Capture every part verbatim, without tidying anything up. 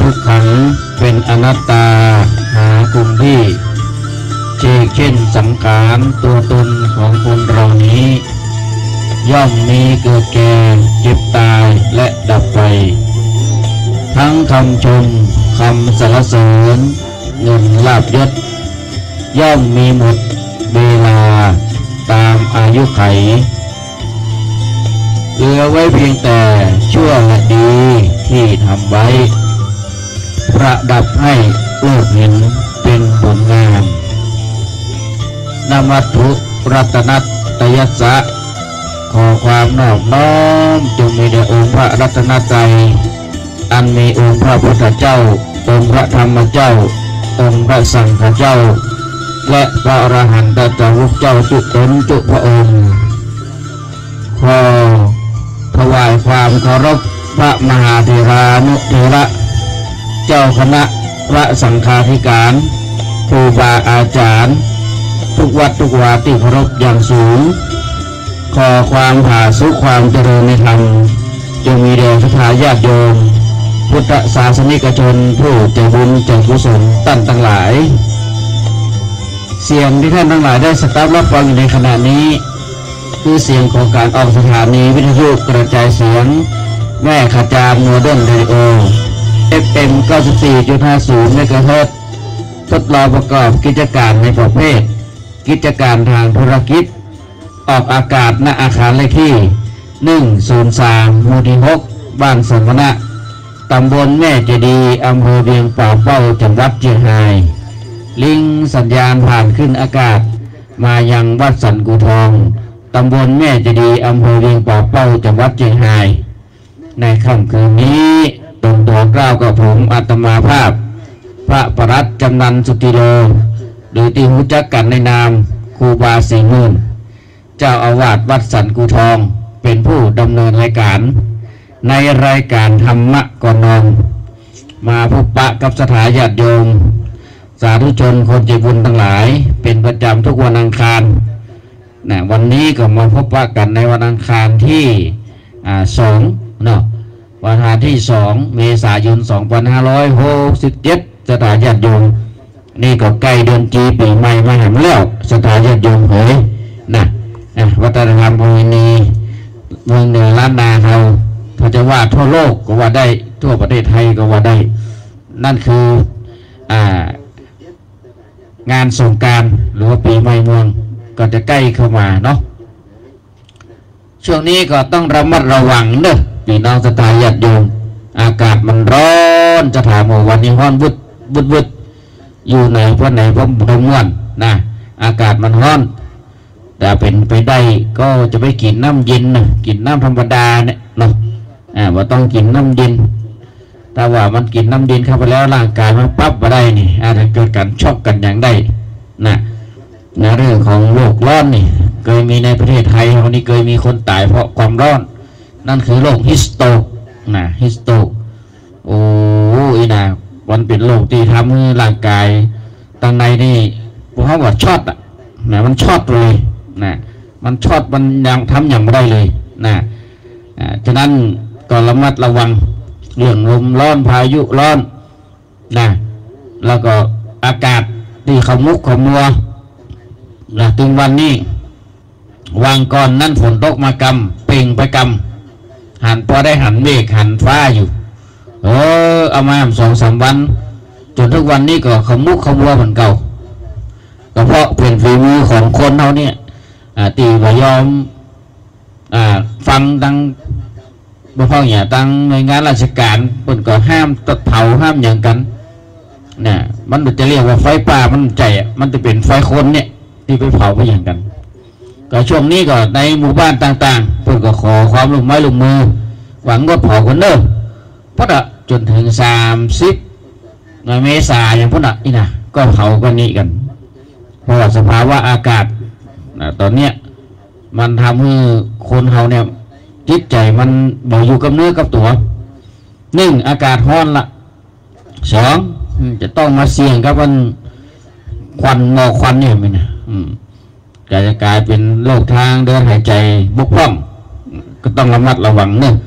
ทุกขังเป็นอนัตตาหากุมที่เช่เช่นสังขารตัวตนของคนเรานี้ย่อมมีเกิดแก่เจ็บตายและดับไปทั้งคำชมคำสรรเสริญเงินลาภยศย่อมมีหมดเวลาตามอายุไขเหลือไว้เพียงแต่ชั่วและดีที่ทำไว้ประดับให้โลกเห็นเป็นผลงานนมัตถุรัตนัตยัสสะขอความนอบน้อมจงมีแด่องค์พระรัตนตรัยอันมีองค์พระพุทธเจ้าองค์พระธรรมเจ้าองค์พระสังฆเจ้าและพระอรหันตสาวกเจ้าทุกตนทุกพระองค์ขอถวายความเคารพพระมหาเถรานุเถระเจ้าคณะพระสังฆาธิการครูบาอาจารย์ทุกวัดทุกวาที่เคารพอย่างสูงขอความผาสุขความเจริญในธรรมจงมีแด่ศรัทธาญาติโยมพุทธศาสนิกชนผู้ใจบุญใจกุศลตั้งทั้งหลายเสียงที่ท่านทั้งหลายได้สดับรับฟังอยู่ในขณะนี้คือเสียงของการออกสถานีวิทยุกระจายเสียงแม่ขจามโมเดิร์นเรดิโอ เอฟ เอ็ม เก้าสิบสี่จุดห้าศูนย์ เมกะเฮิรตซ์ทดลองประกอบกิจการในประเภทกิจการทางธุรกิจออกอากาศณอาคารเลขที่หนึ่งศูนย์สามหมู่ที่หกบ้านสมณะตำบลแม่เจดีอำเภอเวียงป่าเป้าจังหวัดเชียงรายลิงสัญญาณผ่านขึ้นอากาศมายังวัดสันกุทองตำบลแม่เจดีอำเภอเวียงป่าเป้าจังหวัดเชียงรายในค่ำคืนนี้ตรงตัวกล้าวกับผมอาตมาภาพพระประหลัดจำนันสุติโลหรือที่รู้จักกันในนามครูบาสีมูลเจ้าอาวาสวัดสันกุทองเป็นผู้ดำเนินรายการในรายการธรรมะก่อนนอนมาพบปะกับสถาญาติโยมสาธุชนคนใจบุญทั้งหลายเป็นประจำทุกวันอังคารนะวันนี้ก็มาพบปะกันในวันอังคารที่อ่าสองเนาะวันอังคารที่สองเมษายนสองพันห้าร้อยหกสิบเจ็ดสถาญาติโยมนี่ก็ใกล้เดือนจีปีใหม่มาแหมแล้วสถาญาติโยมเฮ้ยนะวัฒนธรรมประเพณีเมืองเหนือล้านนาเราเขาจะว่าทั่วโลกก็ว่าได้ทั่วประเทศไทยก็ว่าได้นั่นคืออ่างานสงกรานต์หรือว่าปีใหม่เมืองก็จะใกล้เข้ามาเนาะช่วงนี้ก็ต้องระมัดระวังเนอะพี่น้องสถาญาติโยมอากาศมันร้อนจะถามว่าวันนี้ร้อนวุดวุดวุดอยู่ไหนเพราะไหนเพราะพม่วนนะอากาศมันร้อนแต่เป็นไปได้ก็จะไปกินน้ำเย็นนะกินน้ำธรรมดาเนี่ยเนาะอ่าว่าต้องกินน้ำเย็นแต่ว่ามันกินน้ำเย็นเข้าไปแล้วร่างกายมันปั๊บมาได้นี่อาจจะเกิดการช็อกกันอย่างได้นะในเรื่องของโลกร้อนนี่เคยมีในประเทศไทยวันนี้เคยมีคนตายเพราะความร้อนนั่นคือโรคฮิสโตกนะฮิสโตกโอ้ยนะมันเป็นโรคที่ทำให้ร่างกายตั้งในนี่พวกเขาว่าช็อตอ่ะนะมันช็อตเลยนะมันช็อตมันยังทำอย่างไม่ได้เลยนะอ่าฉะนั้นก็ระมัดระวังเรื่องลมร้อนพายุร้อนนะแล้วก็อากาศที่ขมุกขมัวนะถึงวันนี้วางก่อนนั่นฝนตกมากำเป่งไปกำหันพอได้หันเมฆหันฟ้าอยู่เออเอามาสองสามวันจนทุกวันนี้ก็ขมุกขมัวเหมือนเก่าก็เพราะเป็นฝีมือของคนเขาเนี่ยตีว่ายอมฟังดังบ่พ่อเนี่ยตั้งหน่วยงานราชการเพิ่นก็ห้ามตัดเผาห้ามอย่างกันเนี่ยมันจะเรียกว่าไฟป่ามันใจมันจะเป็นไฟคนเนี่ยที่ไปเผาไปอย่างกันก็ช่วงนี้ก็ในหมู่บ้านต่างๆเพิ่นก็ขอความร่วมไม้ร่วมมือหวังงดเผาคนเด้อเพราะอะจนถึงสามสิบเมษายนอย่างพุ่นอ่ะนี่นะก็เผากันนี้กันเพราะว่าสภาวะอากาศตอนเนี้ยมันทำให้คนเขาเนี่ยจิตใจมันบ่อยู่กับเนื้อกับตัวหนึ่งอากาศร้อนละสองจะต้องมาเสี่ยงกับมันควันหมอกควันเนี่ยมันนะก็จะกลายเป็นโรคทางเดินหายใจบกพร่องก็ต้องระมัดระวังเนอะ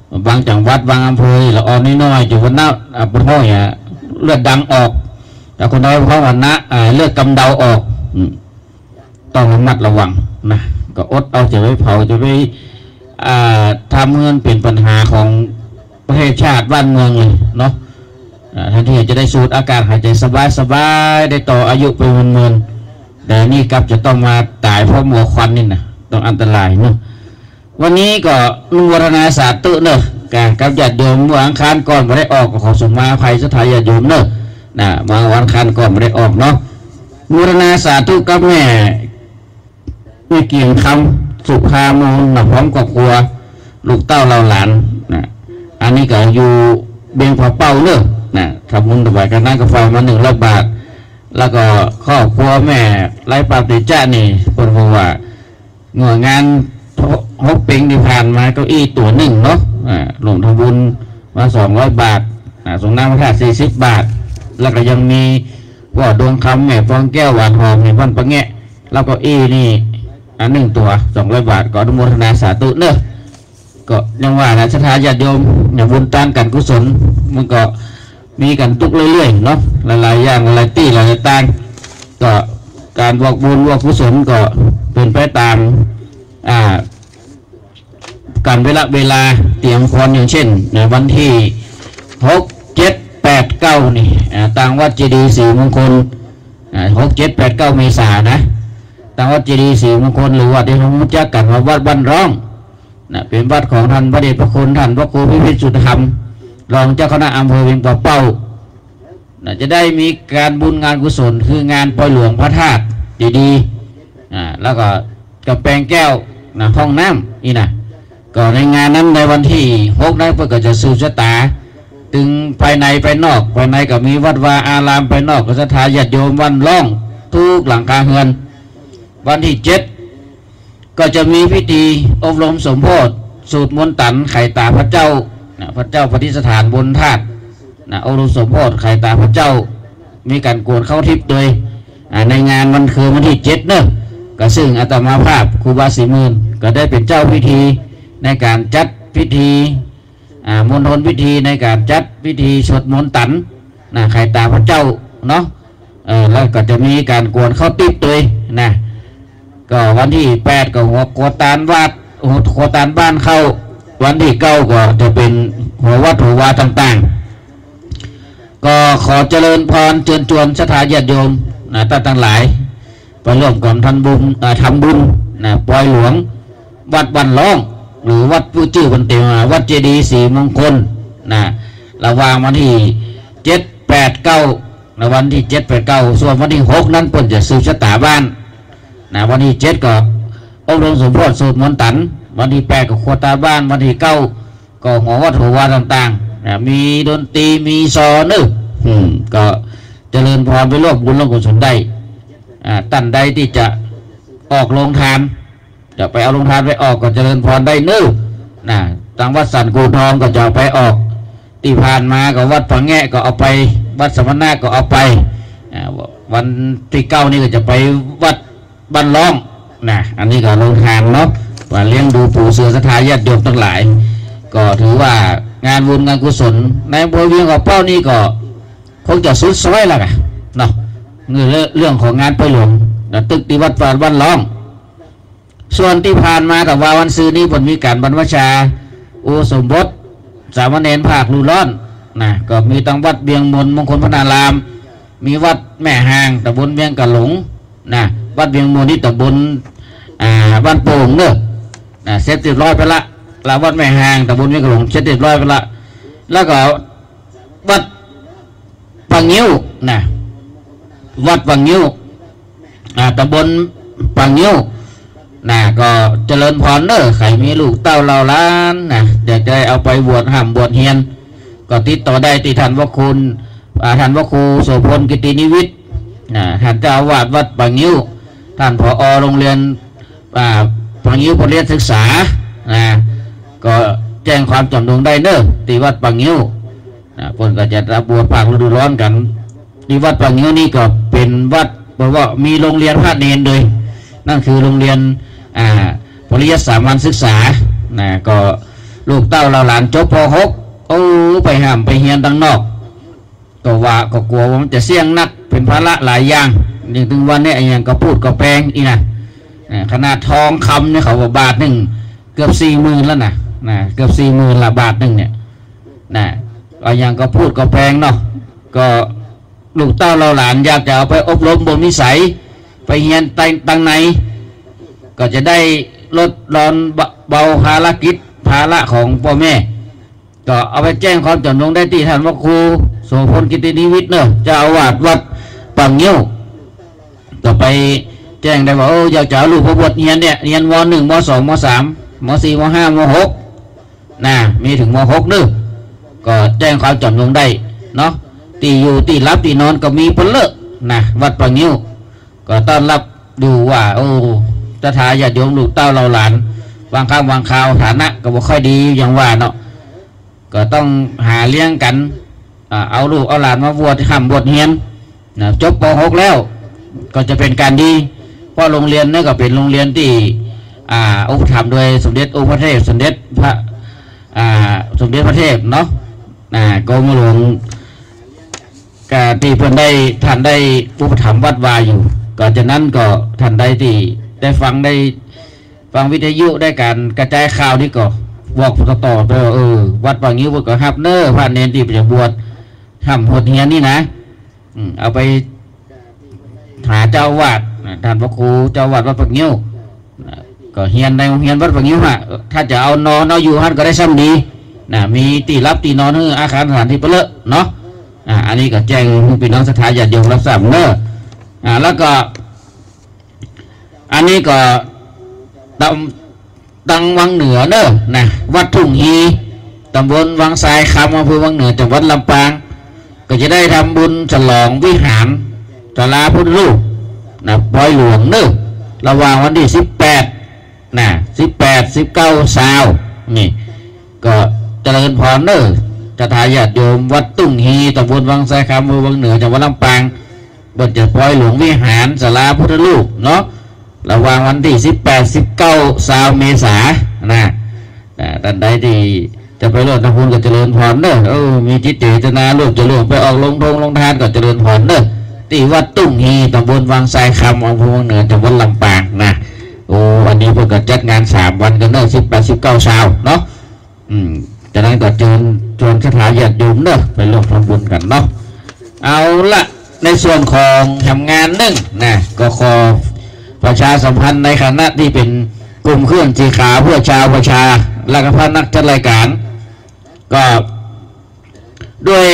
บางจังหวัดบางอำเภอละออนน้อยๆอยู่วันน้าปวดท้องเนี่ยเลือดดังออกแต่คนน้อยเพราะวันนะเลือดกำเดาออกต้องระมัดระวังนะก็อดเอาจะไปเผาจะไปทำเงินเป็นปัญหาของประเทศชาติบ้านเมืองเลยเนาะทันทีจะได้สูดอากาศหายใจสบายสบายได้ต่ออายุไปเมือนๆแต่นี่กับจะต้องมาตายเพราะหมอกควันนี่นะต้องอันตรายเนาะวันนี้ก็นุวรณาสาตุเนอะกับญาติโยมวันอังคารก่อนมาได้ออกขอสมมาภัยสถานญาติโยมเนอะนะมาวันอังคารก่อนมาได้ออกเนาะนุวรณาสาตุกับแม่แม่เกียงคำสุภาโมนนะพร้อมกับครัวลูกเต้าเราหลานนะอันนี้ก็อยู่เบียงผาเป้าเนอะนะทำบุญถวายกันนั่งกาแฟมาหนึ่งร้อยบาทแล้วก็ครอบครัวแม่ไร้ปาติจ้านี่คนบอกว่าหน่วยงานฮกเป็งที่ผ่านมาเก้าอี้ตัวหนึ่งเนาะหลวงทำบุญมาสองร้อยบาทส่งน้ำพระธาตุสี่สิบบาทแล้วก็ยังมีว่าดวงคำแม่ฟองแก้วหวานหอมในวันปะแงะแล้วก็อี้นี่อันหนึ่งตัวสองร้อยบาทก็อนุโมทนาสาธุเนอะก็ยังว่านะศรัทธาญาติโยมอย่าบุญตานกันกุศลมันก็มีกันทุกเรื่อยๆเนาะหลายๆอย่างหลายตีหลายต่างก็การบอกบุญบอกกุศลก็เป็นไปตามอ่าการเวลาเวลาเตรียมพรอย่างเช่นในวันที่หกเจ็ดแปดเก้านี่ต่างวัดเจดีย์ศรีมงคลหกเจ็ดแปดเก้าเมษายนนะต่างวัดเจดีย์ศรีมงคลหรือวัดที่เขารู้จักกันว่าวัดบ้านร้องนะเป็นวัดของท่านพระเดชพระคุณท่านพระครูพิพิธสุธรรมรองเจ้าคณะอำเภอเวียงป่าเป้านะจะได้มีการบุญงานกุศลคืองานปล่อยหลวงพระธาตุดีๆอ่าแล้วก็กระแปงแก้วนะห้องน้ำนี่นะก็ในงานนั้นในวันที่หกนั้นเพื่อก็จะสืบชะตาถึงภายในไปนอกภายในก็มีวัดวาอารามไปนอกก็ศรัทธาญาติโยมวันล่องทุกหลังคาเฮือนวันที่เจ็ดก็จะมีพิธีอบรมสมโภชสูตรมนต์ตันไข่ตาพระเจ้านะพระเจ้าปฏิสถานบนธาตุนะอบรมสมโภชไข่ตาพระเจ้ามีการกวนเข้าทิพย์โดยในงานวันคือวันที่เจ็ดเนอะก็ซึ่งอาตมาภาพครูบาศรีมื่นก็ได้เป็นเจ้าพิธีในการจัดพิธีมณฑลพิธีในการจัดพิธีสวดมนต์ตันนะไข่ตาพระเจ้าเนาะแล้วก็จะมีการกวนเข้าทิพย์โดยนะก็วันที่แปดก็หัวโคตานวัดหัวโคตานบ้านเข้าวันที่เก้าก็จะเป็นหัววัดหัววาต่างๆก็ขอเจริญพรเชิญชวนศรัทธาญาติโยมนะท่านทั้งหลายไปร่วมกันทำบุญทำบุญนะปล่อยหลวงวัดวันร้องหรือวัดผู้ชื่อคนเต็มวัดเจดีย์ศรีมงคลนะระหว่างวันที่เจ็ดแปดเก้าในวันที่เจ็ดแปดเก้าส่วนวันที่หกนั้นเพิ่นจะสืบชะตาบ้านนะวันที่เจ็ดก็อบรมสมโภชสูตรมนต์ตันวันที่แปดก็โคตาบ้านวันที่เก้าก็หัววัดหัววาต่างๆนะมีดนตรีมีซอนึกก็เจริญพรไปร่วมบุญร่วมกุศลได้ตั้นใดที่จะออกโรงทานจะไปเอาโรงทานไปออกก็เจริญพรได้นึกนะทางวัดสันกูทองก็จะไปออกที่ผ่านมาก็วัดฝังแงะก็เอาไปวัดสมณะก็เอาไปวันที่เก้านี่ก็จะไปวัดบ้านร้องนะอันนี้ก็โรงทานเนาะว่าเลี้ยงดูปู่เสือศรัทธาญาติโยมทั้งหลายก็ถือว่างานบุญงานกุศลในอำเภอเวียงป่าเป้านี่ก็คงจะสุดซอยแล้วกันเนาะเรื่องของงานไปหลวงตึกที่วัดป่าบ้านร้องส่วนที่ผ่านมากับว่าวันซื้อนี้ผลมีการบรรพชาอุสมบทสามเณรภาครูร้อนนะก็มีตั้งวัดเบียงมนมงคลพระนารามมีวัดแม่หางตำบลเบียงกะหลงนะวัดเบียงมนที่ตำบลอ่าบ้านโป่งเนอะนะเสร็จเรียบร้อยไปละลาวัดแม่หางตำบลเบียงกะหลงเสร็จเรียบร้อยไปละแล้วก็วัดปังยิ้วนะวัดปังยิ้วอ่าตำบลปังยิ้วนะก็เจริญพรเนอะใครมีลูกเต้าเราล้านนะอยากจะเอาไปบวชห้ามบวชเฮียนก็ติดต่อได้ที่ท่านพระคุณท่านพระครูโสพลกิตินิวิทย์นะท่านเจ้าอาวาสวัดปังยิ้วท่านผอโรงเรียนปังยิ้วปรริญญาศึกษานะก็แจ้งความจำนงได้เนอะที่วัดปังยิ้วนะเพิ่นก็จะรับบวชภาคฤดูร้อนกันที่วัดปังยิ้วนี่ก็เป็นวัดเพราะว่ามีโรงเรียนพระเนรเลยนั่นคือโรงเรียนปริยัติสามัญศึกษานะก็ลูกเต้าเราหลานจบป หกโอ้ไปห้ามไปเฮียนดังนอกก็ว่าก็กลัวว่ามันจะเสี่ยงนักเป็นภาระหลายอย่างอย่างถึงวันนี้อย่างก็พูดก็แปลงอีนะขนาดทองคำเนี่ยเขาว่าบาทหนึ่งเกือบสี่หมื่นแล้วนะนะเกือบสี่หมื่นละบาทหนึ่งเนี่ยนะก็อย่างก็พูดก็แพงเนาะก็ลูกเต้าเราหลานอยากจะเอาไปอบรมบ่มนิสัยไปเฮียนตังไหนก็จะได้ลดรอนเบาภารกิจภาระของพ่อแม่ก็เอาไปแจ้งความจำนงได้ที่ท่านพระครูโสพลกิตินิวิทย์เนอะเจ้าอาวาสวัดปังเงี้ยวก็ไปแจ้งได้ว่าโอ้อยากจะเอาลูกพระบวชเฮียนเนี่ยเฮียนมหนึ่งมสองมสามมสี่มห้ามหกนะมีถึงมหกนึกก็แจ้งความจำนงได้เนาะตีอยู่ตีรับตีนอนก็มีพลเลิกนะวัดปังเงี้ยวก็ต้อนรับดูว่าโอ้ตถาญาติโยมลูกเต้าเราหลานบางครั้งบางคราวฐานะก็บ่ค่อยดีอย่างว่าเนาะก็ต้องหาเลี้ยงกันเอาลูกเอาหลานมาบวชห้ามบวชเฮียนนะจบป หกแล้วก็จะเป็นการดีเพราะโรงเรียนนี่ก็เป็นโรงเรียนที่อ่าอุปถัมภ์โดยสมเด็จองค์พระเทพสมเด็จพระอ่าสมเด็จพระเทพเนาะอ่ากรมหลวงกาที่เพิ่นได้ท่านได้อุปถัมภ์วัดวาอยู่ก็จากนั้นก็ท่านได้ที่ได้ฟังได้ฟังวิทยุได้การกระจายข่าวนี่ก็บอกต่อๆไปว่าเออวัดบางยิ้วก็ฮับเนอร์พระเนรที่จะบวชทำหดเฮียนนี่นะเอาไปหาเจ้าวาดท่านพระครูเจ้าวาดวัดบางยิ้วก็เฮียนในโรงเรียนวัดบางยิ้วฮะถ้าจะเอานอนเอาอยู่ฮั่นก็ได้ซ้ำดีนะมีตีรับตีนอนอาคารสถานที่เปลือกเนาะอ่าอันนี้ก็แจ้งพี่น้องศรัทธาญาติโยมรับทราบเนอร์อ่าแล้วก็อันนี้ก็ตำตังวังเหนือเนอะนะวัดทุ่งฮีตำบลวังทรายคำอำเภอวังเหนือจังหวัดลำปางก็จะได้ทำบุญฉลองวิหารศาลาพุทธรูปนะปอยหลวงเนอะระหว่างวันที่สิบแปดนะสิบแปดสิบเก้าสาวนี่ก็เจริญพรเนอะจะทายาทโยมวัดตุ้งฮีตำบลวังทรายคำอำเภอวังเหนือจังหวัดลำปางบนจะปอยหลวงวิหารศาลาพุทธรูปเนาะระหว่างวันที่สิบแปดสิบเก้าสาวเมษานะท่านใดที่จะไปร่วมทำบุญก็เจริญพรเนอะเออมีจิตเจตนาร่วมจะร่วมไปออกลงทงลงทานก็เจริญพรเนอะที่วัดตุ้งฮีตำบลวังทรายคำอำเภอวังเหนือจังหวัดลำปางนะโอ้วันนี้เพิ่งก็จัดงานสามวันกันเนอะสิบแปดสิบเก้าสาวเนาะอืมจากนั้นก็เชิญชวนคาถาญาติโยมเนอะไปร่วมทำบุญกันเนาะเอาละในส่วนของทำงานนึ่งนะก็ขอประชาสัมพันธ์ในคณะที่เป็นกลุ่มเคลื่อนสีขาวเพื่อชาวประชาและก็พนักจัดรายการก็ด้วย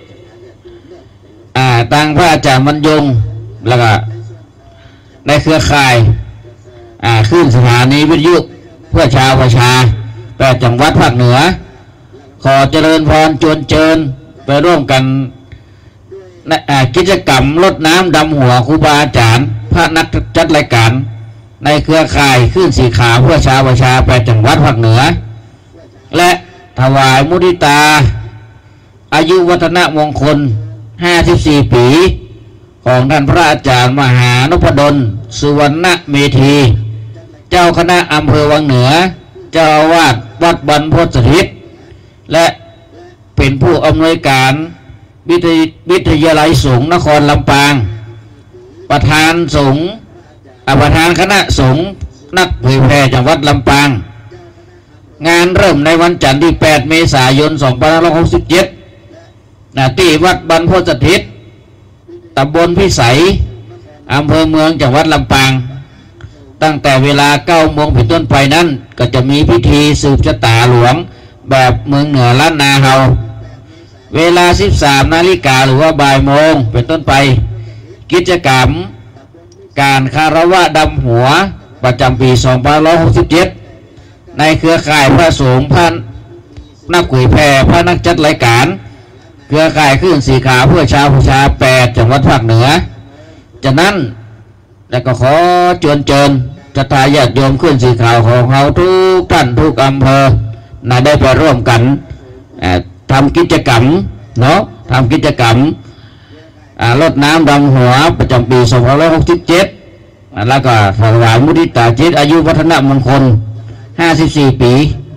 ทางพระอาจารย์บรรยงแล้วก็ในเครือข่ายขึ้นสถานีวิทยุเพื่อชาวประชาแปดจังหวัดภาคเหนือขอเจริญพรชวนเชิญไปร่วมกันกิจกรรมรดน้ำดำหัวครูบาอาจารย์พระนักจัดรายการในเครือข่ายขึ้นสีขาวเพื่อชาวประชาแปดจังหวัดภาคเหนือและถวายมุทิตาอายุวัฒนมงคลห้าสิบสี่ปีของท่านพระอาจารย์มหานพดลสุวรรณเมธีเจ้าคณะอำเภอวังเหนือเจ้าอาวาสวัดบรรพตสถิตและเป็นผู้อำนวยการวิทยาลัยสงฆ์นครลำปางประธานสงฆ์ประธานคณะสงฆ์นักเผยแพร่จังหวัดลำปางงานเริ่มในวันจันทร์ที่แปดเมษายนสองพันห้าร้อยหกสิบเจ็ดณที่วัดบรรพตสถิตตำบลพิสัยอำเภอเมืองจังหวัดลำปางตั้งแต่เวลาเก้าโมงเป็นต้นไปนั้นก็จะมีพิธีสืบชะตาหลวงแบบเมืองเหนือล้านนาเฮาเวลาสิบสามนาฬิกาหรือว่าบ่ายโมงเป็นต้นไปกิจกรรมการคารวะดำหัวประจำปีสองพันห้าร้อยหกสิบเจ็ดในเครือข่ายพระสงฆ์พระนักเผยแพร่พระนักจัดรายการเครือข่ายขึ้นสีขาวเพื่อชาวประชาแปดจังหวัดภาคเหนือจากนั้นแล้วก็ขอเชิญเชิญศรัทธาญาติโยมขึ้นสีขาวของเขาทุกท่านทุกอำเภอน่าได้ไปร่วมกันทำกิจกรรมเนาะทำกิจกรรมรดน้ำดำหัวประจำปีสองพันห้าร้อยหกสิบเจ็ดแล้วก็ถวายมุทิตาจิตอายุวัฒนมงคลห้าสิบสี่ปี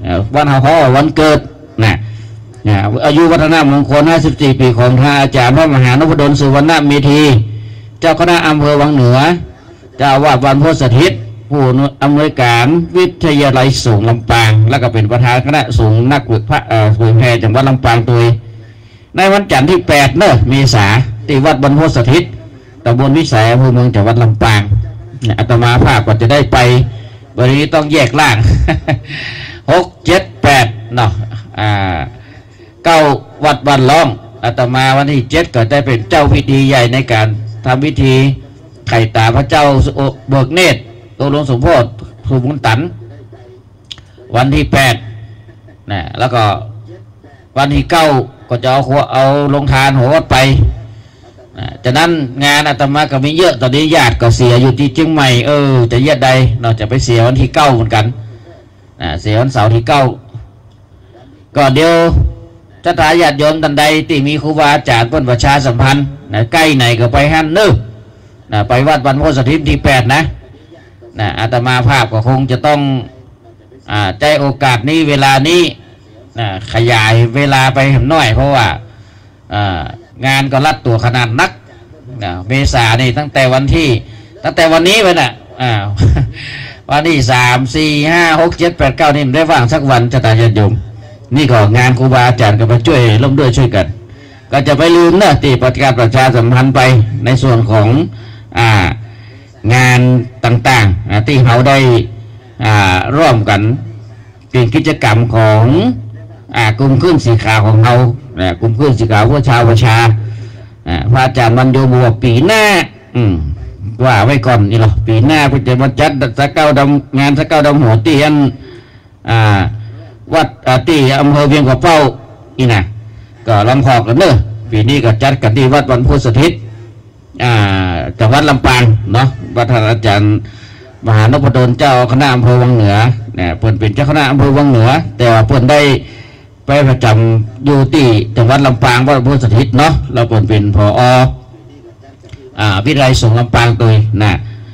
วันเขาเขาวันเกิดนะอายุวัฒนมงคลห้าสิบสี่ปีของท่านอาจารย์พระมหานพดลสุวรรณเมธีเจ้าคณะอำเภอวังเหนือเจ้าอาวาสวัดโพธิ์สถิตผู้อำนวยการวิทยาลัยสูงลำปางและก็เป็นประธานคณะสูงนักวิพากษ์เผยแพร่จังหวัดลำปางตัวในวันจันทร์ที่แปดเนอะเมษาที่วัดบรรพตสถิตตำบลวิสัยอำเภอเมืองจังหวัดลำปางอาตมาภาพก็จะได้ไปวันนี้ต้องแยกล่างหกเจ็ดแปดเนาะอ่าเก้าวัดบ้านล้อมอาตมาวันที่เจ็ดก็ได้เป็นเจ้าพิธีใหญ่ในการทำพิธีไข่ตาพระเจ้าเบิกเนตรโตหลวงสมโพธิภูมิตันวันที่แปดนะแล้วก็วันที่เก้าก็จะเอาเอาลงทานหัววัดไปนะจากนั้นงานอาตมาก็มีเยอะตอนนี้ญาติก็เสียอยู่ที่เชียงใหม่เออจะเยอะใดเราจะไปเสียวันที่เก้าเหมือนกันนะเสียวันเสาร์ที่เก้าก็เดี๋ยวถ้าทายญาติโยมตันใดที่มีครูบาอาจารย์เพิ่นประชาสัมพันธ์นะใกล้ไหนก็ไปฮั่นเน้อนะไปวัดบรรพตสถิตที่แปดนะนะอาตมาภาพก็คงจะต้องอ่าใจโอกาสนี้เวลานี้นะขยายเวลาไปหน่อยเพราะว่าอ่างานก็รัดตัวขนาดนักนะเมษานี่ตั้งแต่วันที่ตั้งแต่วันนี้ไปน่ะอ่าวันที่สามสี่ห้าหกเจ็ดแปดเก้านี่ได้ว่างสักวันจะตายญาติโยมนี่ก็งานครูบาอาจารย์ก็มาช่วยร่วมด้วยช่วยกันก็จะไปลืมนะที่ปฏิการประชาสัมพันธ์ไปในส่วนของอ่างานต่างๆที่เขาได้อ่าร่วมกันเป็นกิจกรรมของอ่ากลุ่มขึ้นสีขาวของเรากลุ่มขึ้นสีขาวพวกชาวประชาพระอาจารย์มันโยบอกปีหน้าอืมว่าไว้ก่อนนี่หรอปีหน้าเพื่อจะมาจัดสเก้าดำงานสเก้าดำหัวเตียนอ่าวัดที่อำเภอเวียงกว่าเป้าอีน่ะก็ลองขอกันเนอะปีนี้ก็จัดกันที่วัดบรรพตสถิตจังหวัดลำปางเนาะวัดท่านอาจารย์มหานพดลเจ้าคณะอำเภอวังเหนือเนี่ยเพิ่นเป็นเจ้าคณะอำเภอวังเหนือแต่ว่าเพิ่นได้ไปประจำอยู่ที่จังหวัดลำปางวัดบรรพตสถิตเนาะเราเพิ่นเป็นผออ่าวิทยาลัยสงฆ์ลำปางตัวนะ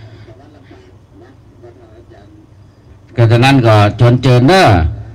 ก็ฉะนั้นก็ชวนเจอเนอะ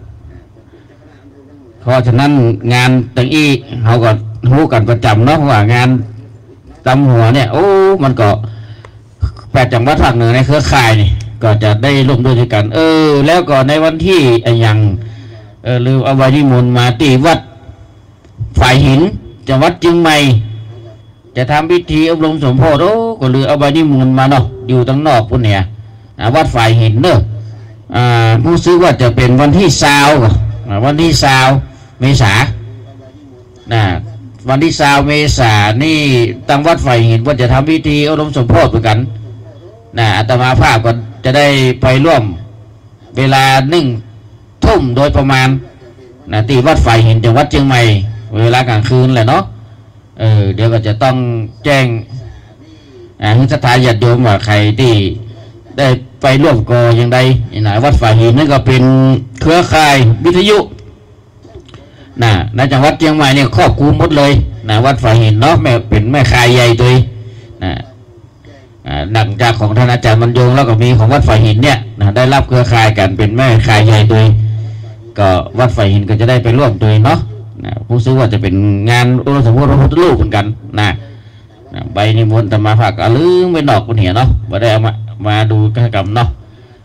เพราะฉะนั้นงานต่างอีเขาก็รู้กันประจำเนาะว่างานตำหัวเนี่ยโอ้มันก็แปดจังหวัดภาคเหนือในเครือข่ายนี่ก็จะได้ร่วมด้วยกันเออแล้วก็ในวันที่อย่างเออลืมเอาไว้ที่มนมาตีวัดฝ่ายหินจังหวัดเชียงใหม่จะทำพิธีอบรมสมโพธิโอ้ก็ลืมเอาไว้ที่มนมาเนาะอยู่ตั้งนอกพุ่นเนี่ยวัดฝ่ายหินเนอะอ่าผู้ซื้อว่าจะเป็นวันที่สาววันที่สาวเมษานะวันที่สาวเมษานี่ตั้งวัดฝ่ายหินว่าจะทำพิธีอบรมสมโพธิเหมือนกันนะอาตมาภาพก็จะได้ไปร่วมเวลาหนึ่งทุ่มโดยประมาณนะที่วัดฝ่ายหินจังหวัดเชียงใหม่เวลากลางคืนแหละเนาะเออเดี๋ยวก็จะต้องแจ้งอ่าให้ศรัทธาญาติโยมว่าใครที่ได้ไปร่วมก่ออย่างใดนะวัดฝ่ายหินนั่นก็เป็นเครือข่ายวิทยุนะในจังหวัดเชียงใหม่เนี่ยครอบคลุมหมดเลยนะวัดฝ่ายหินเนาะแม่เป็นแม่ข่ายใหญ่ตัวนะหลังจากของท่านอาจารย์บรรยงแล้วก็มีของวัดฝ่ายหินเนี่ยนะได้รับเครือข่ายกันเป็นแม่ข่ายใหญ่ตัวก็วัดฝ่ายหินก็จะได้ไปร่วมตัวเนาะนะผู้ซื้อว่าจะเป็นงานอุปสมบทพระพุทธรูปเหมือนกันนะใบนิมนต์ธรรมภาคก็ลืมไปนอกคนเหี่ยเนาะมาได้เอามามาดูกิจกรรมเนาะ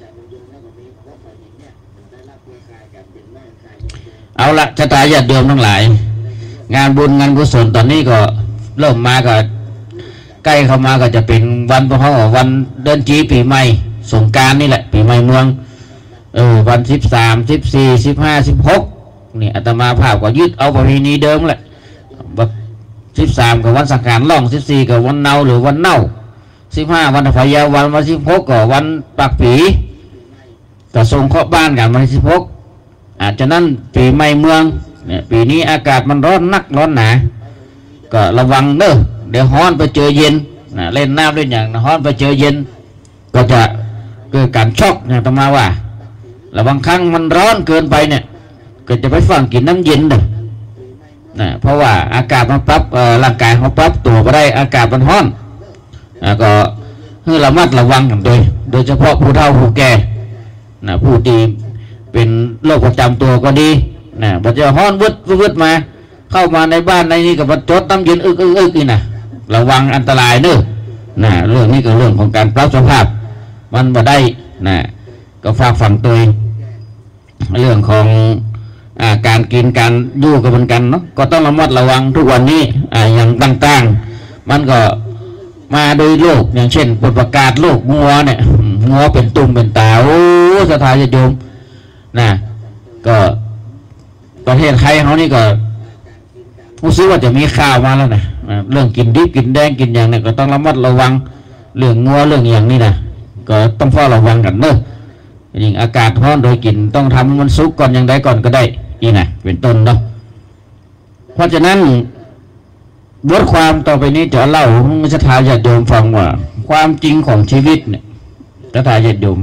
เอาละชะตาญาติโยมทั้งหลายงานบุญงานกุศลตอนนี้ก็เริ่มมาก็ใกล้เข้ามาก็จะเป็นวันพระวันเดือนจีปีใหม่สงกรานต์นี่แหละปีใหม่เมืองเออวันสิบสามสิบสี่สิบห้าสิบหกนี่อาตมาภาพก็ยึดเอาประเพณีเดิมแหละแบบสิบสามกับวันสังขารล่องสิบสี่กับวันเนาหรือวันเน่าสิบห้าวันพยาวันวันสิบหกก็วันปักปีก็ส่งเข้าบ้านกันวันสิบหกอาจจะนั้นปีใหม่เมืองเนี่ยปีนี้อากาศมันร้อนนักร้อนหนาก็ระวังเด้อเดี๋ยวฮ้อนไปเจอเย็นนะเล่นน้ำเล่นอย่างฮ้อนไปเจอเย็นก็จะเกิดการช็อกอย่างตมาว่าแล้วบางครั้งมันร้อนเกินไปเนี่ยก็จะไปฟังกินน้ำเย็นเด้อนะเพราะว่าอากาศมันปรับร่างกายเขาปรับตัวไปได้อากาศมันร้อนก็ให้ระมัดระวังกันโดยโดยเฉพาะผู้เฒ่าผู้แก่นะผู้ที่เป็นโรคประจำตัวก็ดีนะบัดจะฮ้อนวึดวึดมาเข้ามาในบ้านในนี้กับบัดจดน้ำเย็นอึกอึกอึกนี่นะระวังอันตรายเนอะนะเรื่องนี้ก็เรื่องของการปรับสภาพมันบ่ได้นะก็ฝากฝังตัวเองเรื่องของอ่าการกินการอยู่กับมันกันเนาะก็ต้องระมัดระวังทุกวันนี้อ่าอย่างต่างๆมันก็มาโดยโรคอย่างเช่นผลประกาศโรคงัวเนี่ยงัวเป็นตุ่มเป็นตาโอ้สถานโยมนะก็ประเทศไทยเขานี่ก็รู้สึกว่าจะมีข่าวมาแล้วนะเรื่องกินดิบกินแดงกินอย่างเนี่ยก็ต้องระมัดระวังเรื่องงัวเรื่องอย่างนี้นะก็ต้องเฝ้าระวังกันเนอะยิ่งอากาศร้อนโดยกินต้องทำมันสุกก่อนอย่างใดก่อนก็ได้นี่นะเป็นต้นเนาะเพราะฉะนั้นบทความต่อไปนี้จะเล่าให้ศรัทธาญาติโยมฟังว่าความจริงของชีวิตเนี่ยศรัทธาญาติโยม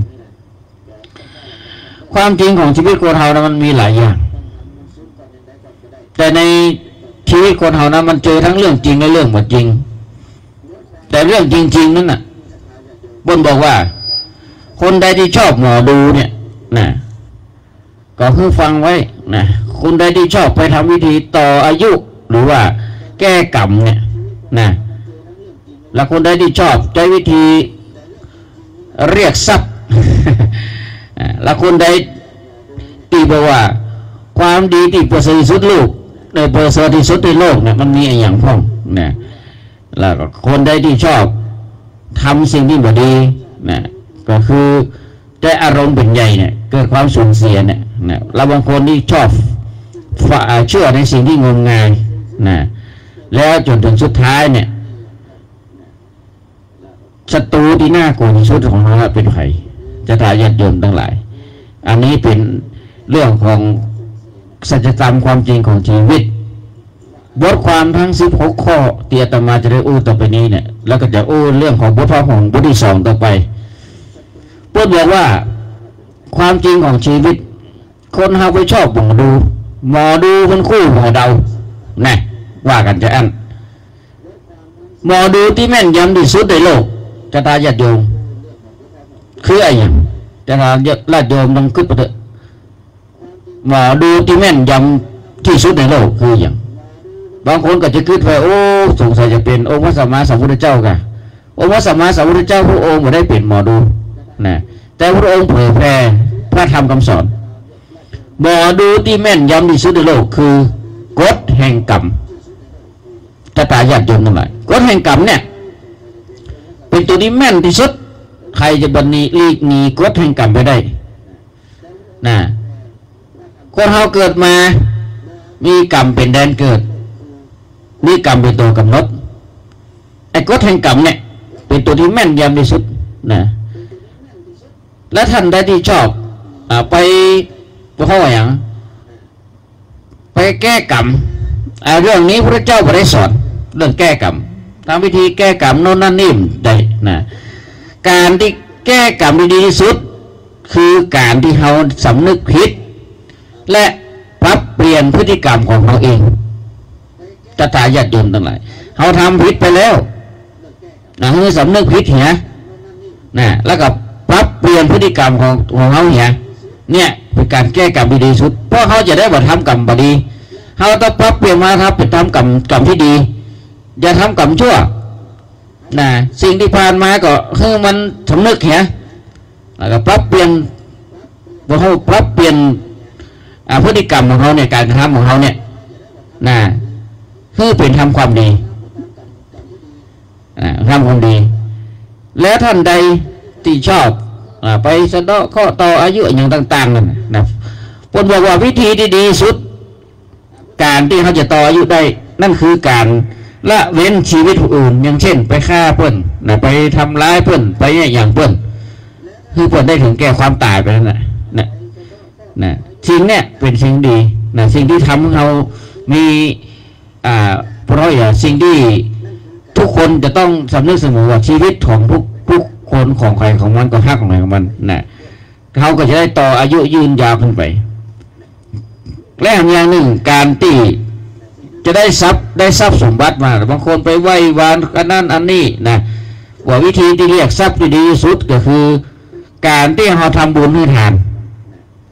ความจริงของชีวิตคนเรานะมันมีหลายอย่างแต่ในชีวิตคนเรานะมันเจอทั้งเรื่องจริงและเรื่องไม่จริงแต่เรื่องจริงๆนั่นน่ะบนบอกว่าคนใดที่ชอบหมอดูเนี่ยนะก็เพื่อฟังไว้นะคนใดที่ชอบไปทำวิธีต่ออายุหรือว่าแก้กรรมเนี่ยนะแล้วคนใดที่ชอบใช้วิธีเรียกทรัพย์ แล้วคนใดที่บอกว่าความดีที่ประเสริฐสุดโลกในประเสริฐที่สุดในโลกเนี่ยมันมีอย่างพ้องนะแล้วคนใดที่ชอบทำสิ่งที่ไม่ดีนะก็คือได้อารมณ์เป็นใหญ่เนี่ยเกิดความสูญเสียเนี่ยนะแล้วบางคนที่ชอบเชื่อในสิ่งที่งมงายนะแล้วจนถึงสุดท้ายเนี่ยศัตรูที่น่ากลัวที่สุดของเราเป็นใครจะทายาทโยมทั้งหลายอันนี้เป็นเรื่องของสัจธรรมความจริงของชีวิตบทความทั้งสิบหกข้อที่อาตมาจะได้อู้ต่อไปนี้เนี่ยแล้วก็จะอู้เรื่องของบทความของบทที่สองต่อไปพูดบอกว่าความจริงของชีวิตคนเราไปชอบหมอดูหมอดูเป็นคู่หมอเดานะว่ากันจะอันหมอดูที่แม่นยำที่สุดในโลกจะตายญาติโยมคืออะไรอย่างจะตายญาติโยมต้องคิดไปเถอะหมอดูที่แม่นยำที่สุดในโลกคืออย่างบางคนก็จะคิดไปโอ้สงสัยจะเป็นองค์พระสัมมาสัมพุทธเจ้ากันองค์พระสัมมาสัมพุทธเจ้าพระองค์ไม่ได้เป็นหมอดูนะแต่พระองค์เผยแผ่พระธรรมคำสอนหมอดูที่แม่นยำที่สุดในโลกคือกฎแห่งกรรมจะตายญาติโยมทั้งหลายกฎแห่งกรรมเนี่ยเป็นตัวที่แม่นที่สุดใครจะบันนี้ลีกหนีกฎแห่งกรรมไปได้นะคนเราเกิดมามีกรรมเป็นแดนเกิดมีกรรมเป็นตัวกำหนดไอ้กฎแห่งกรรมเนี่ยเป็นตัวที่แม่นยำที่สุดนะและท่านได้ที่ชอบอไปเพราะว่าอย่างไปแก้กรรมเรื่องนี้พระเจ้าไม่ได้สอนเรื่องแก้กรรมทำวิธีแก้กรรมโน่นนั่นนี่ได้นะการที่แก้กรรมดีที่สุดคือการที่เราสำนึกผิดและปรับเปลี่ยนพฤติกรรมของเราเองจะตายญาติโยมทั้งหลายเราทำผิดไปแล้วนะคือสำนึกผิดเหี้ยนะแล้วก็ปรับเปลี่ยนพฤติกรรมของของเขาเหี้ยเนี่ยเป็นการแก้กรรมดีสุดเพราะเขาจะได้บ่ทำกรรมบดีเขาต้องปรับเปลี่ยนมาทำเป็นทำกรรมกรรมที่ดีอย่าทำกรรมชั่วนะสิ่งที่ผ่านมาก็คือมันสำนึกเหี้ยแล้วก็ปรับเปลี่ยนพอเขาปรับเปลี่ยนพฤติกรรมของเขาเนี่ยการกระทำของเขาเนี่ยนะคือเป็นทำความดีทำความดีแล้วท่านใดที่ชอบไปสะเดาะข้อต่ออายุอย่างต่างๆนั่นนะผมบอกว่าวิธีที่ดีสุดการที่เขาจะต่ออายุได้นั่นคือการละเว้นชีวิตผู้อื่นอย่างเช่นไปฆ่าเพื่อนนะไปทำร้ายเพื่อนไปอย่างเพื่อนคือเพื่อนได้ถึงแก่ความตายไปนั่นแหละนะนะสิ่งเนี้ยเป็นสิ่งดีนะสิ่งที่ทำให้เรามีอ่าเพราะอย่างสิ่งที่ทุกคนจะต้องสำนึกเสมอว่าชีวิตของทุกทุกคนของใครของมันก็ฮักของใครของมันนะเขาก็จะได้ต่ออายุยืนยาวขึ้นไปและอย่างหนึ่งการที่จะได้ทรัพย์ได้ทรัพย์สมบัติมาบางคนไปไหว้วานอันนั้นอันนี้นะว่าวิธีที่เรียกทรัพย์ที่ดีที่สุดก็คือการที่เราทำบุญให้ทาน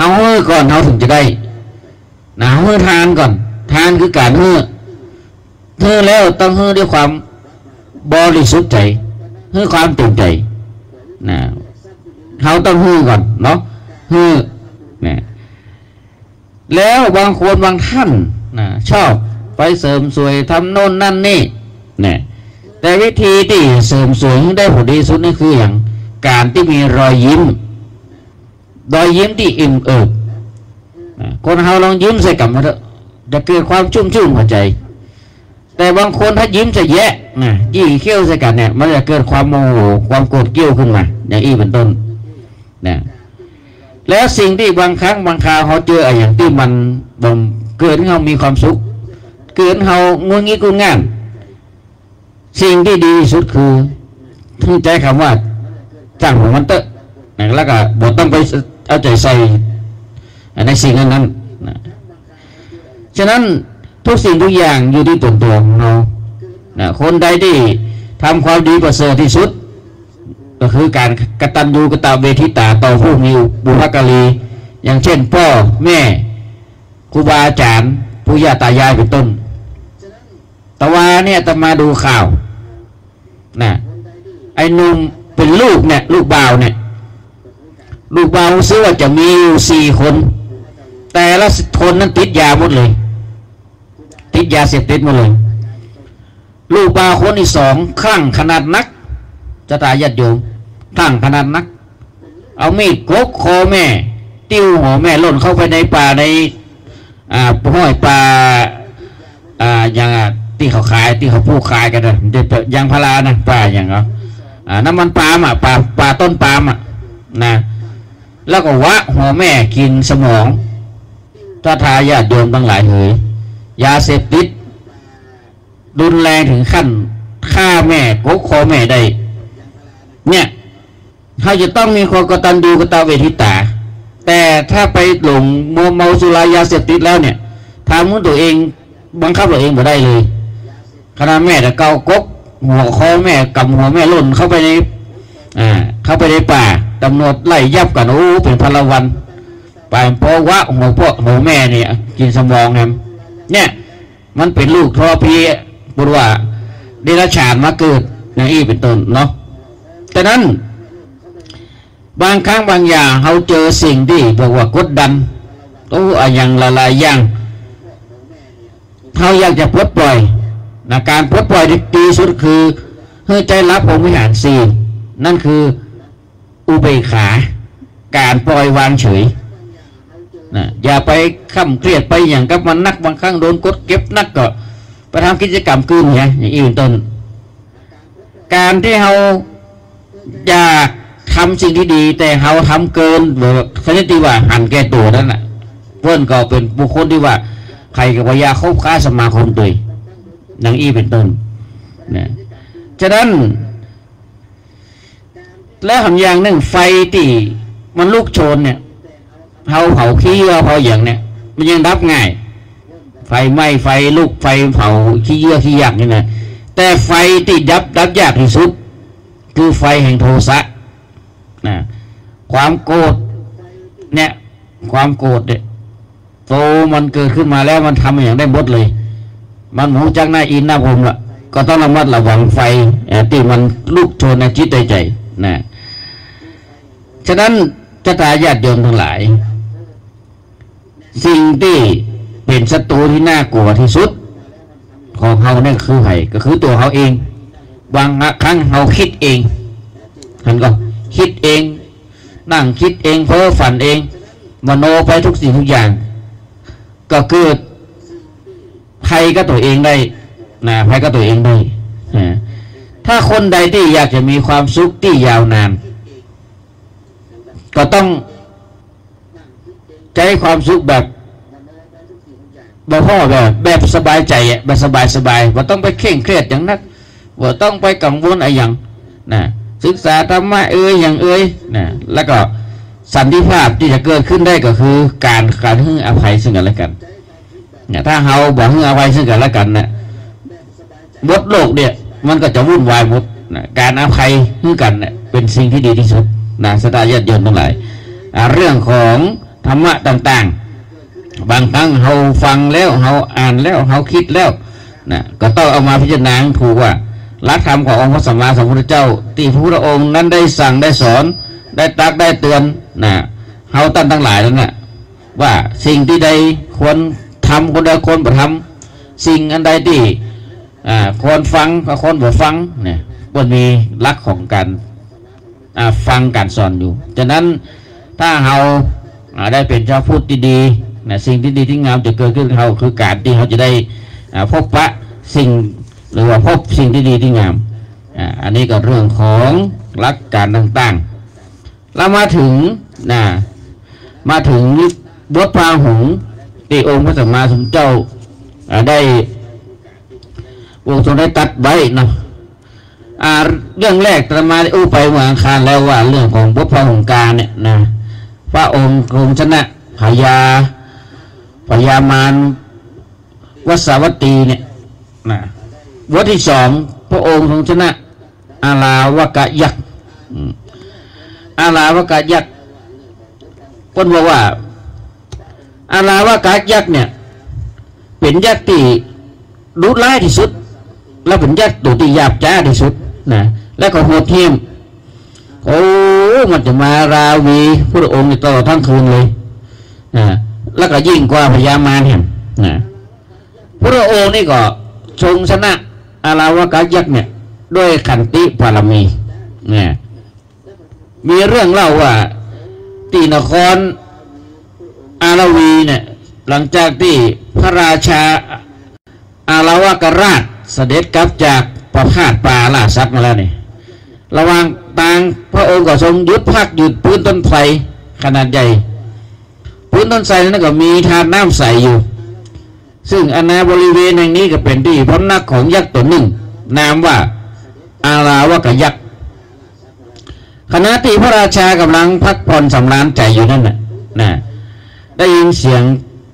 เฮาเฮ้อก่อนเฮาถึงจะได้นะเฮ้อทานก่อนทานคือการเฮ้อเฮ้อแล้วต้องเฮ้อด้วยความบริสุทธิ์ใจเฮ้อความจริงใจนะเฮาต้องเฮ้อก่อนเนาะเฮ้อนะแล้วบางคนบางท่านนะชอบไปเสริมสวยทำโน่นนั่นนี่นะแต่วิธีที่เสริมสวยให้ได้ผลดีสุดนี่คืออย่างการที่มีรอยยิ้มรอยยิ้มที่อิ่มเอิบคนเราลองยิ้มใส่กับมันจะเกิดความชุ่มชื่นหัวใจแต่บางคนถ้ายิ้มจะแย่นะยี่เขี้ยวใส่กันเนี่ยมันจะเกิดความโมโหความโกรธเกรี้ยวขึ้นมาอย่างอี้เป็นต้นนะแล้วสิ่งที่บางครั้งบางคราวเขาเจออย่างที่มันบ่มเกิดเขามีความสุขเกิดเขางุนงี้กุนง่านสิ่งที่ดีที่สุดคือที่ใจคำว่าจ้างของมันเตอะแล้วก็บอกต้องไปเอาใจใส่ในสิ่งนั้นนั้นนะฉะนั้นทุกสิ่งทุกอย่างอยู่ที่ตัวตัวของเรานะคนใดที่ทำความดีประเสริฐที่สุดก็คือการกตัญญูกตเวทิตาต่อผู้มีบุพการีอย่างเช่นพ่อแม่ครูบาอาจารย์ปู่ย่าตายายเป็นต้นแต่ว่าเนี่ยจะมาดูข่าวนะไอ้หนุ่มเป็นลูกเนี่ยลูกบ่าวเนี่ยลูกบ่าวซื้อว่าจะมีอยู่สี่คนแต่ละคนนั้นติดยาหมดเลยติดยาเสพติดหมดเลยลูกบ่าวคนที่สองคลั่งขนาดนักจะตายญาติโยมคลั่งขนาดนักเอามีดกกคอแม่ติ้วหัวแม่หล่นเข้าไปในป่าในอ่าห้อยป่าอ่าอย่างที่เขาขายที่เขาพูดขายกันนะเด็ดยางพารานะป่าอย่างเนาะอ่าน้ำมันปาล์มอ่ะป่าป่าต้นปาล์มอ่ะนะแล้วก็วะหัวแม่กินสมองถ้าทายาทโยมทั้งหลายเลยยาเสพติดรุนแรงถึงขั้นฆ่าแม่กกคอแม่ได้เนี่ยเขาจะต้องมีความกตัญญูกตเวทิตาแต่ถ้าไปหลงมัวเมาสุรายาเสพติดแล้วเนี่ยทำมือตัวเองบังคับตัวเองไม่ได้เลยขณะแม่แต่เกากกหัวคอแม่กับหัวแม่หล่นเข้าไปในอ่าเข้าไปในป่าตำรวจไล่ยับกันโอ้เป็นพลวันไปเพราะว่าหัวพ่อหัวแม่เนี่ยกินสมองเนี่ยเนี่ยมันเป็นลูกทรพีบุรุษว่าเดรัจฉานมาเกิดอย่างอี้เป็นต้นเนาะแต่นั้นบางครั้งบางอย่างเขาเจอสิ่งที่บอกว่ากดดันโอ้อย่างละลายอย่างเขาอยากจะปลดปล่อยนะการปลดปล่อยที่ดีสุดคือเฮ้ยใจรับผมวิหารสี่นั่นคืออุเบกขาการปล่อยวางเฉยนะอย่าไปข้ามเครียดไปอย่างกับมันนักบางครั้งโดนกดเก็บนักก็ไปทำกิจกรรมคืนเนี่ยอย่างอื่นต้นการที่เราอยากทำสิ่งที่ดีแต่เราทำเกินแบบชนิดที่ว่าหันแก่ตัวนั่นแหละเพื่อนก็เป็นบุคคลที่ว่าใครกับวิยาคบค้าสมาคมตัวอย่างอี้เป็นต้นนะฉะนั้นแล้วทำอย่างหนึ่งไฟที่มันลุกโชนเนี่ยเผาเผาขี้เยื่อเผาอย่างเนี่ยมันยังดับง่ายไฟไหม้ไฟลุกไฟเผาขี้เยื่อขี้ยากนี่นะแต่ไฟที่ดับดับยากที่สุดคือไฟแห่งโทสะนะความโกรธเนี่ยความโกรธเนี่ยโตมันเกิดขึ้นมาแล้วมันทำอย่างได้หมดเลยมันหมูจักหน้าอินหน้าผมละก็ต้องระมัดระวังไฟที่มันลุกโชนในจิตใจนะฉะนั้นจะตาญาติโยมทั้งหลายสิ่งที่เป็นศัตรูที่น่ากลัวที่สุดของเขาเนี่ยคือใครก็คือตัวเขาเองบางครั้งเขาคิดเองท่านก็คิดเองนั่งคิดเองเพ้อฝันเองมโนไปทุกสิ่งทุกอย่างก็คือใครก็ตัวเองได้นะใครก็ตัวเองได้ถ้าคนใดที่อยากจะมีความสุขที่ยาวนานก็ต้องใช้ความสุขแบบแบบพ่อแบบแบบสบายใจแบบสบายสบายว่าต้องไปเคร่งเครียดอย่างนักว่าต้องไปกังวลอะไรอย่างนะศึกษาธรรมะเอ้ยอย่างเอ้ยนะแล้วก็สันติภาพที่จะเกิดขึ้นได้ก็คือการการให้อภัยซึ่งกันและกันเนี่ยถ้าเราบอกให้อภัยซึ่งกันและกันนะหมดโลกเนี่ยมันก็จะวุ่นวายหมดนะการอภัยให้กันเนี่ยเป็นสิ่งที่ดีที่สุดนะสตาญาติโยมทั้งหลายเรื่องของธรรมะต่างๆบางครั้งเราฟังแล้วเราอ่านแล้วเราคิดแล้วนะก็ต้องเอามาพิจารณาถูกว่าหลักธรรมขององค์พระสัมมาสัมพุทธเจ้าที่พระพุทธองค์นั้นได้สั่งได้สอนได้ตักได้เตือนนะเฮาตั้งทั้งหลายนั้นนะว่าสิ่งที่ใดควรทำคนใดควรบ่ทำสิ่งอันใดที่ควรฟังก็ควรบ่ฟังเนี่ยมันมีหลักของการฟังการสอนอยู่ฉะนั้นถ้าเราได้เป็นชาวพุทธที่ดีนะสิ่งที่ดีที่งามจะเกิดขึ้นเขาคือการที่เขาจะได้พบปะสิ่งหรือว่าพบสิ่งที่ดีที่งามอันนี้ก็เรื่องของหลักการต่างๆแล้วมาถึงนะมาถึงบทพาหุงที่องค์พระสัมมาสัมพุทธเจ้าได้องค์ทรงได้ตัดไว้นะเรื่องแรกตมาได้อู้ไปเมื่ออังคารแล้วว่าเรื่องของบทพาหุงการเนี่ยนะพระองค์ทรงชนะพญาพญามารวสาวัตตีเนี่ยนะบทที่สองพระองค์ทรงชนะอาลาวกะยักษ์อาลาวกะยักษ์คนบอกว่าอาลาวกะยักษ์เนี่ยเป็นยักษ์ที่ดุร้ายที่สุดและเป็นยักษ์ตัวที่หยาบช้าที่สุดนะและก็โหดเหี้ยมโอ้มันจะมาราวีพระองค์ในตลอดทั้งคืนเลยนะแล้วก็ยิ่งกว่าพญามารเห็นนะพระองค์นี่ก็ทรงชนะอาลาวกะยักษ์เนี่ยด้วยขันติบารมีนะมีเรื่องเล่าว่าที่นครอาราวีเนี่ยหลังจากที่พระราชาอาลาวกราชเสด็จกลับจากประพาสป่าล่าสัตว์มาแล้วนี่ระหว่างทางพระองค์ก็ทรงหยุดพักหยุดพื้นต้นไทรขนาดใหญ่พื้นต้นไทรนั้นก็มีทานน้ำใสอยู่ซึ่งอนาบริเวณแห่งนี้ก็เป็นที่พำนักของยักษ์ตัวหนึ่งนามว่าอาลาวกยักษ์ขณะที่พระราชากำลังพักผ่อนสำราญใจอยู่นั่นน่ะนะได้ยินเสียง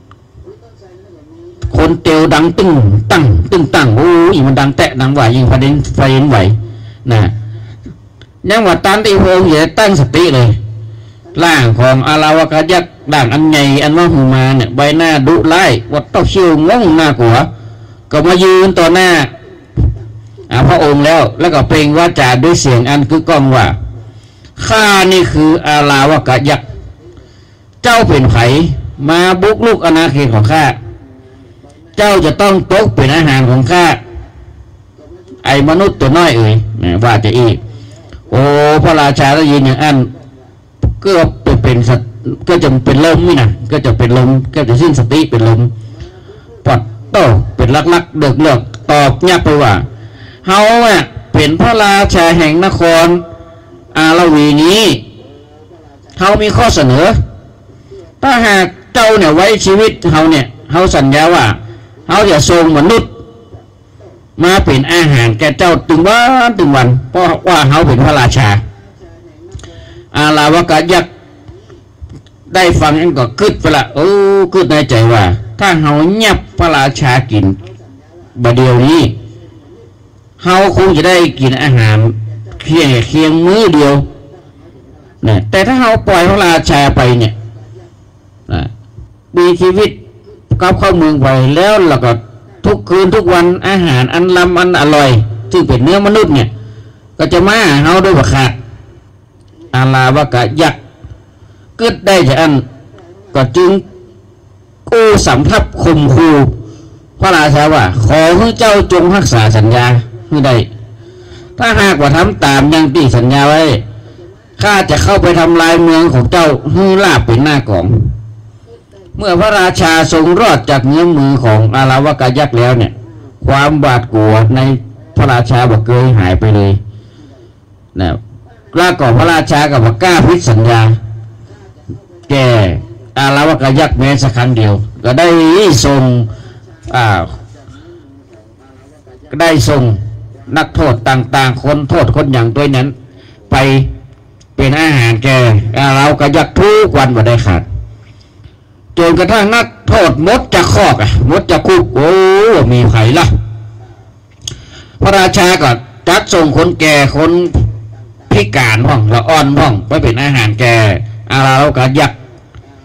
คนเตียวดังตึ้งตั้งตึ้งตั้งโอ้ยมันดังแตะดังไหวยิงไฟเด่นไฟเด่นไหวนะยังว่าตานที่พระองค์อย่าตั้งสติเลยร่างของอาลาวกยักษ์ด่างอันใหญ่อันว่าหูมาเนี่ยใบหน้าดุร้ายวัดเต้าเชี่ยวงงหน้ากลัวก็มายืนต่อหน้าพระองค์แล้วแล้วก็เปล่งวาจาด้วยเสียงอันคือก้องว่าข้านี่คืออาลาวกยักษ์เจ้าเป็นไผมาบุกลุกอาณาเขตของข้าเจ้าจะต้องตกเป็นอาหารของข้าไอ้มนุษย์ตัวน้อยเอ่ยว่าจะอีกโอ้พระราชาได้ยินอย่างอันก็เป็นก็จะเป็นลมนี่นะก็จะเป็นลมก็จะสิ้นสติเป็นลมปอดโตเป็นลักลักเดือดเลือกตอบเงียบไปว่าเฮาอ่ะเป็นพระราชาแห่งนครอาราวีนี้เฮามีข้อเสนอถ้าหากเจ้าเนี่ยไว้ชีวิตเฮาเนี่ยเฮาสัญญาว่าเฮาจะส่งมนุษย์มาเป็นอาหารแก่เจ้าตึงวันตึงวันเพราะว่าเฮาเป็นพระราชาอาลาวกยักษ์ได้ฟังนั่นก็คิดไปละโอ้คิดในใจว่าถ้าเฮาเงียบพระราชากินบะเดียวนี้เฮาคงจะได้กินอาหารเคียงเคียงมื้อเดียวนะแต่ถ้าเฮาปล่อยพระราชาไปเนี่ยนะมีชีวิตกับเข้าเมืองไปแล้วแล้วก็ทุกคืนทุกวันอาหารอันลำอันอร่อยซึ่งเป็นเนื้อมนุษย์เนี่ยก็จะมาเฮาด้วยบักขาดอาลาวกยักษ์เกิดได้จากอันก็จึงกู้สำทับข่มขู่พระราชาว่าขอให้เจ้าจงรักษาสัญญาให้ได้ถ้าหากว่าทำตามอย่างที่สัญญาไว้ข้าจะเข้าไปทำลายเมืองของเจ้าให้ลาบเป็นหน้ากองเมื่อพระราชาทรงรอดจากเงื้อมมือของอาลาวกยักษ์แล้วเนี่ยความบาดกลัวในพระราชาบอกเคยหายไปเลยนะกล้าก่อพระราชากับกล้าพิสัญญาแก่อาลาวกยักษ์แม้สักครั้งเดียวก็ได้ทรงอ่าก็ได้ทรงนักโทษต่างๆคนโทษคนอย่างตัวนั้นไปเป็นอาหารแก่อาลาวกยักษ์ทุกวันบ่ได้ขาดจนกระทั่งนักโทษมดจะคอกอ่ะมดจะคุกโอ้มีไผ่ละพระราชาก็จัดส่งคนแก่คนพิการห้องละอ่อนห้องไปเป็นอาหารแก่อาลาวกยักษ์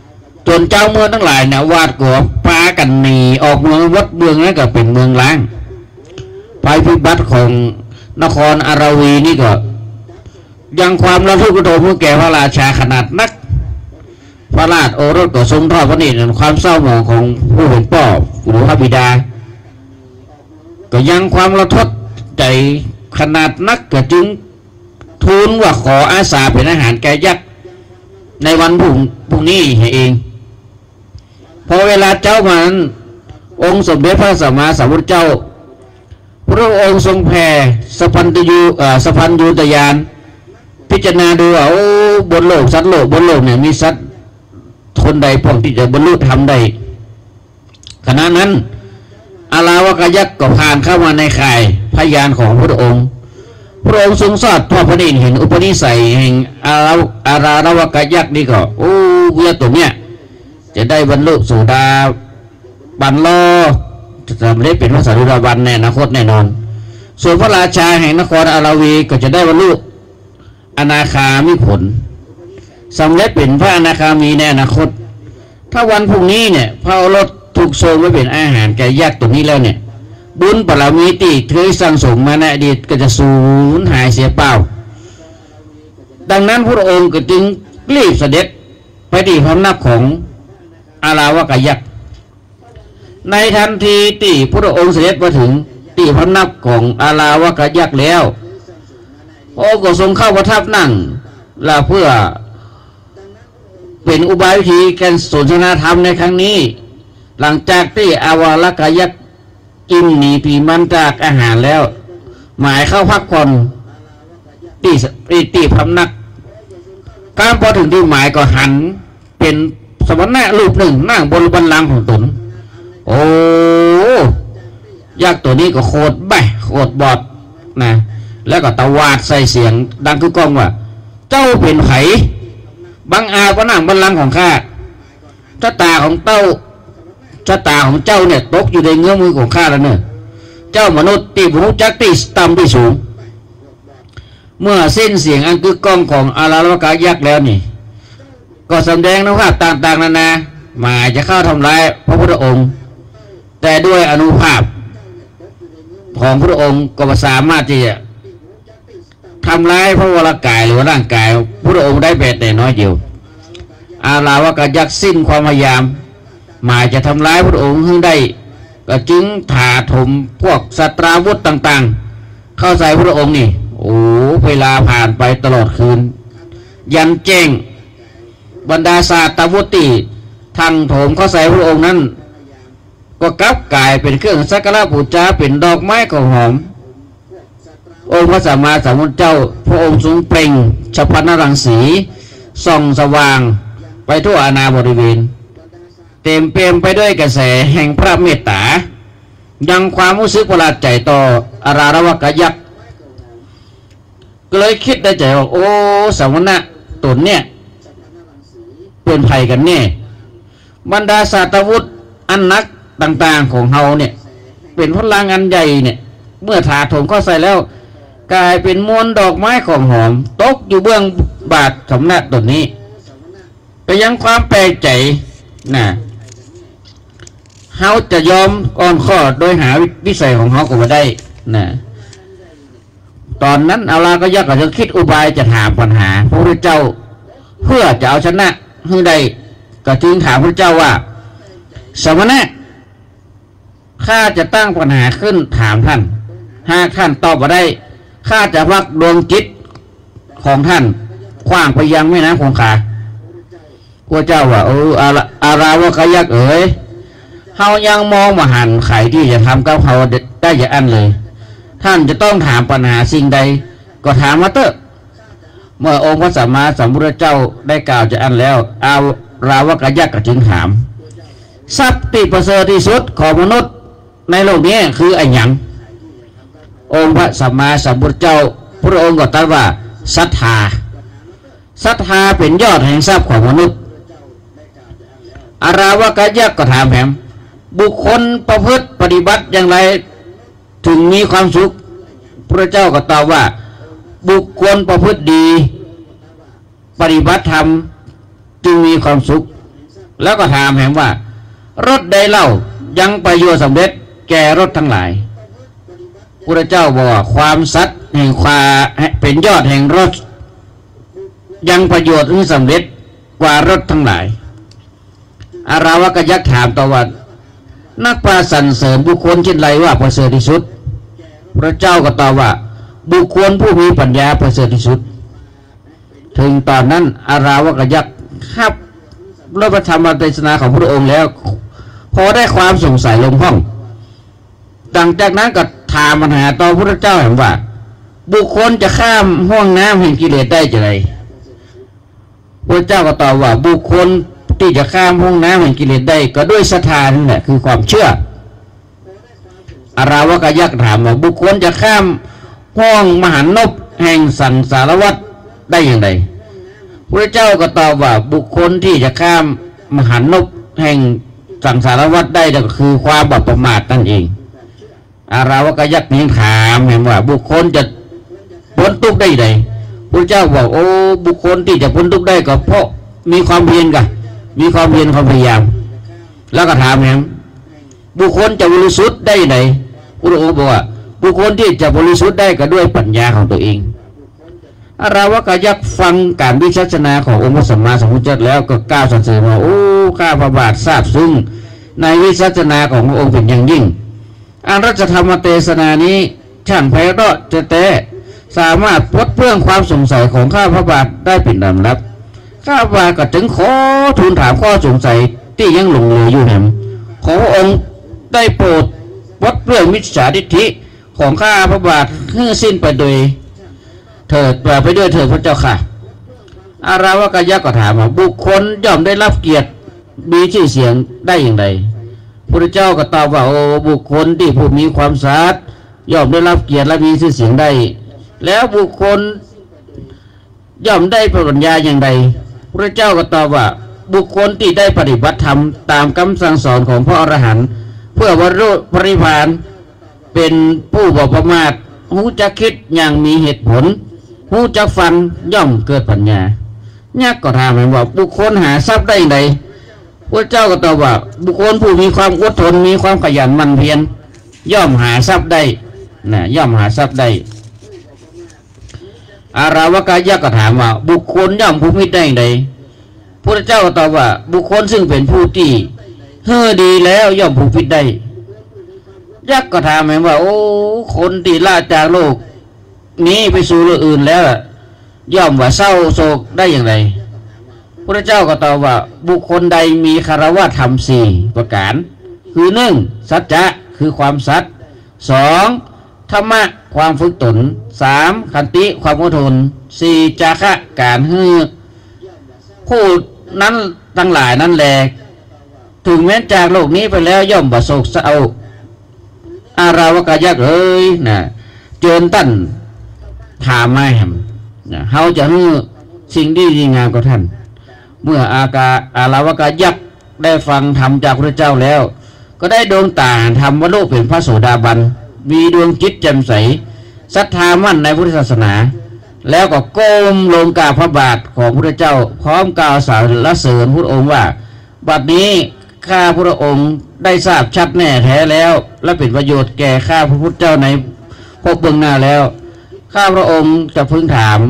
จนเจ้าเมืองทั้งหลายเนี่ยวาดกลัวปากันหนีออกเมืองวัดเมืองนั่นก็เป็นเมืองล้างภัยพิบัติของนครอาราวีนี่ก็ยังความระทึกระโดดเมื่อแก่พระราชาขนาดนักพระราชโอรสก็ทรงทอดพระเนตรความเศร้าหมองของผู้เป็นพ่อหรือพระบิดาก็ยังความระทดใจขนาดนักก็จึงทูลว่าขออาสาเป็นอาหารแก่ยักษ์ในวันพรุ่งพรุ่งนี้เองพอเวลาเจ้ามานั้นองค์สมเด็จพระสัมมาสัมพุทธเจ้าพระองค์ทรงแผ่สัพพัญญูสัพพัญญูตญาณพิจารณาดูว่าโอ้บนโลกสัตว์โลกบนโลกเนี่ยมีสัตว์คนใดพวกที่จะบรรลุธรรมได้ขณะนั้นอาลาวกยักษ์ก็ผ่านเข้ามาในข่ายพยานของพระองค์พระองค์ทรงทราบทอดพระเนตรเห็นอุปนิสัยแห่งอาราอาราลาวกยักษ์นี่ก็โอ้เวียตัวเนี้ยจะได้บรรลุสุดาบันโลจะไม่ได้เป็นพระสัสดาบันในอนาคตแน่นอนส่วนพระราชาแห่งนครอาราวีก็จะได้บรรลุอนาคามิผลสำเร็จเป็นพระอนาคามีในอนาคตถ้าวันพรุ่งนี้เนี่ยพระโอรสถูกทรงไว้เป็นอาหารแก่ยักษ์ตัวนี้แล้วเนี่ยบุญบารมีที่เคยสั่งสมมาในอดีตก็จะสูญหายเสียเปล่าดังนั้นพระองค์ก็จึงรีบเสด็จไปที่พำนักของอาลาวกยักษ์ในทันทีที่พระองค์เสด็จมาถึงที่พำนักของอาลาวกยักษ์แล้วพระองค์ก็ทรงเข้าประทับนั่งและเพื่อเป็นอุบายวิธีการสนทนาธรรมในครั้งนี้หลังจากที่อาวาลกยักษ์กินหนีผีมันจากอาหารแล้วหมายเข้าพักผ่อนที่ที่พำนักการพอถึงที่หมายก็หันเป็นสมณะรูปหนึ่งนั่งบนบัลลังก์ของตนโอ้ยักษ์ตัวนี้ก็โคตรแบะโคตรบอดนะแล้วก็ตะวาดใส่เสียงดังคือกล้องว่าเจ้าเป็นไผบังอาจว่านั่งบัลลังก์ของข้าชะตาของเต้าชะตาของเจ้าเนี่ยตกอยู่ในเงื้อมือของข้าแล้วเนี่ยเจ้ามนุษย์ที่รู้จักที่ต่ำที่สูงเมื่อสิ้นเสียงอันกึกก้องของอาลาวกยักษ์แล้วนี่ก็แสดงนภาพต่างๆนานาหมายจะเข้าทำร้ายพระพุทธองค์แต่ด้วยอนุภาพของพระองค์ก็สามารถที่จะทำร้ายพระวรกายหรือร่างกายพระองค์ได้แต่น้อยเดียวอาลาวกยักษ์สิ้นความพยายามหมายจะทำร้ายพระองค์ให้ได้ก็จึงถาถมพวกสัตราวุธต่างๆเข้าใส่พระองค์นี่โอ้เวลาผ่านไปตลอดคืนยันแจ้งบรรดาศาสตราวุธที่ทั้งโถมเข้าใส่พระองค์นั้นก็กลับกลายเป็นเครื่องสักการะบูชาเป็นดอกไม้ของหอมองค์พระสัมมาสัมพุทธเจ้าพระองค์ทรงเปล่งฉัพพนรังสีส่องสว่างไปทั่วอาณาบริเวณเต็มเปี่ยมไปด้วยกระแสแห่งพระเมตตายังความรู้สึกประหลาดใจต่ออาราลาวกยักษ์ก็เลยคิดได้ใจว่าโอ้สมณะตนเนี่ยเป็นไผกันแน่บรรดาศาสตราวุธอันนักต่างๆของเฮาเนี่ยเป็นพลังอันใหญ่เนี่ยเมื่อถาโถมเข้าใส่แล้วกลายเป็นมวลดอกไม้ของหอมตกอยู่เบื้องบาทสมณะตนนี้ก็ยังความแปลกใจนะเฮาจะยอมอ่อนข้อโดยหาวิสัยของเฮาก็ไม่ได้นะตอนนั้นอาลาวกยักษ์ก็จะคิดอุบายจะถามปัญหาพระพุทธเจ้าเพื่อจะเอาชนะให้ได้ก็จึงถามพระเจ้าว่าสมณะข้าจะตั้งปัญหาขึ้นถามท่านหากท่านตอบมาได้ข้าจะพักดวงจิตของท่านขว้างไปยังแม่น้ำคงคาพระเจ้าว่าโอ้อาลาวกยักษ์เอ๋ยเฮายังมองมาหันไขที่จะทำกับเขาได้อย่าอันเลยท่านจะต้องถามปัญหาสิ่งใดก็ถามมาเถอะเมื่อองค์พระสัมมาสัมพุทธเจ้าได้กล่าวจะอันแล้วอาลาวกยักษ์ก็จึงถามทรัพย์ที่ประเสริฐที่สุดของมนุษย์ในโลกนี้คืออะไรอย่างองค์พระสัมมาสัมพุทธเจ้าพระองค์ก็ตรัสว่าศรัทธาศรัทธาเป็นยอดแห่งทรัพย์ของมนุษย์อาลาวกยักษ์ก็ถามแหมบุคคลประพฤติปฏิบัติอย่างไรถึงมีความสุขพระเจ้าก็ตอบว่าบุคคลประพฤติดีปฏิบัติธรรมจึงมีความสุขแล้วก็ถามแหมว่ารถใดเล่ายังประโยชน์สำเร็จแก่รถทั้งหลายพระเจ้าบอกว่าความสัตย์แห่งความเป็นยอดแห่งรถยังประโยชน์ที่สำเร็จกว่ารถทั้งหลายอาราวกยักษ์ถามต่อว่านักปราศรัยสรรเสริญบุคคลเช่นไรว่าประเสริฐที่สุดพระเจ้าก็ตอบว่าบุคคลผู้มีปัญญาประเสริฐที่สุดถึงตอนนั้นอาราวกยักษ์ครับรับพระธรรมเทศนาของพระองค์แล้วพอได้ความสงสัยลงห้องต่างจากนั้นก็ถามปัญหาต่อพระเจ้าแห่งว่าบุคคลจะข้ามห้วงน้ำแห่งกิเลสได้จะไรพระเจ้าก็ตอบว่าบุคคลที่จะข้ามห้วงน้ำแห่งกิเลสได้ก็ด้วยศรัทธานั่นแหละคือความเชื่ออาราวกยักษ์ถามว่าบุคคลจะข้ามห้วงมหันนบแห่งสังสารวัฏได้อย่างไรพระเจ้าก็ตอบว่าบุคคลที่จะข้ามมหันนบแห่งสังสารวัฏได้ก็คือความบาปประมาทนั่นเองอาราวกยักษ์นี้ถามเห็นว่าบุคคลจะพ้นทุกข์ได้ใดพระเจ้าบอกโอ้บุคคลที่จะพ้นทุกข์ได้ก็เพราะมีความเพียรกันมีความเพียรความพยายามแล้วก็ถามเห็นบุคคลจะบริสุทธิ์ได้ใดพระองค์บอกว่าบุคคลที่จะบริสุทธิ์ได้ก็ด้วยปัญญาของตัวเองอาราวกยักษ์ฟังการวิจัชนาขององค์พระสัมมาสัมพุทธเจ้าแล้วก็กล่าวสรรเสริญว่าโอ้ข้าพระบาททราบซึ้งในวิจัชนาของพระองค์เป็นอย่างยิ่งอันรัชธรรมเทศนานี้ช่างไพเราะจะแต่สามารถปลดเปลื้องความสงสัยของข้าพระบาทได้เป็นลำดับข้าพระบาทก็ถึงขอทูลถามข้อสงสัยที่ยังหลงเหลืออยู่แห่งขอพระองค์ได้โปรดปลดเปลื้องมิจฉาทิฏฐิของข้าพระบาทให้สิ้นไปโดยเถิดไปด้วยเถิดพระเจ้าค่ะอาราวกยักษ์ก็ถามว่าบุคคลย่อมได้รับเกียรติมีชื่อเสียงได้อย่างไรพระเจ้าก็ตอบว่าโอ้บุคคลที่ผู้มีความสะอาดย่อมได้รับเกียรติและมีชื่อเสียงได้แล้วบุคคลย่อมได้ปัญญาอย่างไรพระเจ้าก็ตอบว่าบุคคลที่ได้ปฏิบัติธรรมตามคำสั่งสอนของพระอรหันต์เพื่อบรรลุปรินิพพานเป็นผู้บ่ประมาทหูจักคิดอย่างมีเหตุผลหูจักฟังย่อมเกิดปัญญายักษ์ก็ถามว่าบุคคลหาทรัพย์ได้ใดพระเจ้าก็ตอบว่าบุคคลผู้มีความอดทนมีความขยันหมั่นเพียรย่อมหาทรัพย์ได้นะย่อมหาทรัพย์ได้อาราวกยักษ์ก็ถามว่าบุคคลย่อมผู้มิตรได้ใดพระเจ้าก็ตอบว่าบุคคลซึ่งเป็นผู้ที่เฮ่อดีแล้วย่อมผู้มิตรได้ยักษ์ก็ถามว่าโอ้คนที่ละจากโลกนี้ไปสู่โลกอื่นแล้วย่อมว่าเศร้าโศกได้อย่างไรพระเจ้าก็ตอบว่าบุคคลใดมีคารวะธรรมสี่ประการคือหนึ่งสัจจะคือความสัตย์สองธรรมะความฝึกตนสามขันติความอดทนสี่จาคะการฮือผู้นั้นทั้งหลายนั้นแหละถึงแม้จากโลกนี้ไปแล้วย่อมบ่โศกเศร้าอาราวกยักษ์เอ้ยนะเจิญตั้นถามไม่แหมนะเฮาจะฮือสิ่งดีดีงามกับท่านเมื่ออากาอาราวกยักษ์ได้ฟังธรรมจากพระเจ้าแล้วก็ได้ดวงตาธรรมวโลกเป็นพระโสดาบันมีดวงจิตแจ่มใสศรัทธามั่นในพุทธศาสนาแล้วก็ก้มลงกราบพระบาทของพระเจ้าพร้อมกล่าวสรรเสริญพระองค์ว่าบัดนี้ข้าพระองค์ได้ทราบชัดแน่แท้แล้วและเป็นประโยชน์แก่ข้าพระพุทธเจ้าในภพเบื้องหน้าแล้วข้าพระองค์จะพึงถาม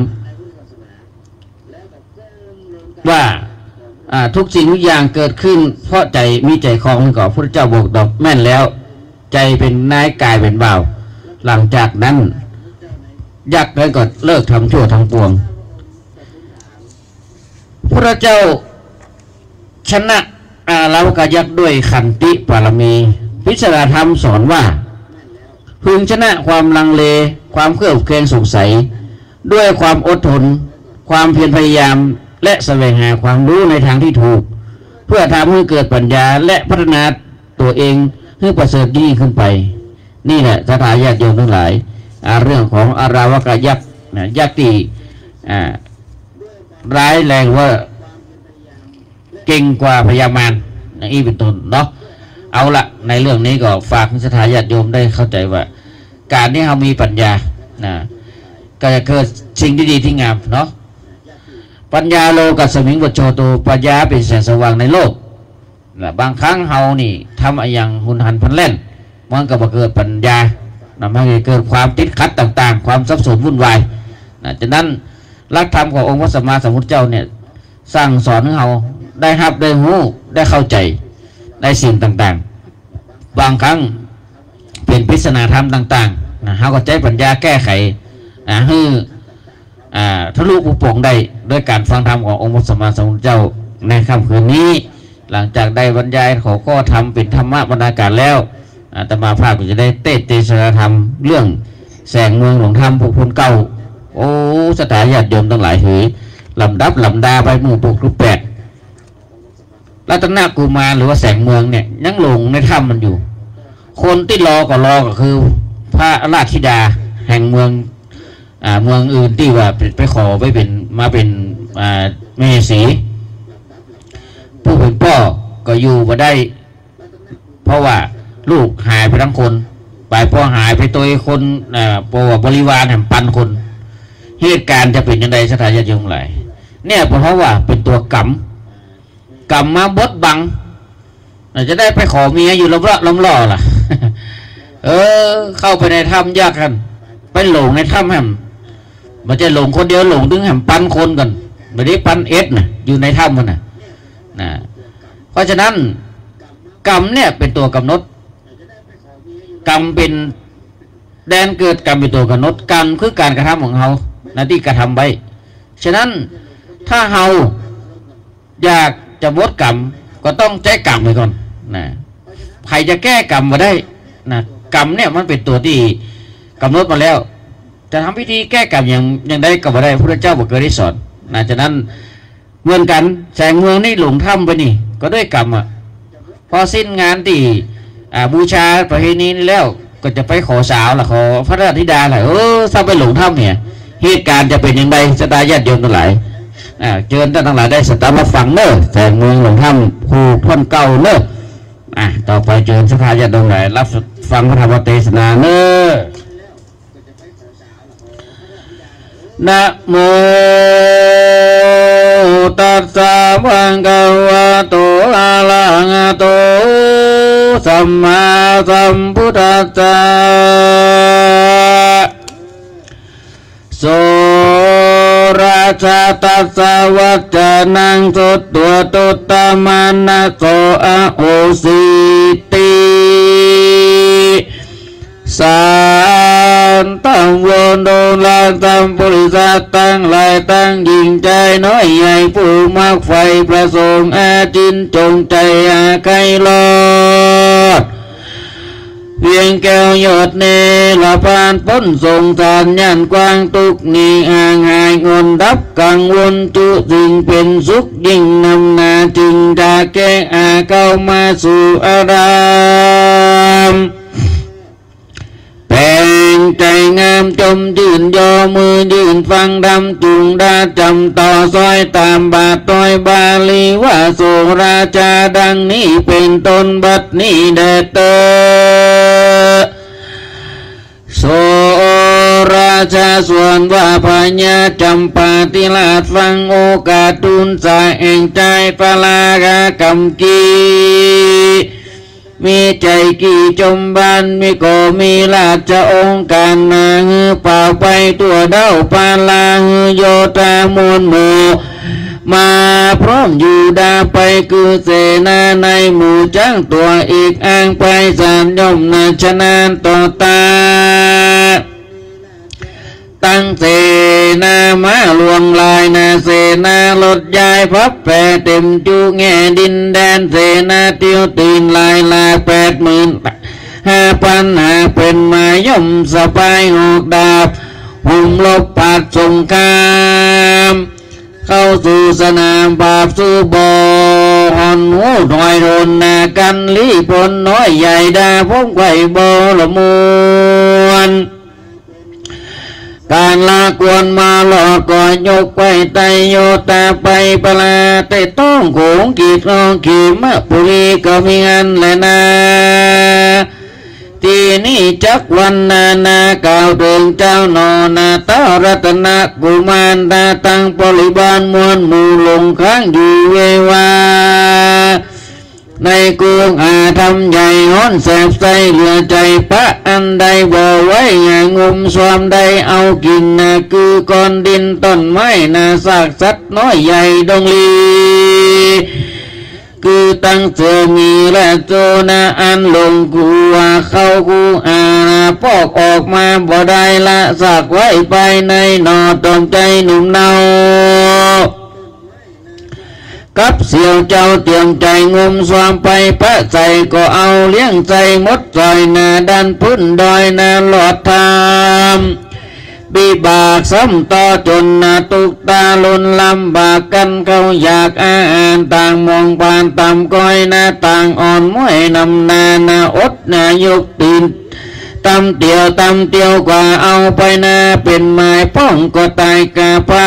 ว่าทุกสิ่งทุกอย่างเกิดขึ้นเพราะใจมีใจคลองก่อนพระเจ้าบอกดอกแม่นแล้วใจเป็นนายกายเป็นบ่าวหลังจากนั้นยักษ์นั้นก็เลิกทำชั่วทั้งปวงพระเจ้าชนะอาลาวกยักษ์ด้วยขันติปารมีพิจารณาธรรมสอนว่าพึงชนะความลังเลความเครือบแคลงสงสัยด้วยความอดทนความเพียรพยายามและแสวงหาความรู้ในทางที่ถูกเพื่อทำให้เกิดปัญญาและพัฒนาตัวเองให้ประเสริฐยิ่งขึ้นไปนี่แหละศรัทธาญาติโยมทั้งหลายเรื่องของอาราวกยักษ์ยักษ์ที่ร้ายแรงว่าเก่งกว่าพญามารนี่เป็นต้นเนาะเอาละในเรื่องนี้ก็ฝากศรัทธาญาติโยมได้เข้าใจว่าการที่เรามีปัญญานะก็จะเกิดสิ่งที่ดีที่งามเนาะปัญญาโลกัสมิงวัจโชโตปัญญาเป็นแสงสว่างในโลกและบางครั้งเฮานี่ทำอย่างหุนหันพันเล่นมันก็บ่เกิดปัญญานำให้เกิดความติดขัดต่างๆความสับสนวุ่นวายนะฉะนั้นหลักธรรมขององค์พระสัมมาสัมพุทธเจ้าเนี่ยสั่งสอนให้เราได้รับได้รู้ได้เข้าใจในสิ่งต่างๆบางครั้งเป็นปริศนาธรรมต่างๆนะเราก็ใช้ปัญญาแก้ไขนะให้ทะลุปุโป่งได้ด้วยการฟังธรรมขององค์พระสัมมาสัมพุทธเจ้าในค่ำคืนนี้หลังจากได้บรรยายขอก็ทำเป็นธรรมะบรรณาการแล้วอาตมาภาพก็จะได้เตเตศนาธรรมเรื่องแสงเมืองหลวงธรรมผู้พ้นเก่าโอ้สถานญาติโยมทั้งหลายหือลำดับลำดาไปหมู่ปุกรูปแปดรัตนกุมารหรือว่าแสงเมืองเนี่ยยังหลงในถ้ำมันอยู่คนที่รอก็รอก็คือพระราชธิดาแห่งเมืองอ่าเมืองอื่นที่ว่าไปขอไปเป็นมาเป็นอ่าเมสีผู้เป็นพ่อก็อยู่มาได้เพราะว่าลูกหายไปทั้งคนไปพ่อหายไปตัวคนอ่าปวบริวารแห่งปันคนเหตุการณ์จะเป็นยังไงสถานญาติโยมหลายเนี่ยเพราะว่าเป็นตัวกรรมกรรมมาบดบังจะได้ไปขอเมียอยู่ล้ำล่อล้ำล่อล่ะ เออเข้าไปในถ้ำยากกันไปหลงในถ้ำแหมมันจะหลงคนเดียวหลงถึงแหมปันคนกันไม่ได้ปันเอสนะอยู่ในถ้ำมันนะนะเพราะฉะนั้นกรรมเนี่ยเป็นตัวกำหนดกรรมเป็นแดนเกิดกรรมเป็นตัวกำหนดกรรมคือการกระทำของเราหน้าที่กระทำไว้ฉะนั้นถ้าเราอยากจะบดกรรมก็ต้องแก้กรรมไปก่อนนะใครจะแก้กรรมมาได้นะกรรมเนี่ยมันเป็นตัวที่กำหนดมาแล้วจะทำพิธีแก้กรรมยังยังได้ก็บ่ได้พระเจ้าบอกเคยได้สอนนะฉะนั้นเหมือนกันแสงเมืองนี่หลงถ้ำไปนี่ก็ด้วยกรรมอ่ะพอสิ้นงานที่บูชาประเพณีนี้แล้วก็จะไปขอสาวล่ะขอพระราชธิดาล่ะเออถ้าไปหลงถ้ำเนี่ยเหตุการณ์จะเป็นยังไงสตาญาติโยมทั้งหลายเชิญท่านทั้งหลายได้สตาร์มาฟังเนอะแสงเมืองหลงถ้ำผู้พ้นเก่าเนอะอ่ะต่อไปเชิญสตาญาติโยมทั้งหลายรับฟังพระธรรมเทศนาเนอะนะโมตัสสะภะคะวะโตอะระหะโตสัมมาสัมพุทธัสสะโสราชาตัสสะวัจจานังสุตตัวตุตตะมานะโสอะโอสิติสานตั้งวนโดลาตั้งบริษัทตั้งหลายตั้งยิ่งใจน้อยใหญ่ผู้มากไฟประสงค์อาจินจงใจอาใครรอดเพียงแก้วยอดเนละพานพ้นทรงทานยันกว้างตุกนี้ห่างหายงนดับกังวลตุสิ่งเป็นสุขยิ่งนำนาจึงดาแก้อาเข้ามาสู่อารามแปลงใจงามจมยืนยอมือยืนฟังดำจุงดาจำต่อซอยตามบาทต้อยบาลีว่าโสราชาดังนี้เป็นต้นบัดนี้เดเตอโสราชาส่วนว่าพญาจำปาติลาดฟังโอกาสตุนสายแห่งใจปลากากำกีมีใจกี่จมบันมีก็มีราชองค์การนาฮือเป่าไปตัวเด้าปาลาฮือโยตามวลหมู่มาพร้อมอยู่ดาไปคือเสนาในหมู่จ้างตัวอีกอ้างไปสามย่อมนาชนะต่อตาตั้งเสนามาลวงลายนาเสนาลดยายพับแปรเต็มจูแง่ดินแดนเสนาเตียวตีนลายลาแปดหมื่นห้าพันหาเป็นหมายย่อมสบายหอกดาบหุ่มลบปัดสงครามเข้าสู่สนามบาปสู่บ่อหอนหูหน่อยโดนนากันลีพลน้อยใหญ่ดาพงไข่บ่ละมวนการลากวนมาหลอกก่อยกไปไตโยตาไปปลาเตต้องโขงกีดลองขีมะปุรีก็มีงานแลนาที่นี่จักวันนานาเก่าเดิงเจ้านอนาตารัตนกุมารตาตั้งบริบาลมวลหมู่ลงค้างอยู่เววาในกรุงอาทำใหญ่ฮ้อนแสบใสเหลือใจพระอันใดบ่ไว้งุมสวมใดเอากินนะคือก้อนดินต้นไม้นะซากสัตว์น้อยใหญ่ดงลีคือตั้งเสือมีและโจนะอันลงกูว่าเข้ากูอาปอกออกมาบ่ได้ละสากไว้ไปในนอตรงใจหนุ่มเนากับเสี่ยวเจ้าเตรียมใจงมสวามไปพระใจก็เอาเลี้ยงใจมดซอยนาดันพื้นดอยนาหลอดทามบีบากซ้ำต่อจนนาตุกตาลุนลำบากกันเขาอยากอ่านต่างมองผ่านต่ำก้อยนาต่างอ่อนม้วยนำนานาอดนายกตีนตำเตียวตำเตียวกว่าเอาไปนาเป็นไม้ป้องก็ตายกาพา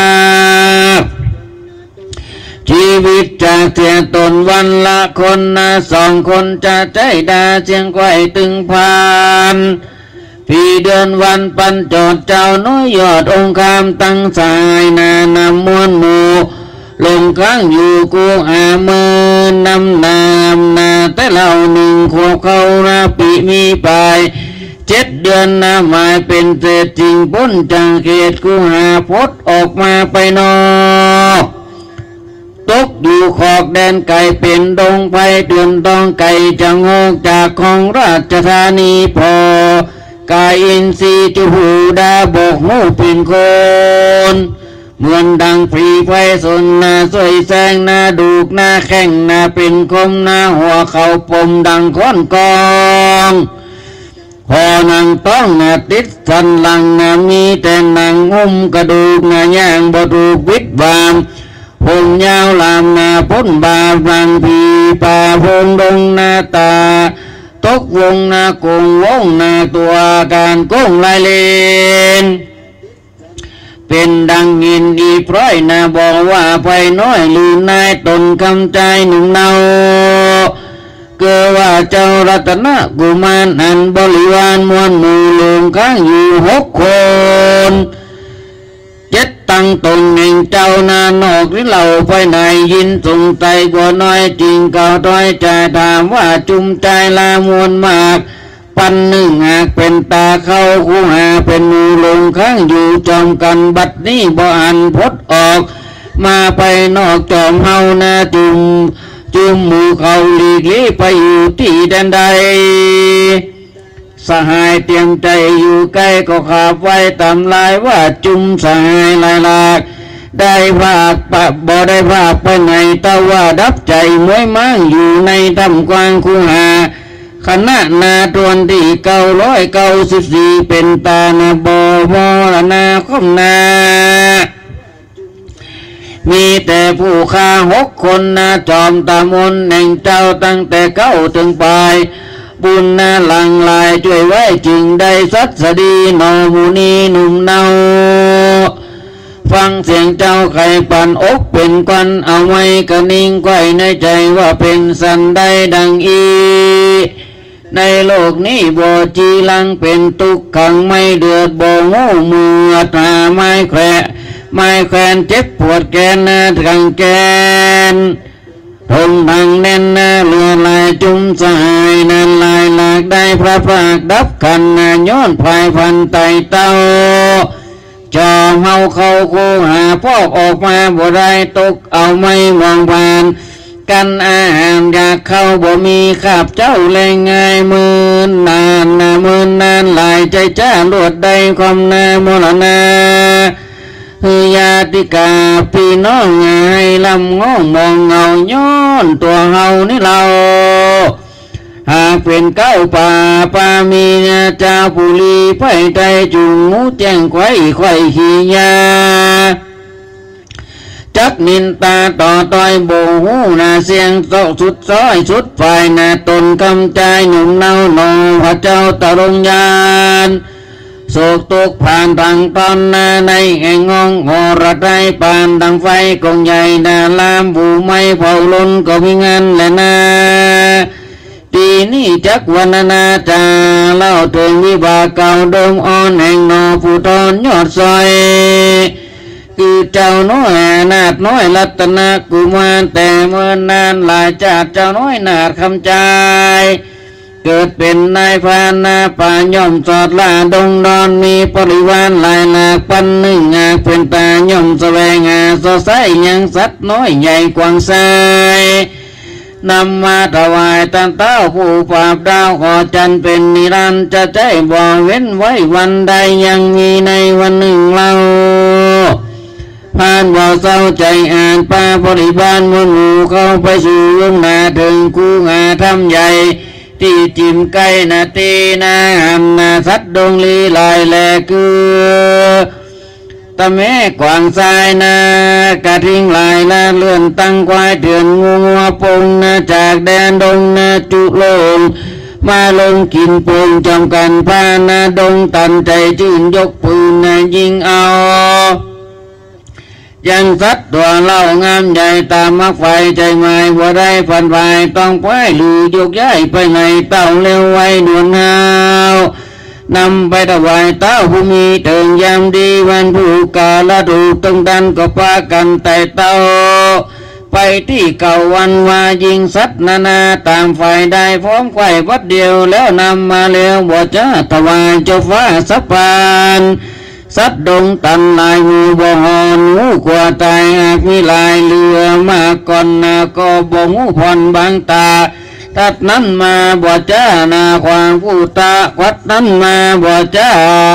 ชีวิตจากเสียตนวันละคนนะสองคนจะใจดาเชียงไกวตึงพานพี่เดือนวันปันจอดเจ้าน้อยยอดองค์คำตั้งสายนานำมวลหมู่ลงค้างอยู่กูอาเมินนำนามนาแต่เราหนึ่งขวบเขานาปีมีไปเจ็ดเดือนนาหมายเป็นเศษจริงพ้นจังเขตกูหาพดออกมาไปนอกตกอยู่ขอกแดนไก่เป็นดงไผ่เดือนตองไก่จังโงกจากของราชธานีพอกายอินทรีจุหูดาบกหูปิ่นโคนเหมือนดังปรีไฟสนนาสวยแสงนาดูกนาแข้งนาเป็นคมนาหัวเขาปมดังค้อนกองพอนังต้องนาติดสันหลังนามีแต่นางอุ้มกระดูกนาย่างบดูกวิดบามพงยาวลามนาพ้นบาบางพีป่าพงดงนาตาตกวงนาโกงวงนาตัวการโกงลายเลนเป็นดังยินดีพร้อยนาบอกว่าไปน้อยลืมนายตนคำใจหนุ่มเนาเกิดว่าเจ้ารัตนกุมารอันบริวารมวลหมู่ลงค้างอยู่หกคนเจ็ดตั้งตนแห่งเจ้านานอกหรือเราไปไหนยินสงใจกว่าน้อยจริงเก่าต้อยใจถามว่าจุมใจลามวลมากปันหนึ่งหากเป็นตาเข้าคู่หาเป็นมูลงข้างอยู่จอมกันบัดนี้บ่อันพดออกมาไปนอกจอมเฮานาจุมจุมหมู่เขาหลีกลี่ไปอยู่ที่แดนใดสหายเตรียมใจอยู่ใกล้ก็ขับไว้ตำลายว่าจุมสหายลายหลากได้ภาคปะบ่ได้ภาคไปไหนแต่ว่าดับใจมวยมั่งอยู่ในถ้ำกว้างคูหาคณะนาตวนที่เก้าร้อยเก้าสิบสี่เป็นตานาบมรณาคมนามีแต่ผู้ฆ่าหกคนนาจอมตามนแห่งเจ้าตั้งแต่เก้าถึงปลายบุญนาหลังลายช่วยไว้จึงได้สัตสดีนอมูนีหนุ่มเนาฟังเสียงเจ้าไข่ปั่นอกเป็นควันเอาไว้กระนิ่งไว้ในใจว่าเป็นสันได้ดังอีในโลกนี้บ่จีลังเป็นทุกขังไม่เดือดบ่งูมือตาไม้แขวะไม้แขวนเจ็บปวดแกนนาทางแกนทนดังแน่นนาเรือลายจุมสหายนันลายหลากได้พระภาคดับขันนาย้อนภายพันไตเต้าจอมเฮาเขาคู่หาพอกออกมาบ่ได้ตกเอาไม่มองผ่านกันอาหารอยากเข้าบ่มีขับเจ้าแรงง่ายมือนานนามือนานหลายใจจ้าลวดได้ความนามรณาฮือยาติกาพี่น้องไงลำง้องมองเงาย้อนตัวเฮานี่เราหากเป็นเก้าป่าปามีเจ้าปุรีไปใจจุงมูแจ้งไข่ไข่ขี้ยาจักนินตาต่อต้อยโบหูนาเสียงโตสุดซ้อยสุดฝ่ายนาตนกำใจหนุ่มเนาหนอพระเจ้าตะรงยานโศกตกผ่านทางตอนนาในแห่งงองหอระไดปานดังไฟกองใหญ่นาลามบูไม่เผาล้นก็มีงานแหละนาปีนี้จักวันนาจาเล่าถึงวิบากเก่าดงอ่อนแห่งนอผู้ทอนยอดซอยคือเจ้าน้อยนาดน้อยรัตนกุมารแต่เมื่อนานหลายชาติเจ้าน้อยนาดคำใจเกิดเป็นนายพานาป่าย่อมสอดล่าดงดอนมีปริวารหลายหลากปันหนึ่งงาเป็นตาย่อมแสวงหาสดใสยังสัตว์น้อยใหญ่กว้างไสนำมาถวายตั้งเต้าผู้ปราบดาวขอจันเป็นนิรันดร์จะใจบ่เว้นไว้วันใดยังมีในวันหนึ่งเราผ่านบ่เศร้าใจอ่านป้าบริบาลมุนหมู่เข้าไปสู่วงนาถึงคู่งาทำใหญ่ที่จิ้มไก่นาตีนาหำนาสัตว์ดงลีลายแลคือตะแม่กวางทรายนากระทิงลายละเลื่อนตั้งควายเถื่อนงูงัวปงนาจากแดนดงนาจุโลงมาลงกินปงจำกันพานาดงตันใจชื่นยกปืนนายิงเอายังสัตว์ตัวเล่างามใหญ่ตามมักไฟใจหมายบ่ได้ฝันไฟต้องไปหรือยกย้ายไปไหนเต่าเร็วไวด่วนหาวนำไปถวายเต้าผู้มีเถิงยามดีวันผู้กาละถูกต้องดันก็ปากันแต่เต้าไปที่เก่าวันว่ายิงสัตว์นานาตามฝ่ายได้พร้อมไข่วัดเดียวแล้วนำมาเลี้ยวบ่จ้าถวายเจ้าฟ้าสัพพานสัตว์ดงตันลายงูบ่หอนงูกว่าตายหากมีลายเรือมาก่อนนาก็บ่งูผ่อนบางตาทัดนั้นมาบ่จ้านาความผู้ตาวัดนั้นมาบ่จ้า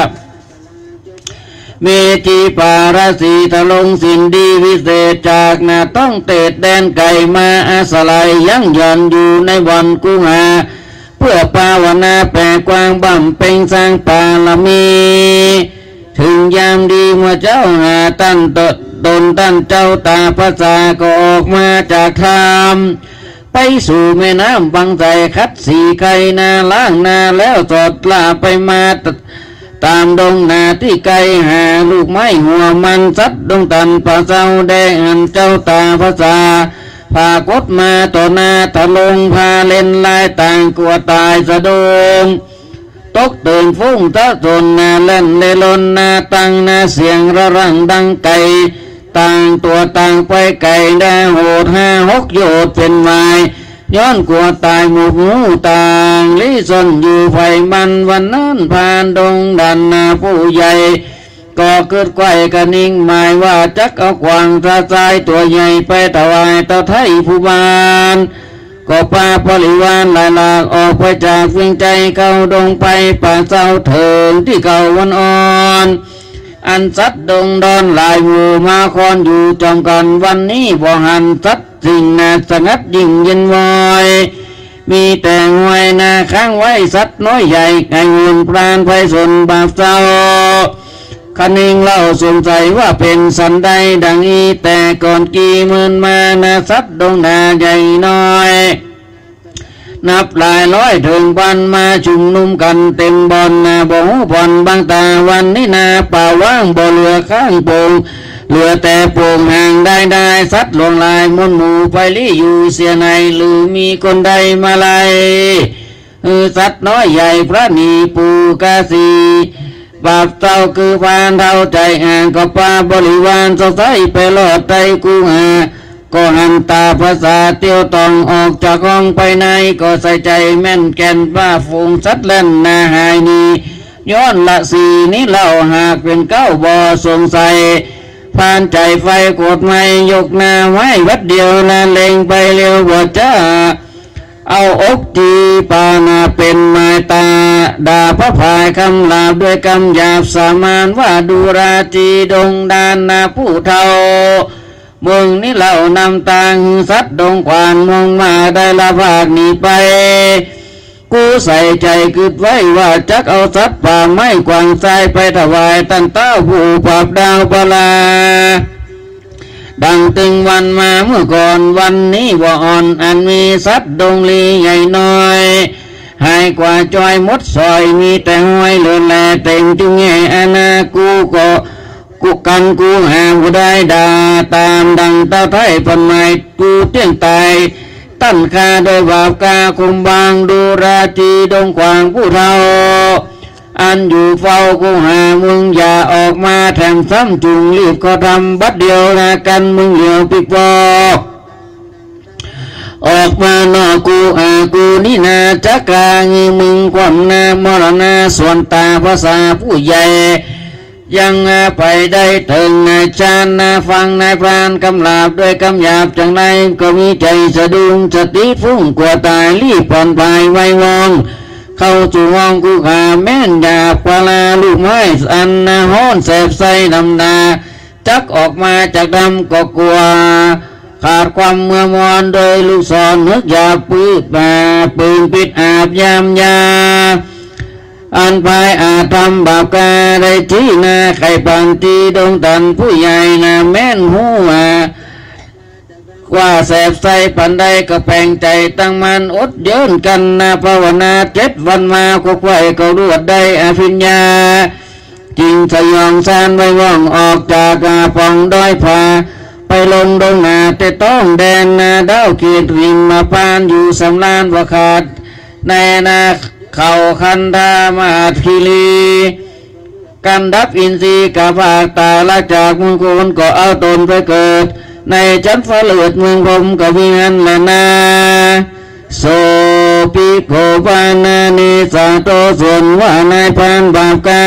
เมจีปาราสีทะลงสินดีวิเศษจากนาต้องเตดแดนไก่มาอาสลัยยังย่อนอยู่ในวันกุหาเพื่อภาวนาแผ่กว้างบ่มเป็นสร้างปาลมีถึงยามดีเมื่อเจ้าหาตั้นตดตนตั้นเจ้าตาภาษาก็ออกมาจากธรรมไปสู่แม่น้ำบางใจคัดสีไข่นาล้างนาแล้วสอดลาไปมาตามดงนาที่ไกลหาลูกไม้หัวมันซัดดงตันปะเจ้าแดงเจ้าตาภาษาพากดมาต่อหน้าตะลงพาเล่นลายต่างกลัวตายสะดงตกตื่นฟุ้งตะจนนาเล่นเลลนนาตังนาเสียงระรังดังไก่ต่างตัวต่างไปไก่ได้โหดห้าหกโยดเป็นไม้ย้อนกลัวตายหมู่หูต่างลิซนอยู่ไฟมันวันนั้นผ่านดงดันนาผู้ใหญ่ก็เกิดไข่กระนิ่งหมายว่าจักเอาควางตาใจตัวใหญ่ไปถวายตาไทยผู้บานก็พาบริวารหลายหลากออกไปจากเวียงใจเข้าดงไปป่าเจ้าเถิงที่เก่าวันอ่อนอันสัตว์ดงดอนหลายหมู่มาคอนอยู่จอมกันวันนี้บ่หันสัตว์สิ่งนาสงัดยิ่งเย็นวอยมีแต่งไว้นาค้างไว้สัตว์น้อยใหญ่ไก่เงินปราณไพศาลบาปเจ้าคันเองเล่าสงสัยว่าเป็นสันใดดังนี้แต่ก่อนกี่หมื่นมานาสัตว์ดงนาใหญ่น้อยนับหลายร้อยถึงพันมาชุมนุมกันเต็มบอนนาบ่หูผ่อนบางตาวันนี้นาป่าว่างบ่เหลือข้างโป่งเหลือแต่โป่งห่างได้ได้สัตว์ลวงลายมุนหมู่ไปลี้อยู่เสียในหรือมีคนใดมาไล่สัตว์น้อยใหญ่พระนีปูกาสีบาปเจ้าคือพานเท่าใจห่างก็ป้าบริวารสดใสไปลอดใจกูหาก็หันตาภาษาเตียวตองออกจากห้องไปในก็ใส่ใจแม่นแก่นว่าฝูงสัตว์เล่นนาหายนี้ย้อนละสีนี้เล่าหากเป็นเก้าบ่อสงสัยผ่านใจไฟกดไม่ยกหน้าไว้วัดเดียวละเล็งไปเร็วบ่จ้าเอาอกจีปานาเป็นไม้ตาด่าพระพายคำลาบด้วยคำหยาบสามานว่าดูราจีดงดานนาผู้เท่าเมืองนี้เล่านำตังสัตว์ดงควานมองมาได้ละภาคนี้ไปกูใส่ใจคิดไว้ว่าจักเอาสัตว์ป่าไม้กวางทรายไปถวายตั้งเต้าผู้ปราบดาวปลาดังตึงวันมาเมื่อก่อนวันนี้ว่าอ่อนอันมีสัตว์ดงลีใหญ่น้อยหายกว่าจอยมดซอยมีแต่ห้อยเลือนแลเต็งจุงแง่อนากูก็กูกันกูหาผู้ได้ด่าตามดังเต้าไทยพันไม้กูเตี้ยงตายตั้นคาโดยบาปกาคุมบางดูราจีดงขวางผู้เท่าอันอยู่เฝ้ากูหามึงอย่าออกมาแถมซ้ำจุงรีบก็ทำบัดเดียวนะกันมึงเหลียวปิกปอกออกมานอกูอากูนี่นาจักกลางมึงความนามรณาส่วนตาภาษาผู้ใหญ่ยังไปได้ถึงนายชาญนาฟังนายพรานกำลาบด้วยคำหยาบจังไรก็มีใจสะดุ้งสติฟุ้งกลัวตายรีบผ่อนไปไว้วองเข้าจู่ห้องกูขาแม่นหยาบปลาลูกไม้อันนาห้อนแสบใส่ดำนาจักออกมาจากดำก็กลัวขาดความเมื่อมอนโดยลูกศรนึกยาปืนมาปืนปิดอาบยามยาอันภายอาจทำบาปกาได้ที่นาไข่ปันตีดงตันผู้ใหญ่นาแม่นหัวว่าแสบใส่ปันใดก็แปลงใจตั้งมันอดเยินกันนาภาวนาเจ็ดวันมาก็ไว้ก็รวดได้อภิญญาจริงสยองซานไว้ว่องออกจากอาปองด้อยผาไปลงดงนาแต่ต้องแดนนาดาวเกียรริมมาปานอยู่สำลานวขาดในนาเขาคันธามาคีรีกันดับอินทรีกาภาคตาละจากเมืองโคนก็เอาตนไปเกิดในชั้นฟ้าเลือดเมืองพรมก็วิหันละนาโสปิโภปานานิสาโตส่วนว่านายพานบาปกา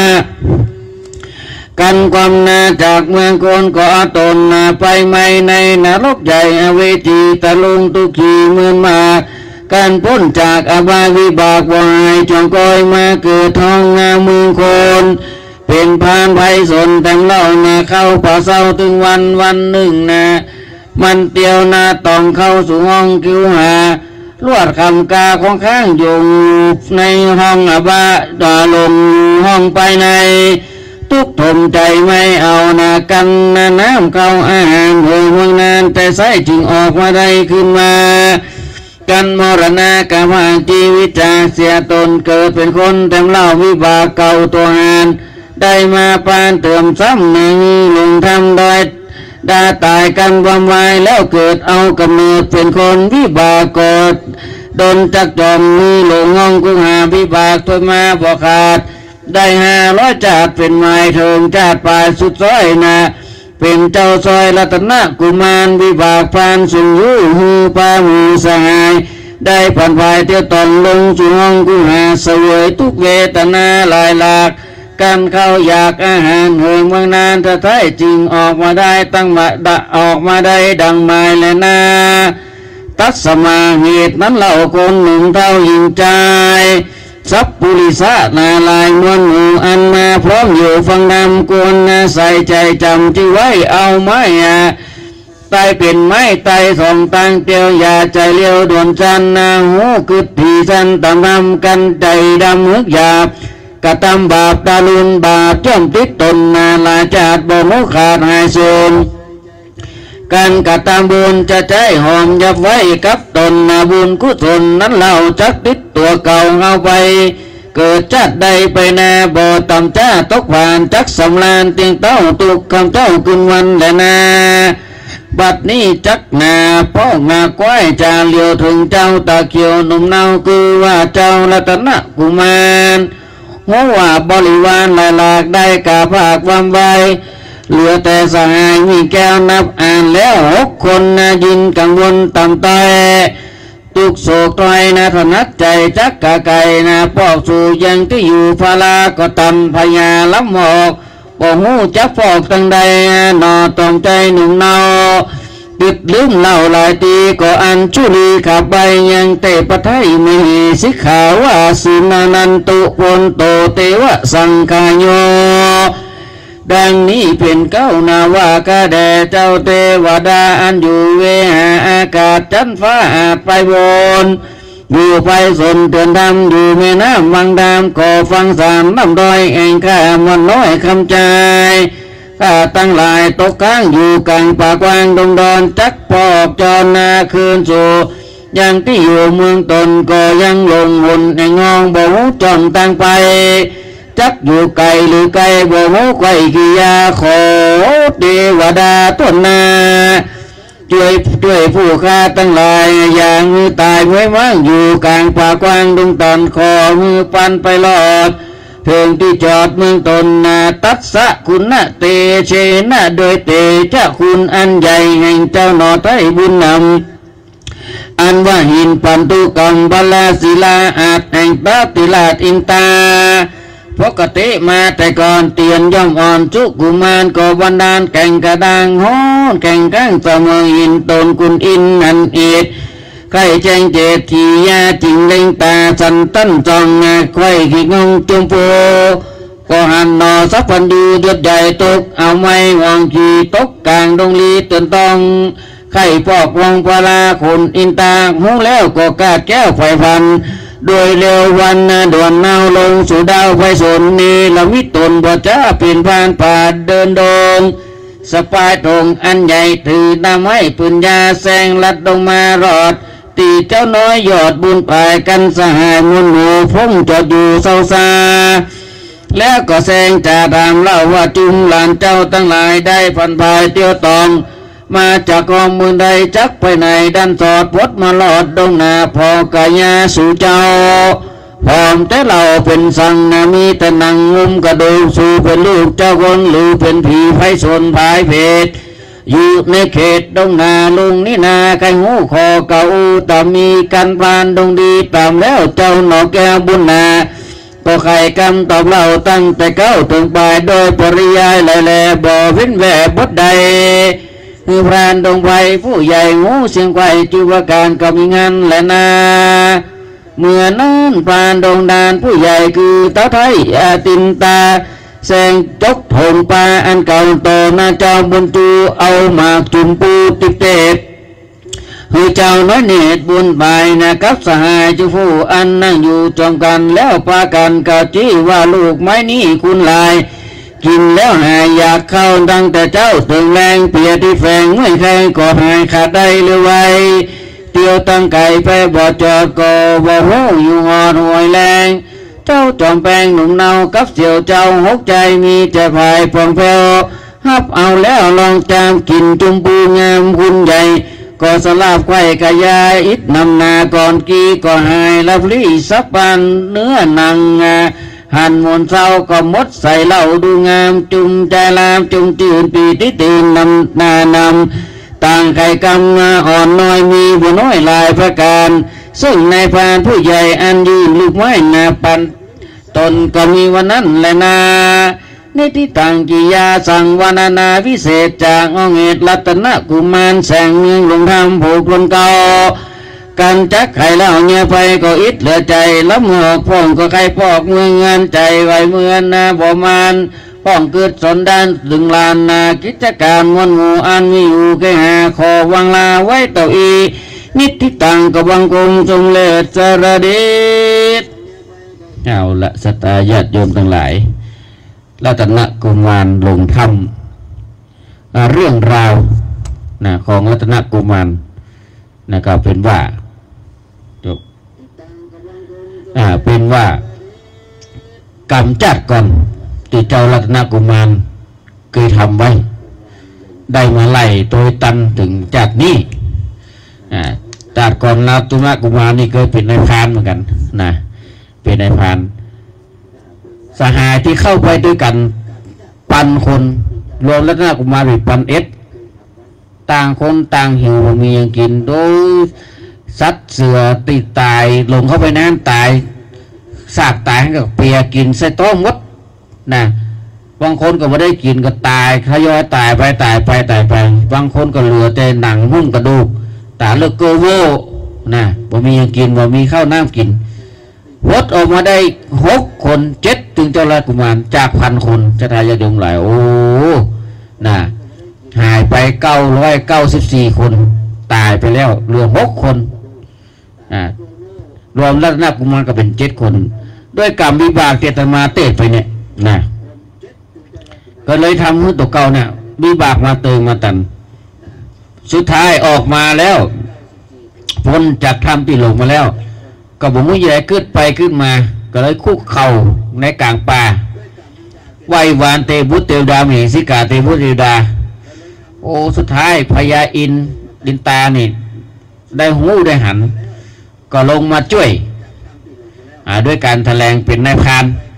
กันความนาจากเมืองโคนก็เอาตนนาไปไม่ในนรกใหญ่อเวจีตะลุงตุขีเมืองมาการพ้นจากอบายวิบากวายจงคอยมาเกิดท้องงามือคนเป็นพานไพศาลแต่งเล่านาเข้าป่าเศร้าถึงวันวันหนึ่งนะมันเตียวนาต้องเข้าสู่ห้องคิวหาลวดคำกาของข้างอยู่ในห้องอบาดาลงห้องไปในทุกทมใจไม่เอานากันนาน้ำเข้าอาหารเหือห่วงนานแต่ใส่จึงออกมาได้ขึ้นมากันมรณะกาวาชีวิตจากเสียตนเกิดเป็นคนแต่เล่าวิบากเก่าตัวหานได้มาปานเติมซ้ำหนึ่งลงทำโดยดาตายกันความวายแล้วเกิดเอากำเนิดเป็นคนวิบากกดโดนจักจอมมือหลงงองกุหาวิบากตัวมาบ่ขาดได้ห้าร้อยจาดเป็นไม้เถิงจาดปลายสุดซ้อยนะเป็นเจ้าซอยรัตนกุมารวิบากพานสุยูหูปาหูสหายได้ผ่านภายเที่ยวตอนลงสู่ห้องกุหาเสวยทุกเวทนาลายหลากการเข้าอยากอาหารเหิงเมืองนานถ้าแท้จริงออกมาได้ตั้งมาดะออกมาได้ดังไม้และนาตัสมาเหตุนั้นเล่าคนหนึ่งเท่าหญิงใจสัพปุริสะนาลายมวลหมู่อันมาพร้อมอยู่ฟังนำกวนนาใส่ใจจำที่ไว้เอาไม้ไตเป็นไม้ไตสองตังเตียวยาใจเลี้ยวด่วนจันนาหูกึดผีจันตำนำกันใจดำมึกหยาบกระทำบาปตาลุนบาปจ้อมติดตนนาลาจาดบ่มุขาดหายสูญการกระทำบุญจะใจหอมยับไว้กับตนนาบุญกุศลนั้นเราจักติดตัวเก่าเอาไปเกิดจัดใดไปนาบ่ต่ำจ้าตกผ่านจักสำลานเตียงเต้าตุกคำเจ้าขึ้นวันและนาบัดนี้จักนาพ่องาก้อยจาเลียวถึงเจ้าตาเขียวหนุ่มเนาคือว่าเจ้ารัตนกุมารหัวว่าบริวารหลายหลากได้กาภาคความไวเหลือแต่สหายมีแก้วนับอ่านแล้วหกคนนะยินกังวลต่ำต้อยตุกโศกตอยนะถนัดใจจักกะไก่นะปอกสู่ยังที่อยู่พาลาก็ตำพญาล้ำหอกบ่หูจักฟอกตั้งใดนอตองใจหนุ่มเนาติดลืมเล่าหลายตีก็อันชุลีขับใบยังเตปะไทยมีสิขาวาสินานันตุปนโตเตวะสังคายโยดังนี้เป็นเก้านาวากาแด่เจ้าเทวดาอันอยู่เวหาอากาศจันฟ้าอาจไปบนอยู่ไปสนเตือนดำอยู่แม่น้ำวังดำขอฟังสามน้ำดอยแองข้ามันน้อยคำใจข้าตั้งหลายตกค้างอยู่กลางป่ากว้างดงดอนจักปอกจรนาคืนสู่ยังที่อยู่เมืองตนก็ยังหลงหุ่นในงองบ่หูจอนตั้งไปจักอยู่ไกลหรือไกลบ่หูไกลกิยาขอเทวดาต้นนาช่วยช่วยผู้ฆ่าตั้งหลายอย่างมือตายไว้ว่างอยู่กลางป่ากว้างดงตอนคอมือปันไปหลอดถึงที่จอดเมืองตนนาตัสสะคุณนะเตเชนะโดยเตจะคุณอันใหญ่แห่งเจ้าหนอไทยบุญนำอันว่าหินปันตุกรรมบาลาศิลาอาจแห่งปฏิลาดอินตาปกติมาแต่ก่อนเตียนย่อมอ่อนจุกุมารก็บันดาลแก่งกระดังฮ้อนแก่งก้างเสมอหินตนกุนอินนันเอ็ดใครแจ้งเจตขียาจิงเล่งตาสันตั้นจองงาไข่ขีงงจุมโพก็หันนอสักพันดูเดือดใหญ่ตกเอาไม้วางขีตกกลางดงลีเตือนตองไข่ปอกลงปลาคนอินตาหูแล้วก็กาดแก้วไฟพันโดยเร็ววันด่วนนาวลงสู่ดาวไฟสนนีละวิตนบ่จ้าเป็นผ่านป่าเดินดงสปายตรงอันใหญ่ถือน้ำให้ปืนยาแสงลัดลงมารอดตีเจ้าน้อยยอดบุญปลายกันสหายมุนหนูพงจอดอยู่เศร้าซาแล้วก็แสงจ่าดามเล่าว่าจุมหลานเจ้าทั้งหลายได้พันภายเตียวตองมาจากกองเมืองใดจักไปไหนดันสอดพดมาหลอดดงนาพอกายาสู่เจ้าพร้อมแต่เราเป็นสังนามีแต่นังงุมกระดูกสู่เป็นลูกเจ้าคนหรือเป็นผีไพศาลภายเพศอยู่ในเขตดงนาลุงนี่นาไก่หูคอเก่าแต่มีกันพานดงดีตามแล้วเจ้าหนอแก้วบุญนาก็ไข่กำตอบเล่าตั้งแต่เก้าถึงปลายโดยปริยายแหล่บ่วินแหวบดใดคือพรานดงไพผู้ใหญ่งูเสียงไข่จุวการก็มีงานแหละนาเมื่อนั้นพรานดงดานผู้ใหญ่คือตาไทยอาตินตาแสงจกโถงปลาอันเก่าโตนาเจ้าบนจูเอาหมากจุ่มปูติเตดคือเจ้าน้อยเนตรบุญไปนะครับสหายจูผู้อันนั่งอยู่จอมกันแล้วปากันกะจี้ว่าลูกไม้นี้คุณลายกินแล้วหายอยากเข้าดังแต่เจ้าถึงแรงเปียที่แฝงไม่ใครก็หายขาดได้หรือไว้เตียวตั้งไก่ไปบ่จอดก็บ่หูอยู่หอดหวยแรงเจ้าจอมแปงหนุ่มเนากับเสี่ยวเจ้าหกใจมีใจภายปองเพลฮับเอาแล้วลองจามกินจุมปูงามคุณใหญ่ก็สลาบไข่กะยาอิดนำนาก่อนกีก็หายลับลี่สับปันเนื้อหนังหันมนเศร้าก็มดใส่เหล้าดูงามจุมใจลามจุมจืนปีติตื่นนำนานำต่างไข่กำอ่อนน้อยมีบัวน้อยลายประการซึ่งในพานผู้ใหญ่อันยืนลูกไม้นาปันตนก็มีวันนั้นแหละนาในที่ต่างกิยาสั่งวานานาวิเศษจากองเหตุรัตนกุมารแสงเมืองลงทำผูกลนเก่ากันจักไข่แล้วเงียไปก็อิดเหลือใจล้ำหอกพ่องก็ไข่พอกเมืองเงินใจไว้เมือนนาบ่มานป้องเกิดสนดานถึงลานนากิจการมวลหมู่อันมีอยู่แค่หาขอวังลาไว้เต่าอีนิติตังกับวังกงทรงเลิศสระเดชเอาละสตาญาติโยมทั้งหลายรัตนกุมารลงถ้ำเรื่องราวนะของรัตนกุมารนะครับเป็นว่าจบอ่าเป็นว่ากำจัดก่อนที่เจ้ารัตนกุมารเคยทำไว้ได้มาไล่โดยตันถึงจากนี้อ่าจากก่อนรัตนกุมารนี่เคยเป็นนายพรานเหมือนกันนะเป็นนายพรานสหายที่เข้าไปด้วยกันปันคนรวมรัตนกุมารเป็นปันเอ็ดต่างคนต่างหิวมีอย่างกินโดยสัตว์เสือติดตายลงเข้าไปน้ำตายซากตายให้กับเปียกินใส่ต้มมดนะบางคนก็ไม่ได้กินก็ตายทยอยตายไปตายไปตายไปบางคนก็เหลือแต่หนังหุ้มกระดูกตาเลือกโกโวนะบ่มีอย่างกินบ่มีข้าวน้ำกินวดออกมาได้หกคนเจ็ดถึงเจ้าราชกุมารจากพันคนจะทายาดมหลายโอ้น่ะหายไปเก้าร้อยเก้าสิบสี่คนตายไปแล้วเหลือหกคนอ่ารวมรัตนกุมารก็เป็นเจ็ดคนด้วยกรรมวิบากเจตมาเตะไปเนี่ยนะก็เลยทำให้ตัวเก่าเนี่ยวิบากมาเติมมาตันสุดท้ายออกมาแล้วพ้นจากถ้ำที่หลงมาแล้วก็บอกว่าใหญ่ขึ้นไปขึ้นมาก็เลยคุกเข่าในกลางป่าไหววานเตบุตรเตวดาเมสิกาเตบุตรเตวดาโอ้สุดท้ายพญาอินดินตานี่ได้หูได้หันก็ลงมาช่วยด้วยการแถลงเป็นนายพราน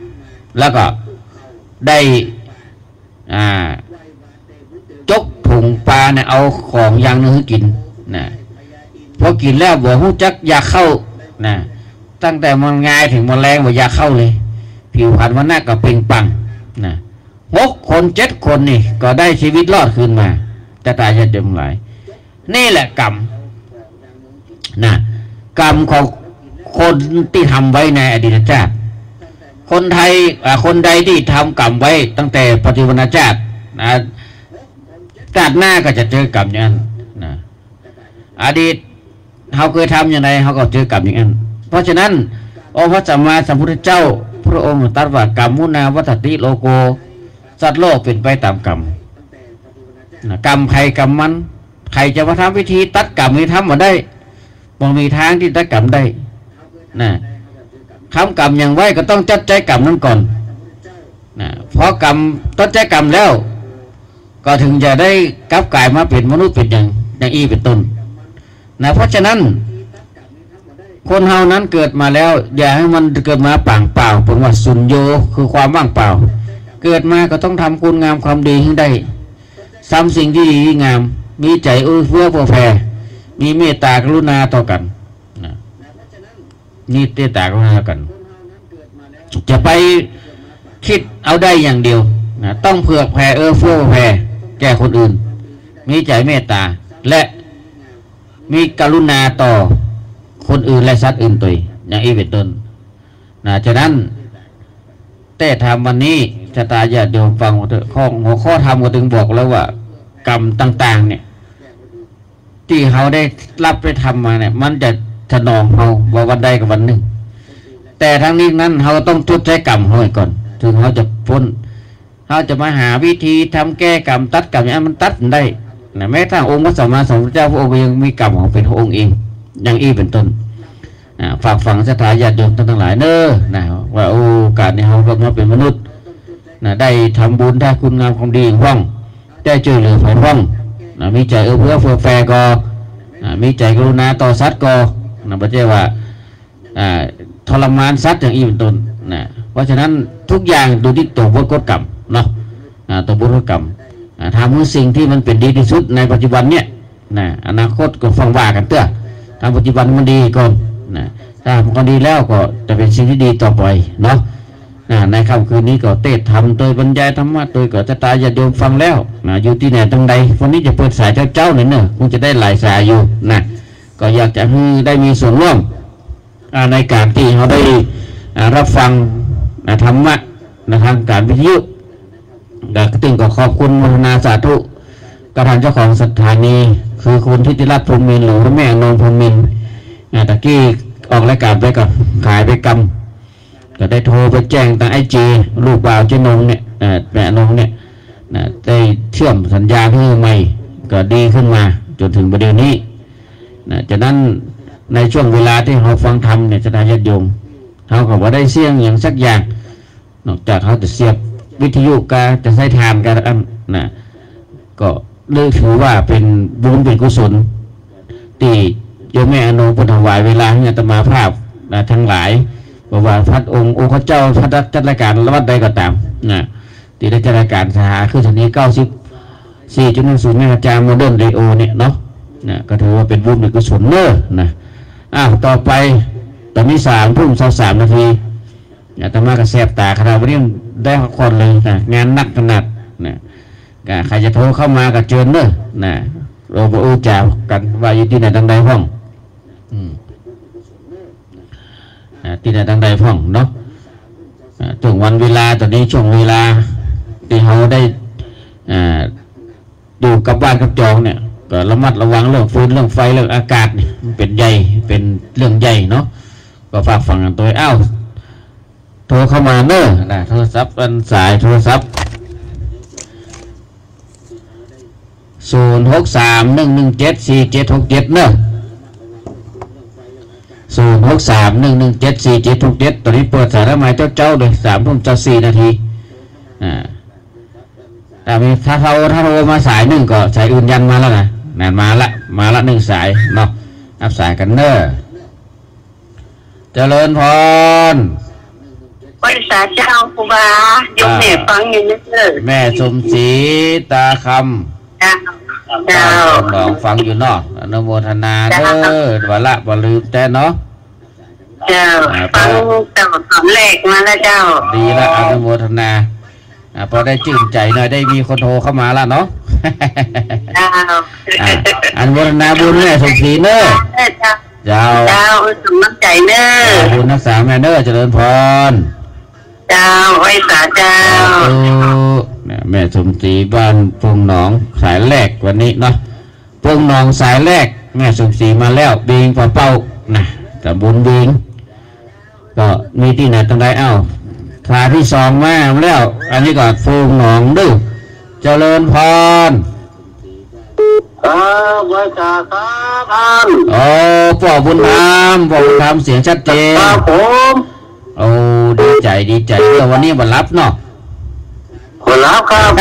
แล้วก็ได้อ่าจกถุงปลาเนี่ยเอาของอย่างนึงให้กินนะพอกินแล้วบอกหูจักยาเข้านะตั้งแต่มันง่ายถึงมันแรงว่ายาเข้าเลยผิวพรรณวันหน้าก็เปล่งปลั่งนะหกคนเจ็ดคนนี่ก็ได้ชีวิตรอดขึ้นมาจะตายจะจมหลายนี่แหละกรรมนะกรรมของคนที่ทำไว้ในอดีตชาติคนไทยคนใดที่ทำกรรมไว้ตั้งแต่ปัจจุบันชาตินะชาติหน้าก็จะเจอกรรมอย่างนั้นนะอดีตเขาเคยทำอย่างไรเขาก็เจอกรรมอย่างนั้นเพราะฉะนั้นองค์พระสัมมาสัมพุทธเจ้าพระองค์ตรัสว่ากรรมมุนาวัฏติโลโกสัตว์โลกเป็นไปตามกรรมกรรมใครกรรมมันใครจะมาทำวิธีตัดกรรมนี้ทำมาได้บางมีทางที่ตัดกรรมได้นะทำกรรมอย่างไว้ก็ต้องจัดใจกรรมนั้นก่อนนะเพราะกรรมตัดใจกรรมแล้วก็ถึงจะได้กลับกลายมาเป็นมนุษย์เป็นอย่างอย่างอีเป็นต้นนะเพราะฉะนั้นคนเฮานั้นเกิดมาแล้วอย่าให้มันเกิดมาป่างเปล่าผมว่าสุญโญคือความว่างเปล่าเกิดมาก็ต้องทำคุณงามความดีให้ได้ทำสิ่งที่ดีงามมีใจเอื้อเฟื้อเผื่อแผ่มีเมตตากรุณาต่อกันนะนี่เมตตากรุณากันจะไปคิดเอาได้อย่างเดียวนะต้องเผื่อแผ่เอื้อเฟื้อเผื่อแผ่แก่คนอื่นมีใจเมตตาและมีกรุณาต่อคนอื่นและสัตว์อื่นตัวอย่างอีเป็นต้นนะฉะนั้นแต่ทำวันนี้ชะตาญาติโยมฟังหัวข้อหัวข้อธรรมก็ถึงบอกแล้วว่ากรรมต่างๆเนี่ยที่เขาได้รับไปทำมาเนี่ยมันจะถนอมเขาว่าวันใดกับวันหนึ่งแต่ทั้งนี้นั้นเขาต้องชดใช้กรรมเขาก่อนถึงเขาจะพ้นเขาจะมาหาวิธีทำแก้กรรมตัดกรรมอย่างนั้นมันตัดได้นะแม้ทั้งองค์พระสัมมาสัมพุทธเจ้าพระองค์ยังมีกรรมของเป็นพระองค์เองอย่างอีเป็นต้นฝากฝังศรัทธาญาติโยมทั้งหลายเนอะนะว่าโอกาสในเขาก็มาเป็นมนุษย์นะได้ทำบุญได้คุณงามความดีว่องได้ช่วยเหลือผู้ว่องนะมีใจเอื้อเฟื้อเผื่อแผ่ก็มีใจกรุณาต่อสัตว์ก็นะไม่ใช่ว่าทรมานสัตว์อย่างอีเป็นต้นนะเพราะฉะนั้นทุกอย่างดูที่ตัวบุญกฎกรรมเนาะตัวบุญกฎกรรมทำให้สิ่งที่มันเป็นดีที่สุดในปัจจุบันเนี่ยนะอนาคตก็ฟังว่ากันเถอะทำปัจจุบันมันดีก่อนนะถ้ามันดีแล้วก็จะเป็นสิ่งที่ดีต่อไปเนาะในค่ำคืนนี้ก็เทศธรรมโดยบรรยายธรรมะโดยก็จะตายญาติโยมฟังแล้วนะอยู่ที่ไหนตรงใดวันนี้จะเปิดสายเจ้าๆหน่อยเนอะคงจะได้หลายสายอยู่นะก็อยากจะให้ได้มีส่วนร่วมในการที่เขาได้รับฟังธรรมะในทางการวิทยุก็ตึงก็ขอบคุณมรณาสาธุกระทานเจ้าของสถานีคือคุณทิติรัตน์พรหมมินหรือแม่นงพรหมมินตะกี้ออกรายการไปกับขายไปกรรมก็ได้โทรไปแจ้งทางไอจีลูกบ่าวเจนงเนี่ยแม่นงเนี่ยได้เชื่อมสัญญาที่ใหม่ก็ดีขึ้นมาจนถึงประเดี๋ยวนี้จากนั้นในช่วงเวลาที่เราฟังธรรมเนี่ยจะได้ญาติโยมเขาก็ว่าได้เสี่ยงอย่างสักอย่างนอกจากเขาจะเสียบวิทยุกาจะใช้ทานกันอันนะก็เลือกถือว่าเป็นบุญเป็นกุศลที่โยมแม่อนุปถวายเวลาให้อาตมาภาพนะทั้งหลายบอกว่าพระองค์องค์เจ้าพระจัดรายการวัดใดก็ตามนะที่ได้จัดรายการสหาคือทันนี้เก้าสิบสี่จุดหนึ่งศูนย์แม่อาจารย์โมเดิร์นเรโอเนี่ยเนาะนะก็ถือว่าเป็นบุญเป็นกุศลเนอะนะอ้าวต่อไปตอนนี้สามทุ่มสองสามนาทีอาตมาก็แสบตาคณะวันนี้ได้พักผ่อนเลยนะงานนักขนาดนะใครจะโทรเข้ามากับเชิญเนอะนะเราบอกอู้จ่ากันว่าอยู่ที่ไหนทางใดห้องที่ไหนทางใดห้องเนาะช่วงวันเวลาตอนนี้ช่วงเวลาที่เขาได้ดูกับบ้านกับจองเนี่ยก็ระมัดระวังเรื่องฟืนเรื่องไฟเรื่องอากาศเนี่ยเป็นใหญ่เป็นเรื่องใหญ่เนาะก็ฝากฟังกันตัวอ้าวโทรเข้ามาเนอะนะโทรศัพท์เป็นสายโทรศัพท์ศูนย์หกสามหนึ่งหนึ่งเจ็ดสี่เจ็ดหกเจ็ดเนอะศูนย์หกสามหนึ่งหนึ่งเจ็ดสี่เจ็ดหกเจ็ดตอนนี้เปิดสายแล้วหมายเจ้าเจ้าเลยสามทุ่มเจ้าสี่นาทีอ่าแต่มีถ้าเราถ้าเรามาสายหนึ่งก็สายอื่นยันมาแล้วนะนั่นมาละมาละหนึ่งสายเนาะอับสายกันเนอะเจริญพรบริษัทเจ้าครูบาโยมแม่ฟังอยู่นี่เด้อแม่สมศรีตาคำเจ้าลองฟังอยู่เนาะอนุโมทนาเด้อวะละบ่ลืมแต่เนาะเจ้าฟังแต่ตอนแรกมาแล้วเจ้าดีละอนุโมทนาพอได้ชื่นใจหน่อยได้มีคนโทรเข้ามาแล้วเนาะอนุโมทนาบุญแม่สมศรีเน้อเจ้าเจ้าสมน้ำใจเน้อบุญรักษาแม่เน้อเจริญพรเจ้าไว้สาเจ้าแม่สมศรีบ้านปงหนองสายแรกวันนี้เนาะปงหนองสายแรกแม่สมศรีมาแล้วบิงปะเป้านะแต่บุญบิงก็มีที่ไหนตรงใดเอ้าขาที่สองมาแล้วอันนี้ก็ปงหนองดื้อเจริญพรครับไว้สาครับท่านโอ้พ่อบุญธรรมพ่อบุญธรรมเสียงชัดเจนครับผมโอ้ดีใจดีใจเดี๋ยววันนี้มารับเนาะมารับครับ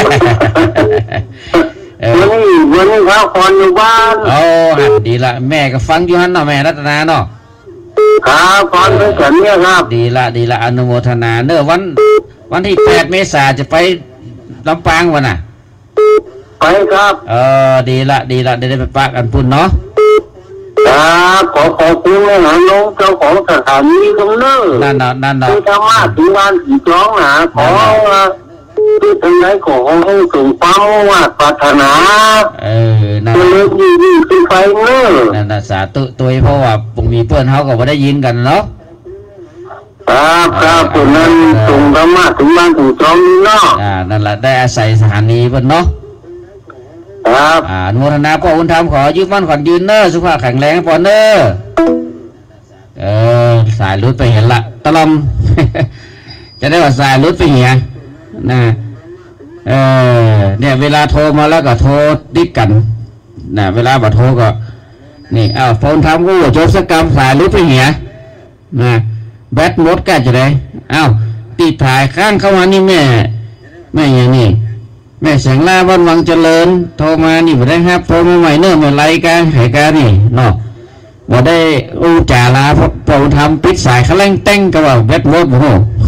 วันนี้วันนี้เขาคนอยู่บ้านโอ้หันดีละแม่ก็ฟังอยู่ฮันเนาะแม่รัตนาเนาะครับฟังด้วยกันเนี่ยครับดีละดีละอนุโมทนาเนอะวันวันที่แปดเมษาจะไปลำปางวันน่ะไปครับเออดีละดีละได้ได้ไปปักอันปุ่นเนาะครับขอขอบคุณนะน้องเจ้าของสถานีตรงนี้นั่นเนาะนั่นเนาะที่ทำมาถึงบ้านถึงจ้องนะขอที่ทำไรขอให้ส่งความว่าปรารถนาเออนั่นเลิกยิ่งยิ่งขึ้นไปเนอะนั่นน่ะสาธุตัวเพราะว่าปุ่งมีเพื่อนเขาก็ไม่ได้ยินกันเนาะครับครับคนนั้นส่งธรรมะถึงบ้านถึงจ้องเนาะอ่านั่นแหละได้อาศัยสถานีเพื่อนเนาะครับอ่าโมทนาพ่อคุณธรรมขอยืมมั่นขอนยืนเนอสุขภาพแข็งแรงพ่อเนอเออสายรุดไปเห็นละตะลม จะได้ว่าสายรุดไปเหียนะเออเนี่ยเวลาโทรมาแล้วก็โทรติดกันนะเวลาบัดโทรก็นี่อ้าวพ่อคุณธรรมก็โจสกรรมสายรุดไปเหียนะแบตหมดก็จะได้อ้าวติดถ่ายข้างเข้ามานี่แม่แม่อย่างนี้แม่แสงล่าบ้านวังเจริญโทรมานี่บ่ได้ครับโทรมาใหม่เนื่อมาไล่กันให้กันนี่เนาะบ่ได้อู้จ่าลาเพราะพอทำปิดสายเขาเร่งเต้งกับว่าเวทโวดโอ้โห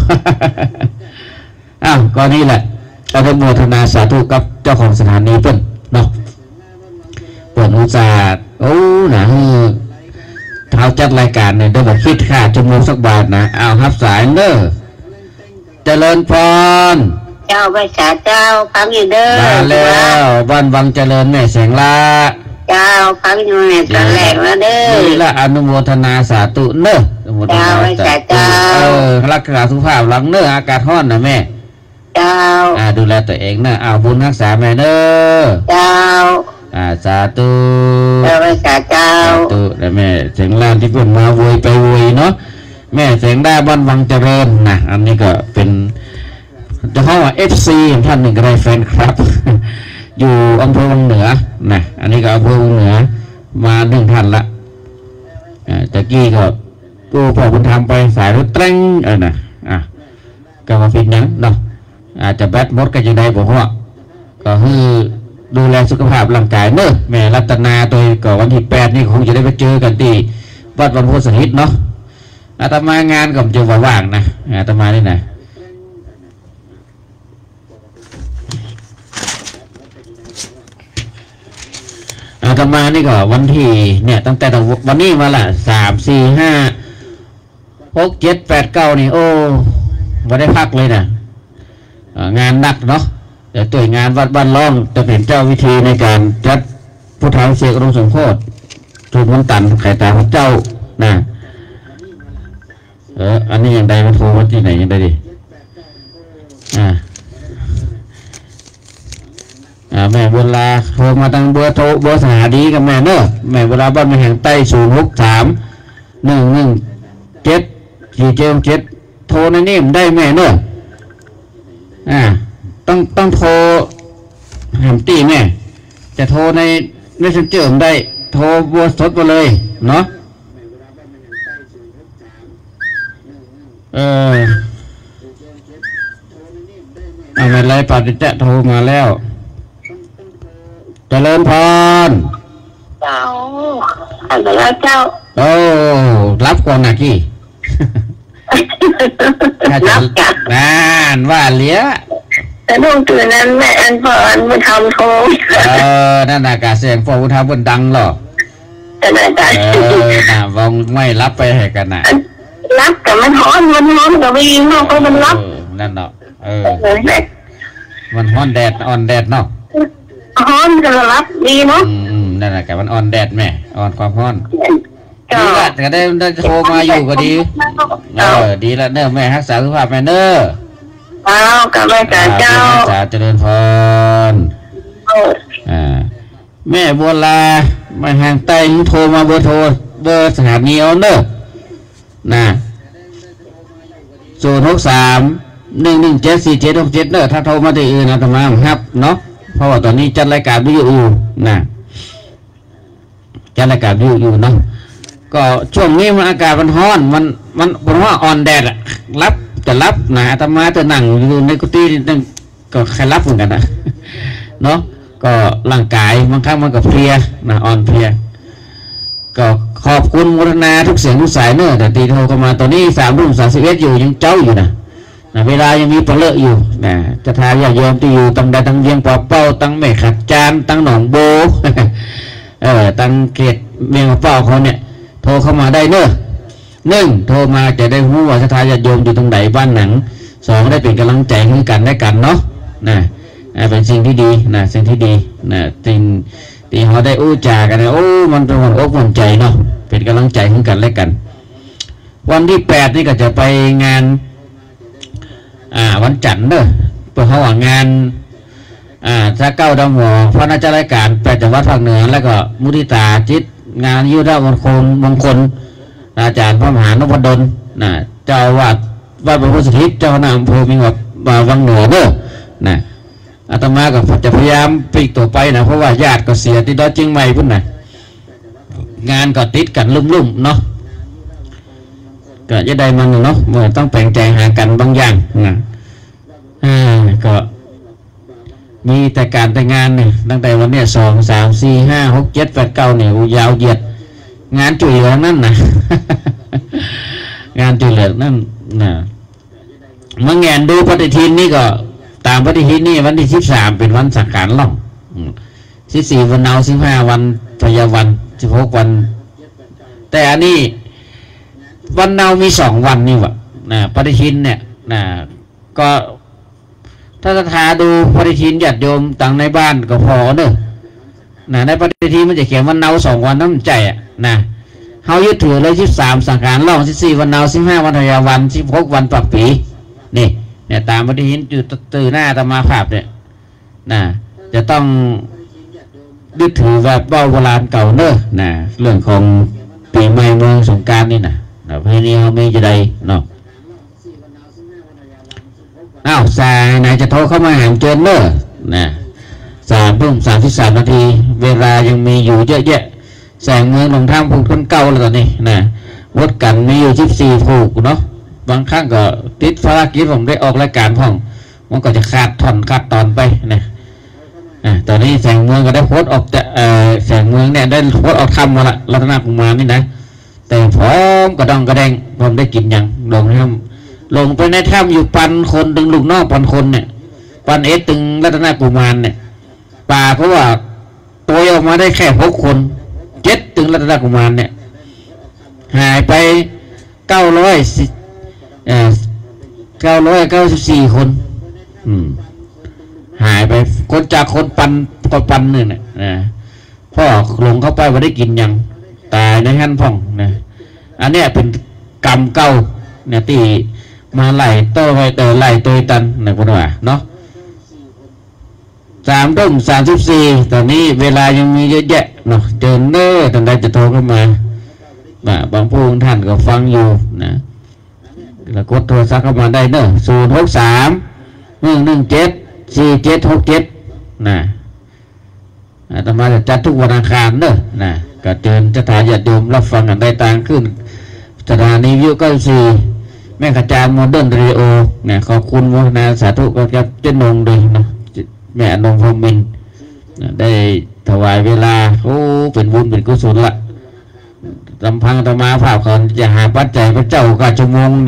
อ้าวก็นี่แหละอนุโมทนาสาธุกับเจ้าของสถานีเพิ่นเนาะเปิดอุตส่าห์โอ้หนะเท้าจัดรายการเนี่ยได้บอกคิดค่าจำนวนสักบาทนะอ้าวรับสายเด้อเจริญพรเจ้าไปสาเจ้าฟังอยู่เด้อมาแล้วบ้านวังเจริญแม่แสงละเจ้าฟังอยู่แม่ตอนแรกแล้วเด้อนี่ละอนุโมทนาสาธุเน้อเจ้าไปสาเจ้าเออรักษาสุขภาพหลังเน้ออากาศร้อนนะแม่เจ้าอ่าดูแลตัวเองนะอ้าวบุญรักษาแม่เน้อเจ้าอ่าสาธุเจ้าไปสาเจ้าสาธุและแม่แสงละที่เพิ่งมาวุยไปวุยเนาะแม่แสงได้บ้านวังเจริญนะอันนี้ก็เป็นจะเข้าว่าเอฟซีท่านหนึ่งก็ได้แฟนครับ อยู่อำเภอวังเหนือนะอันนี้ก็อำเภอวังเหนือมาหนึ่งท่านละตะกี้ก็ผู้พ่อบุญธรรมไปสายรถเตร่งเออนะอ่ะก็มาฟิตนั้นเนาะอาจจะแบตหมดก็ยังได้บอกว่าก็คือดูแลสุขภาพร่างกายเนอะแม่รัตนาตัวก็วันที่แปดนี่คงจะได้ไปเจอกันที่วัดบรรพตสถิตเนาะอาตมางานก็จะว่างๆนะอาตมานี่นะอาตมานี่ก็วันที่เนี่ยตั้งแต่วันนี้มาละสามสี่ห้าหกเจ็ดแปดเก้านี่โอ้ไม่ได้พักเลยนะงานหนักเนาะแต่ตัวงานวัดบ้านล่องจะเป็นเจ้าวิธีในการจัดพุทธาเสกอารมณ์สมโภชถูกมันตันไข่ตาพระเจ้านะเอออันนี้ยังได้มาโทรมาที่ไหนยังได้ดิอ่าอ่าแม่เวลาโทรมาทางเบอร์โทรเบอร์สถานีกับแม่เนอะแม่เวลาบ้านมาแห่งใต้ศูนย์หกสามหนึ่งหนึ่งเจ็ดสี่เจ็ดเจ็ดโทรในนี่ได้แม่เนอะอ่าต้องต้องโทรแฮมตี้แม่จะโทรในเมสเซนเจอร์ได้โทรเบอร์สดไปเลยเนาะเออเอาไม่ไรปฏิจจโทรมาแล้วเจริญพรเจ้าอะไรแล้วเจ้าโอ้รับก่อนนะกี้ถ้าจะนานว่าเลี้ยแต่ดวงตื่นนั้นแม่อันพออันบุญธรรมโทรเออนั่นน่ะกาเสียงพอบุญธรรมบนดังหรอแต่ไหนแต่เออน่ะวงไม่รับไปให้กันน่ะรับแต่มันฮ้อนมันฮ้อนกับไม่ยิงเนาะก็มันรับนั่นเนาะเออมันฮ้อนแดดอ่อนแดดเนาะฮ้อนก็รับดีเนาะอืมนั่นแหละกับมันอ่อนแดดแม่อ่อนความฮ้อนดีละก็ได้ได้โทรมาอยู่ก็ดีเออดีละเน้อแม่รักษาสุขภาพแม่เน้ออ้าวกับแม่จ๋าเจ้าจ๋าเจริญพรอ่าแม่บัวลามาห่างไต้โทรมาเบอร์โทรเบอร์สถานีเอาเน้อนะศูนย์หกสามหนึ่งหนึ่งเจ็ดสี่เจ็ดหกเจ็ดเน้อถ้าโทรมาที่อื่นนะทำไมครับเนาะเพราะว่าตอนนี้จัดรายการวิทยุอยู่นะจัดรายการวิทยุอยู่เนาะก็ช่วงนี้มันอากาศมันร้อนมันมันผมว่าอ่อนแดดอะรับจะรับนะอาตมาจะนั่งอยู่ในกุฏินั่งก็ใครรับเหมือนกันนะเนาะก็ร่างกายบางครั้งมันก็เพลียนะอ่อนเพลียก็ขอบคุณมูลนาทุกเสียงทุกสายเนอะแต่ตีโทรเข้ามาตอนนี้สามรุ่มสามสิบเอ็ดอยู่ยังเจ้าอยู่นะนะเวลายังมีเปลือกอยู่นะจะทายาโยมที่อยู่ตั้งใดตั้งเยียงปอเป้าตั้งแม่ขัดจานตั้งหนองโบเออตั้งเกตเมียงเป้าเขาเนี่ยโทรเข้ามาได้เนอะหนึ่งโทรมาจะได้รู้ว่าสถานญาติโยมอยู่ตรงไหนบ้านหนังสองได้เป็นกำลังใจให้กันได้กันเนาะนะเป็นสิ่งที่ดีนะสิ่งที่ดีนะสิ่งที่เขาได้อู้จากันนะโอ้มันเป็นวันอกวันใจเนาะเป็นกำลังใจให้กันและกันวันที่แปดนี่ก็จะไปงานอ่าวันจันทร์เนอะเพื่อเขาว่างานอ่าถ้าเก้าดาวหมอพระนาจารายการแปดจังหวัดภาคเหนือแล้วก็มุทิตาจิตงานยุทธมงคลมงคลอาจารย์พระมหานพดลนะเจ้าวาดวัดพระพุทธทิศเจ้าคณะอำเภอมีวัดวังเหนือเด้อนะอาตมาก็จะพยายามปีกตัวไปนะเพราะว่าญาติก็เสียที่ดอยเชียงใหม่พุ่นนะงานก็ติดกันลุ่มๆเนาะก็จะได้มันเนาะเมื่อต้องแปลงใจหากันบางอย่างนะอ่าก็มีแต่การแต่งงานเนี่ยตั้งแต่วันนี้สองสามสี่ห้าหกเจ็ดแปดเก้าเนี่ยยาวเหยียดงานจุ๋ยเหลือนั่นนะงานจุ๋ยเหลือนั่นนะเมื่อแงนดูปฏิทินนี่ก็ตามปฏิทินนี่วันที่สิบสามเป็นวันสังขารล่องสิบสี่วันเนาสิบห้าวันพยาวันสิบหกวันแต่อันนี้วันเนามีสองวันนี่วะนะปฏิทินเนี่ยนะก็ถ้าจะทาดูปฏิทินญาติโยมต่างในบ้านก็พอเนอะนะในปฏิทินมันจะเขียนวันเนาสองวันน้ำใจอ่ะนะเขายึดถือเลยสิบสามสังขารล่องสิบสี่วันเนาสิบห้าวันพยาวันสิบหกวันปักปีนี่เนี่ยตามปฏิทินจุดตื่นหน้าตมาภาพเนี่ยนะจะต้องยึดถือแบบเบ้าโบราณเก่าเนอะนะเรื่องของปีใหม่เมืองสงการนี่นะนะเพลงนี้เขาไม่จะได้เนาะอ้าวสายไหนจะโทรเข้ามาหาเจนเนอะนะสามทุ่มสามสิบสามนาทีเวลายังมีอยู่เยอะแยะแสงเมืองหลงทางผูกคนเก่าแล้วตอนนี้นะวดกันมีอยู่สิบสี่ผูกเนาะบางครั้งก็ติดภารกิจผมได้ออกรายการพ่องมันก็จะขาดท่อนขาดตอนไปนะอ่าตอนนี้แสงเมืองก็ได้โพสออกแต่เออแสงเมืองเนี่ยได้โพสออกคำมาละรัตนกุมารนี่นะแต่พร้อมกระดองกระแดงผมได้กินยังลงถ้ำลงไปในถ้ำอยู่ปันคนดึงลูกนอกปันคนเนี่ยปันเอสตึงรัตนกุมารเนี่ยป่าเพราะว่าตัวออกมาได้แค่หกคนเจ็ดตึงรัตนกุมารเนี่ยหายไปเก้าร้อยสิเอ่อเก้าร้อยเก้าสิบสี่คนอืมหายไปคนจากคนปันคนปันหนึ่งเนี่ยนะพ่อลงเข้าไปว่าได้กินยังตายในขั้นพ่องนะอันเนี้ยเป็นกรรมเก่าเนี่ยที่มาไล่โต้ไปเตอไล่โต้ตันนะคุณว่าเนาะสามทุ่มสามสิบสี่ตอนนี้เวลายังมีเยอะแยะเนาะเจอเน้อท่านใดจะโทรเข้ามาบางผู้ท่านก็ฟังอยู่นะแล้วกดโทรศัพท์เข้ามาได้เนอะศูนย์หกสามหนึ่งหนึ่งเจ็ดสี่เจ็ดหกเจ็ดนะอาตมาจะจัดทุกวันอังคารเนอะนะก็เชิญจะถ่ายญาติโยมรับฟังกันได้ต่างขึ้นสถานีวิวเก้าสี่แม่ขจารโมเดิร์นเรดิโอเนี่ยขอบคุณวนาสาธุกับเจนงดีนะแม่นงพรมินได้ถวายเวลาโอ้เป็นบุญเป็นกุศลละลำพังธรรมาภาพเขาจะหาปัจจัยพระเจ้าก็ชั่วโมงนี่เป็น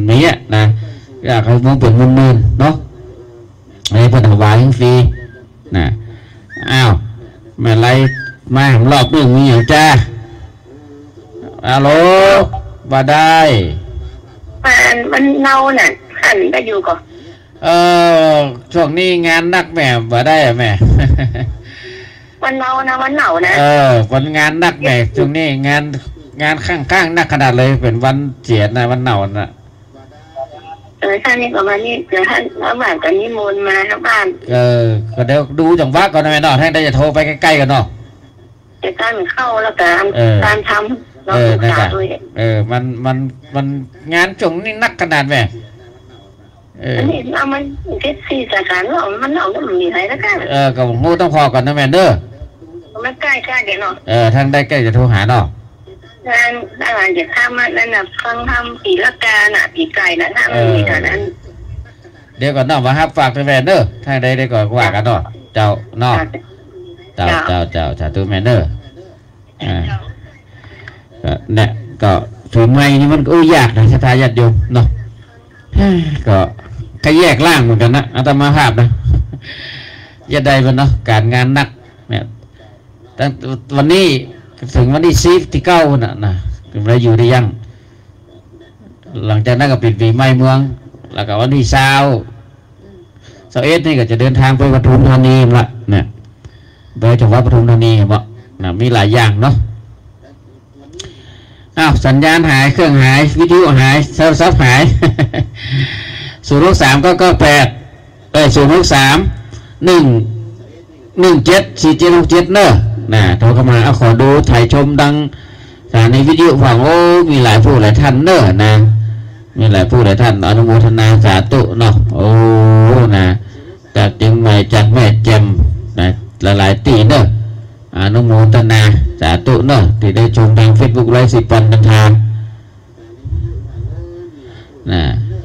อย่างเงี้ยนะอยากให้มองเป็นมุมมืนเนาะไอ้เพิ่นถวายฟรีนะอ้าวแม่ไรมารอบนึงมีอย่างจ้าฮัลโหลว่าได้มันมันเน่าน่ะขันได้อยู่ก่อนเออช่วงนี้งานนักแม่ว่าได้อะแม่วันเน่านะวันเหนานะเออวันงานนักแม่ช่วงนี้งานงานข้างๆนักขนาดเลยเป็นวันเจียดนะวันเหนาน่ะเออท่านนี่ประมาณนี้เดี๋ยวท่านแล้วบ้านกันนิมนต์มาทั้งบ้านเออก็เดี๋ยวดูจังหวะก่อนนะแม่เนาะท่านได้จะโทรไปใกล้ๆกันเนาะจะการเข้าแล้วการการทำเออนะจ๊ะเออมันมันมันงานช่วงนี้นักขนาดแม่เอออันนี้เอามันเจ็ดสี่สาขาเนาะมันเอาต้องมีอะไรแล้วกันเออกับงูต้องพอก่อนนะแม่เด้อมันใกล้ใกล้เดี๋ยวเนาะเออท่านได้ใกล้จะโทรหาเนาะงานอะไรจะทำนั่นน่ะฟังทำปีละกาน่ะปีไก่น่ะถ้ามันมีเท่านั้นเดี๋ยวก่อนเนาะมาครับฝากแม่เด้อท่านได้ได้ก่อนว่ากันเนาะเจ้าเนาะเจ้าเจ้าเจ้าสาธุแม่เด้ออ่าก็เนี่ยก็ถือไม้นี่มันก็ยากนะชะตาญาติโยมเนาะก็ก็แยกล่างเหมือนกันนะอาตมาภาพนะญาติใดมันเนาะการงานนักเนี่ยตั้งวันนี้ถึงวันที่ซีฟที่เก้าน่ะนะเราอยู่ได้ยังหลังจากนั้นก็ปิดปีใหม่เมืองแล้วก็วันที่เช้าเสาร์เอสนี่ก็จะเดินทางไปปทุมธานีละเนี่ยโดยเฉพาะปทุมธานีบอกนะมีหลายอย่างเนาะอ้าวสัญญาณหายเครื่องหายวิทยุหายโทรศัพท์หายศูนย์หกสามก็ก็แปดเอ้ยศูนย์หกสามหนึ่งหนึ่งเจ็ดสี่เจ็ดหกเจ็ดเนอะนะโทรเข้ามาเอาขอดูถ่ายชมดังสถานีวิทยุฟังโอ้มีหลายผู้หลายท่านเนอะนะมีหลายผู้หลายท่านอนุโมทนาสาธุเนาะโอ้นะจากเชียงใหม่จากแม่แจ่มนะหลายๆตีเนอะอนุโมทนาสาธุเนอะที่ได้ชมทางเฟซบุ๊กไลฟ์สิบปันทางนะ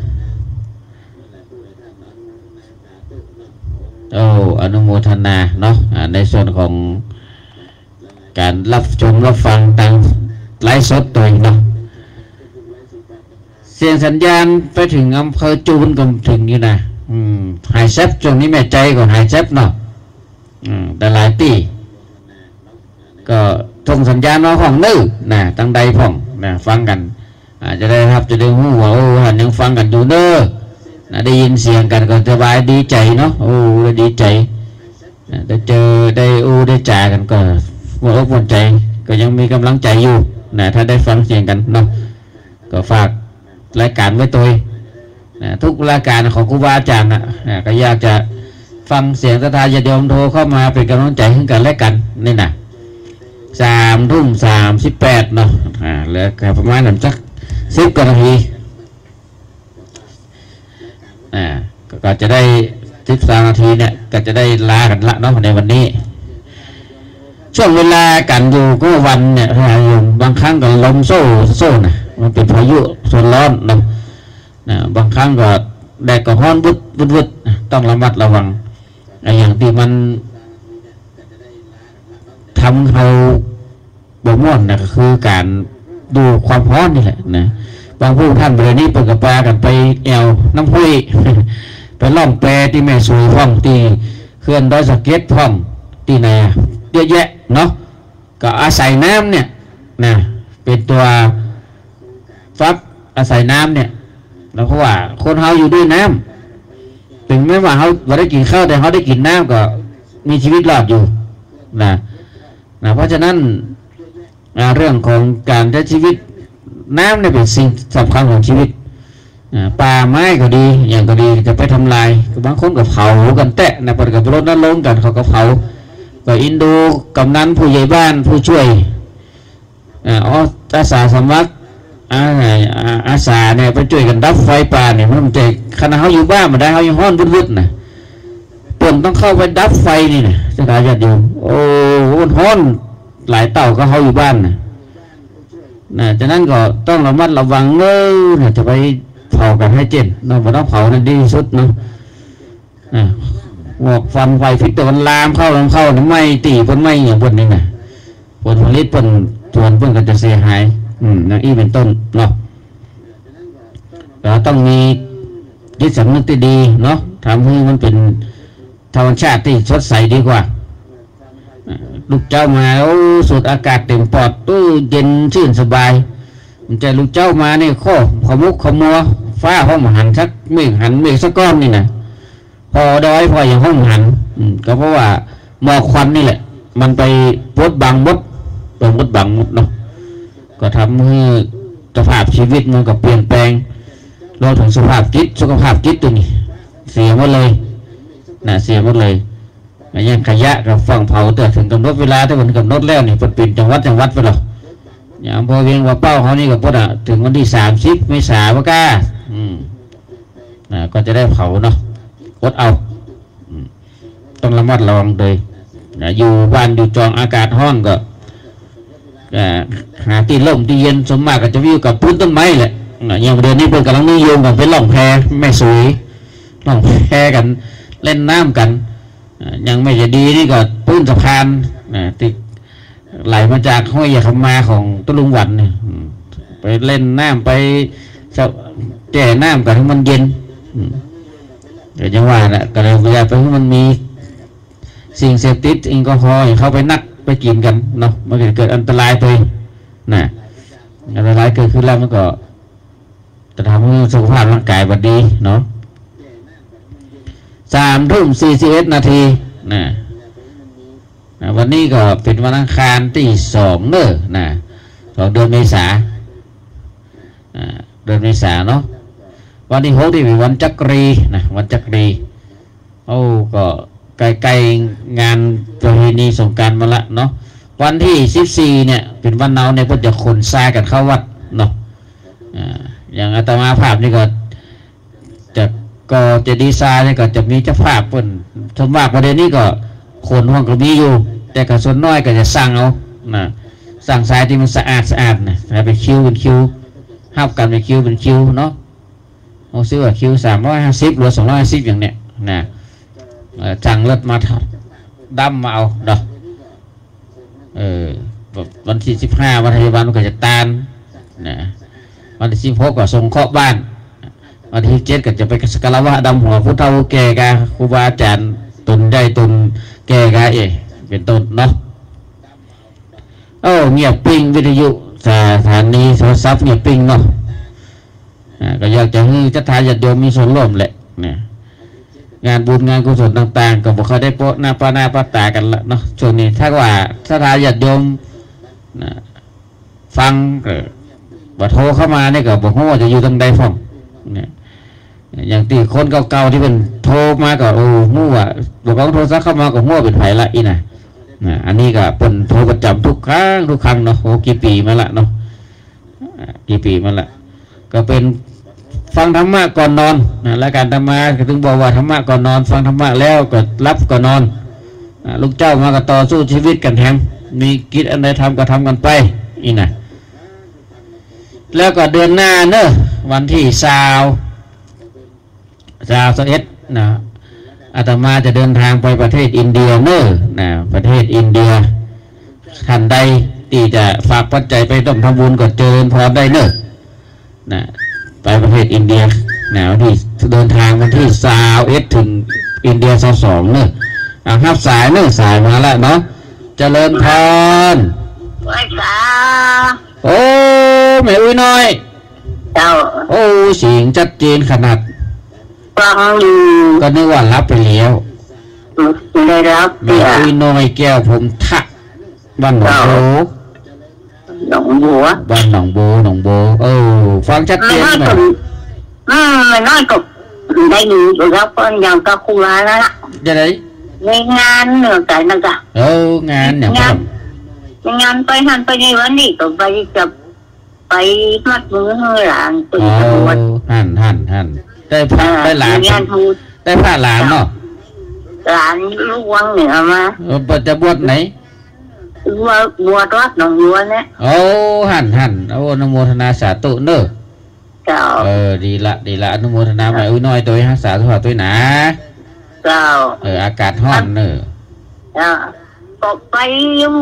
โอ้อนุโมทนาเนาะในส่วนของการรับชมรับฟังทางไลฟ์สดตัวเนาะเสียงสัญญาณไปถึงอำเภอจูนก็ถึงอยู่นะอืมหายเซฟช่วงนี้แม่ใจก่อนหายเซฟเนาะอืมแต่หลายปีก็ส่งสัญญาณมาของนึนะตั้งใดพ่องนะฟังกันอาจจะได้ครับจะได้หูว่าโอ้หันยังฟังกันอยู่เด้อนะได้ยินเสียงกันก็สบายดีใจเนาะโอ้ดีใจนะได้เจอได้โอ้ได้จ่ากันก็หัวอกหัวใจก็ยังมีกำลังใจอยู่นะถ้าได้ฟังเสียงกันเนาะก็ฝากรายการไว้ตัวนะทุกรายการของครูบาอาจารย์นะนะก็อยากจะฟังเสียงศรัทธาญาติโยมโทรเข้ามาเป็นกำลังใจให้กันและกันนี่นะสามทุ่มสามสิบแปดเนาะอ่าเหลือแค่ประมาณนั้นสักสิบกว่านาทีอ่าก็จะได้สิบสามนาทีเนี่ยก็จะได้ลากันละเนาะในวันนี้ช่วงเวลากันอยู่ก็วันเนี่ยอยู่บางครั้งก็ลมโซ่โซ่นะมันเป็นพายุโซนร้อนเนาะนะบางครั้งก็แดดก็ร้อนวุดวุดวุดต้องระมัดระวังไอ้อย่างที่มันทำเขาบ่ม่วนนะก็คือการดูความร้อนนี่แหละนะบางผู้ท่านบรินี้เปิดกระปากันไปแอวน้ำพุยไปล่องแปรที่แม่สวยพ่องที่เคลื่อนดอยสะเก็ดพ่องที่ไหนเยอะแยะเนาะก็อาศัยน้ำเนี่ยนะเป็นตัวฟับอาศัยน้ำเนี่ยเราก็ว่าคนเขาอยู่ด้วยน้ำถึงแม้ว่าเขาไม่ได้กินข้าวแต่เขาได้กินน้ำก็มีชีวิตรอดอยู่นะนะเพราะฉะนั้นเรื่องของการใช้ชีวิตน้ำเนี่ยเป็นสิ่งสำคัญของชีวิตป่าไม้ก็ดีอย่างก็ดีจะไปทำลายบางคนก็เผากันแตะนะปฏิกับรถนั้นลงกันเขาก็เผาก็อินดูกำนันผู้ใหญ่บ้านผู้ช่วยอ๋ออาสาสมัครอาอาสาเนี่ยไปช่วยกันดับไฟป่าเนี่ยมันจะขณะเขาอยู่บ้านมาได้เขายังห้อนวุ่นๆนะปนต้องเข้าไปดับไฟนี่นะจะได้ยัดอยู่โอ้โหห้อนหลายเต่าก็เขาอยู่บ้านนะนะฉะนั้นก็ต้องระมัดระวังเงยจะไปเผากันให้เจ็บเราไม่ต้องเผานั่นดีสุดเนาะหมวกฟันไฟฟิตตัวมันลามเข้าลามเข้าน้ำไม่ตีเพิ่นไม่อย่างบนนี่นะผลผลิตเพิ่นส่วนเพิ่นก็จะเสียหายอืมอย่างอี้เป็นต้นเนาะก็ต้องมีจิตสำนึกที่ดีเนาะทำให้มันเป็นธรรมชาติที่สดใสดีกว่าลูกเจ้ามาโอ้สูดอากาศเต็มปอดตู้เย็นชื่นสบายมันจะลูกเจ้ามาเนี่ยข้อขมุกขมัวฟ้าห้องหันสักเมฆหันเมฆสักก้อนนี่นะพอดอยพออย่างห้องหันก็เพราะว่าหมอกควันนี่แหละมันไปบดบังมดตรงมดบังมดเนาะก็ทำให้สภาพชีวิตมันก็เปลี่ยนแปลงรวมถึงสภาพจิตสุขภาพจิตตัวนี้เสียหมดเลยนะเสียหมดเลยอย่างขยะกับฝั่งเผาเตือถึงกำหนดเวลาที่มันกำหนดแล้วนี่ปิดจังหวัดจังหวัดไปหรออย่างพอเวียงว่าเป้าเขานี่กับพวกอ่ะถึงวันที่สามสิบเมษายนก้าอืมนะก็จะได้เผาเนาะอดเอาต้องระมัดระวังเลยนะอยู่บ้านอยู่จองอากาศห้อนก็หาที่ร่มที่เย็นสมมากก็จะวิวกับพื้นต้นไม้แหละอย่างเดือนนี้เป็นกำลังนิยมกันเป็นล่องแพแม่สวยล่องแพกันเล่นน้ำกันยังไม่จะดีนี่ก็พื้นสะพานติดไหลมาจากห้วยยาคำมาของตุลุงวันเนี่ยไปเล่นน้ำไปแจ่น้ำกันให้มันเย็นเดี๋ยวจังหวะน่ะก็เลยอยากไปให้มันมีสิ่งเสพติดแอลกอฮอล์เข้าไปนักไปกินกันเนาะมันเกิดอันตรายตัวน่ะอันตรายเกิดขึ้นแล้วมันก็จะทำให้สุขภาพร่างกายบัดดีเนาะสามทุ่มสี่สิบเอ็ดนาทีนะวันนี้ก็เป็นวันอังคารที่สองเนอะนะสองเดือนเมษาเดือนเมษาเนาะวันที่หกที่เป็นวันจักรีนะวันจักรีโอ้ก็ใกล้ๆงานประเพณีสงกรานต์มาละเนาะวันที่สิบสี่เนี่ยเป็นวันเนาเนี่ยเพื่อจะขนทรายกันเข้าวัดเนาะอย่างอาตมาภาพนี่ก็จะก็จะดีไซน์เนี่ยก็จะมีเจ้าภาพเพิ่นสมมากประเด็นนี้ก็ขนห้องก็มีอยู่แต่ก็ส่วนน้อยก็จะสั่งเอานะสั่งทรายที่มันสะอาดสะอาดนะเป็นคิวเป็นคิวห้ามกันเป็นคิวเป็นคิวเนาะเอาซื้อว่าคิวสามร้อยห้าสิบหรือสองร้อยห้าสิบอย่างเนี้ยนะจังเลิศมาดำมาเอาเนาะเออวันที่สิบห้าวันที่วันก็จะตานนะวันที่สิบหกก็ส่งเคาะบ้านวันที่เจ็ดก็จะไปสักการะดำหัวผู้เฒ่าแก่กาครูบาอาจารย์ตุนได้ตุนแก่กาเอเป็นต้นเนาะโอ้เงียบปิ้งวิทยุสถานีโทรศัพท์เงียบปิ้งเนาะก็อยากจะให้เจ้าทายญาติโยมมีส่วนร่วมแหละเนี่ยงานบุญงานกุศลต่างๆก็บอกเขาได้โปะหน้าป้าหน้าป้าตากันละเนาะช่วงนี้ถ้าว่าเจ้าทายญาติโยมฟังว่าโทรเข้ามาเนี่ยก็บอกว่าจะอยู่ตรงใดฟังเนี่ยอย่างที่คนเก่าๆที่เป็นโทรมาก็โอ้มั่วบอกว่าโทรศัพท์เข้ามาก็มั่วเป็นไผ่ละอีน่ะอันนี้ก็เป็นโทรประจำทุกครั้งทุกครั้งเนาะโอ้กี่ปีมาละเนาะกี่ปีมาละก็เป็นฟังธรรมะก่อนนอนนะและการธรรมะก็ถึงบอกว่าธรรมะก่อนนอนฟังธรรมะแล้วก็รับก่อนนอนลูกเจ้ามาก็ต่อสู้ชีวิตกันแฮมมีกิจอันใดทำก็ทำกันไปอีน่ะแล้วก็เดือนหน้าเนอะวันที่สาวสาวสิบเอ็ดนะอาตมาจะเดินทางไปประเทศอินเดียเนอะนะประเทศอินเดียท่านใดที่จะฝากปัจจัยไปร่วมทำบุญก็เจริญพรได้เนอะนะไปประเทศอินเดียนะวันที่เดินทางวันที่สาวเอ็ดถึงอินเดียสองสองเนอะอ่ะครับสายเนอะสายมาแล้วเนาะเจริญพรไหว้สาโอ้แม่อุ้ยน้อยเจ้าโอ้เสียงชัดเจนขนาดฟังอยู่ก็นึกว่ารับไปแล้วได้รับแม่อุ้ยน้อยแก้วผมทะบ้านหนองโบหนองบัวบ้านหนองโบหนองโบเออฟังชัดเจนไหมอืมไม่น้อยก็ได้ยินอยู่แล้วก็ยังก็คุยแล้วล่ะจะได้ในงานเหนือใจนั่นจ้ะเอองานอย่างงานงานไปหันไปในวันนี้ก็ไปจะไปมัดมือให้หลานตื่นตรวจหันหันหันได้ผ้าได้หลานได้ผ้าหลานเนาะหลานลูกวังเหนือมาเออจะบวชไหนบวชบวชวัดหนองบัวเนี่ยโอ้หันหันโอ้อนุโมทนาสาธุเนอะเจ้าเออดีละดีละอนุโมทนาใหม่อุ้ยน้อยตัวฮักษาทุกข์ตัวหนาเจ้าเอออากาศร้อนเนอะเจ้าก็ไป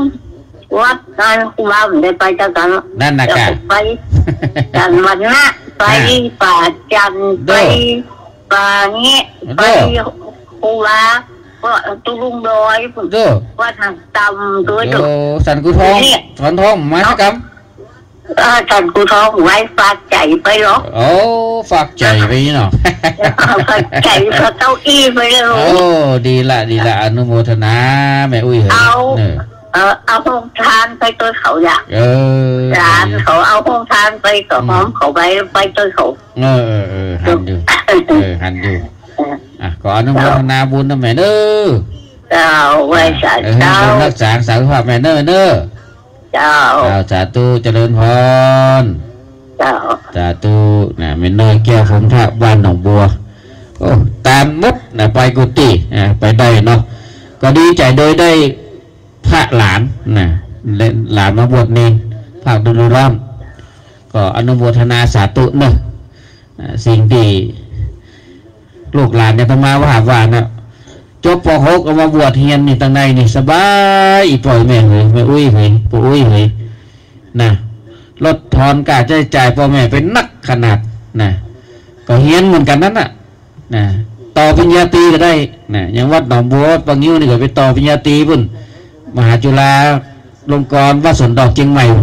วัดนั่นคุณบ้าผมได้ไปจังกันนั่นนะกะไปกันวันน่ะไปป่าจันไปป่าเงี้ยไปภูวาว่าตุลุงดอยว่าทางตำตัวดุสันกุทองสันทองมาสักคำสันกุทองไว้ฝากใจไปหรอโอ้ฝากใจไปเนาะฝากใจฝากเก้าอี้ไปเลยโอ้ดีละดีละอนุโมทนาแม่อุ้ยเหรอเอาเออเอาห้องทานไปตัวเขาอยากเออร้านเขาเอาห้องทานไปกับหอมเขาไปไปตัวเขาเออเออเออหันอยู่เออหันอยู่อ่ะขออนุโมทนาบุญนะแม่เน้อเจ้าไว้สาเจ้ารักษาสาสุขภาพแม่เน้อเน้อเจ้าสาธุเจริญพรเจ้าสาธุนะแม่เน้อแก้วผมท่าบ้านหนองบัวโอ้ตามมุดนะไปกุฏินะไปได้เนาะก็ดีใจโดยได้พระหลานนะหลานมาบวชเนรภาคดุรุร่ามก็อนุโมทนาสาธุเนอะสิ่งที่ลูกหลานเนี่ยต้องมาว่าว่านะจบป หก เอามาบวชเฮียนนี่ตั้งในนี่สบายอีปล่อยแม่เลยแม่อุ้ยเลยปู่อุ้ยเลยนะลดทอนการใช้จ่ายพ่อแม่เป็นนักขนาดนะก็เฮียนเหมือนกันนั่นน่ะนะต่อปริญญาตรีก็ได้นะอย่างวัดหนองบัวบางยิ้วนี่ก็ไปต่อปริญญาตรีพุ่นมหาจุฬาลงกรณ์วัดสวนดอกเชียงใหม่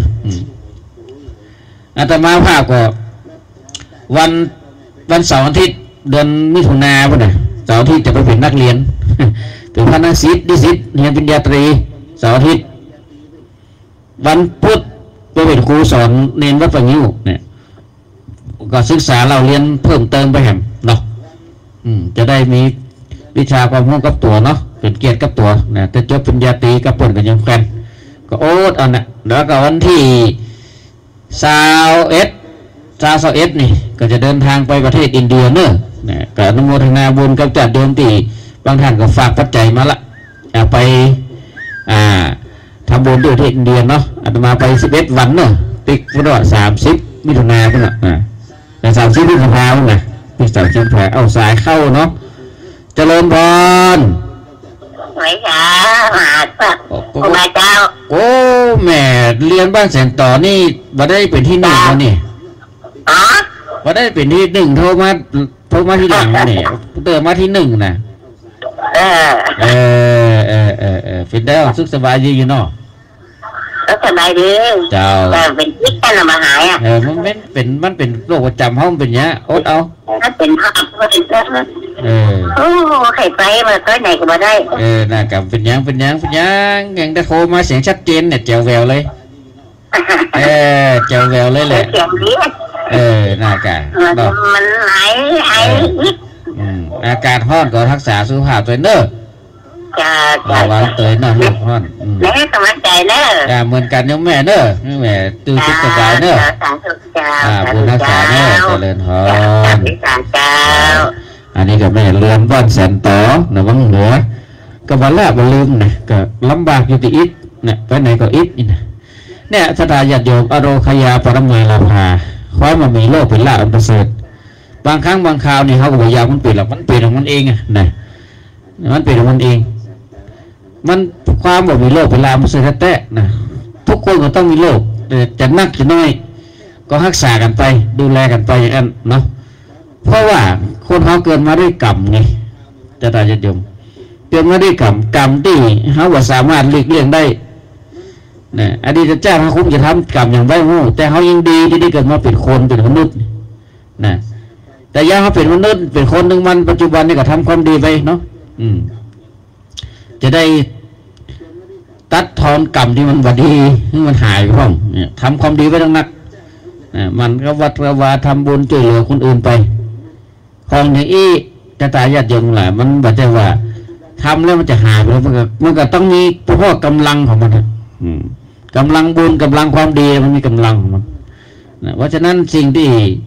อาตมาภาพก็วันวันเสาร์อาทิตย์เดือนมิถุนาพุ่นน่ะเสาร์อาทิตย์จะไปเป็นนักเรียนเป็นพนักศิษย์ดิสิตเรียนปริญญาตรีเสาร์อาทิตย์วันพุธไปเป็นครูสอนเนนวัดบางยิ้วเนี่ยก็ศึกษาเราเรียนเพิ่มเติมไปแหมเนาะจะได้มีวิชาความรู้กับตัวเนาะเป็นเกียรติกับตัวนะแต่จบปริญญาตรีกับเปิดกันยังแฟนก็โอ๊ตอันน่ะแล้วก็วันที่สาวเอสสาวสาวเอสนี่ก็จะเดินทางไปประเทศอินเดียเนอะนะก็อนุโมทนาบุญกับจัดเดิมที่บางท่านก็ฝากปัจจัยมาละไปอ่าทำบุญด้วยที่อินเดียเนาะอาตมาไปสิบเอ็ดวันเนอะติ๊กก็สามสิบมิถุนาเพื่อนอ่ะแต่สามสิบมิถุนาเพื่อนนะมีสามสิบแผลเอาสายเข้าเนาะเจริญพรไม่ใช่มาสักมาเจ้าโอ้แม่เรียนบ้านแสงต่อนี่มาได้เป็นที่หนึ่งแล้วนี่อ๋อมาได้เป็นที่หนึ่งโทรมาโทรมาที่หลังนี่เติมมาที่หนึ่งนะเออเออเออเออเออเป็นได้สุขสบายดีอยู่เนาะก็สบายดีเจ้าแต่เป็นพิษกันมาหายอ่ะเออมันเป็นเป็นมันเป็นโรคประจำห้องเป็นเนี้ยโอ๊ตเอาถ้าเป็นภาพก็เป็นเรื่องเออโอ้ใครไปมาก็ไหนก็มาได้เออน่ากับเป็นยังเป็นยังเป็นยังยังได้โทรมาเสียงชัดเจนเนี่ยแจ๋วแววเลยเออแจ๋วแววเลยแหละเออน่ากะมันหายหายอากาศร้อนก็รักษาสุขภาพตัวเนอะจ้าจ้าวันเตยเนอะลูกร้อนแม่กำลังใจเนอะจ้าเหมือนกันยังแม่เนอะแม่ตื่นสุขสบายเนอะอ่าบุญรักษาเนอะเจริญพรอันนี้ก็แม่เรือนบ้านแสนต่อนะวังเหนือก็วันละวันลืมนะก็ลำบากอยู่ที่อิฐเนี่ยไปไหนก็อิฐนี่นะเนี่ยสถาญาติโยมอโรคยาปรมาลาภาคอยมามีโลกเป็นละอันประเสริฐบางครั้งบางคราวนี่เขาก็บอกยามันเปลี่ยนหรอกมันเปลี่ยนของมันเองอ่ะนะมันเปลี่ยนของมันเองมันความบอกมีโลกเป็นลามันเสียแท้ๆนะทุกคนก็ต้องมีโลกแต่จะนักจะน้อยก็รักษากันไปดูแลกันไปอย่างนั้นเนาะเพราะว่าคนเขาเกิดมาด้วยกรรมไงจะตายจะยมเกิดมาด้วยกรรมกรรมที่เขาว่าสามารถหลีกเลี่ยงได้นะอดีตเจ้าเขาคุ้มจะทำกรรมอย่างไรงูแต่เขายังดีที่ได้เกิดมาเป็นคนเป็นมนุษย์นะแต่ย่าเขาเป็นมนุษย์เป็นคนหนึ่งวันปัจจุบันนี่ก็ทำความดีไปเนาะอืมจะได้ตัดทอนกรรมที่มันบดีที่มันหายไปห้องเนี่ยทำความดีไว้ทั้งนักนะมันก็วัดระวาทำบุญช่วยเหลือคนอื่นไปของอย่างอี้จะตายญาติโยมแหละมันบอกใจว่าทำแล้วมันจะหายไปแล้วมันก็มันก็ต้องมีเพราะกำลังของมันอืมกำลังบุญกำลังความดีมันมีกำลังของมันนะเพราะฉะนั้นสิ่งที่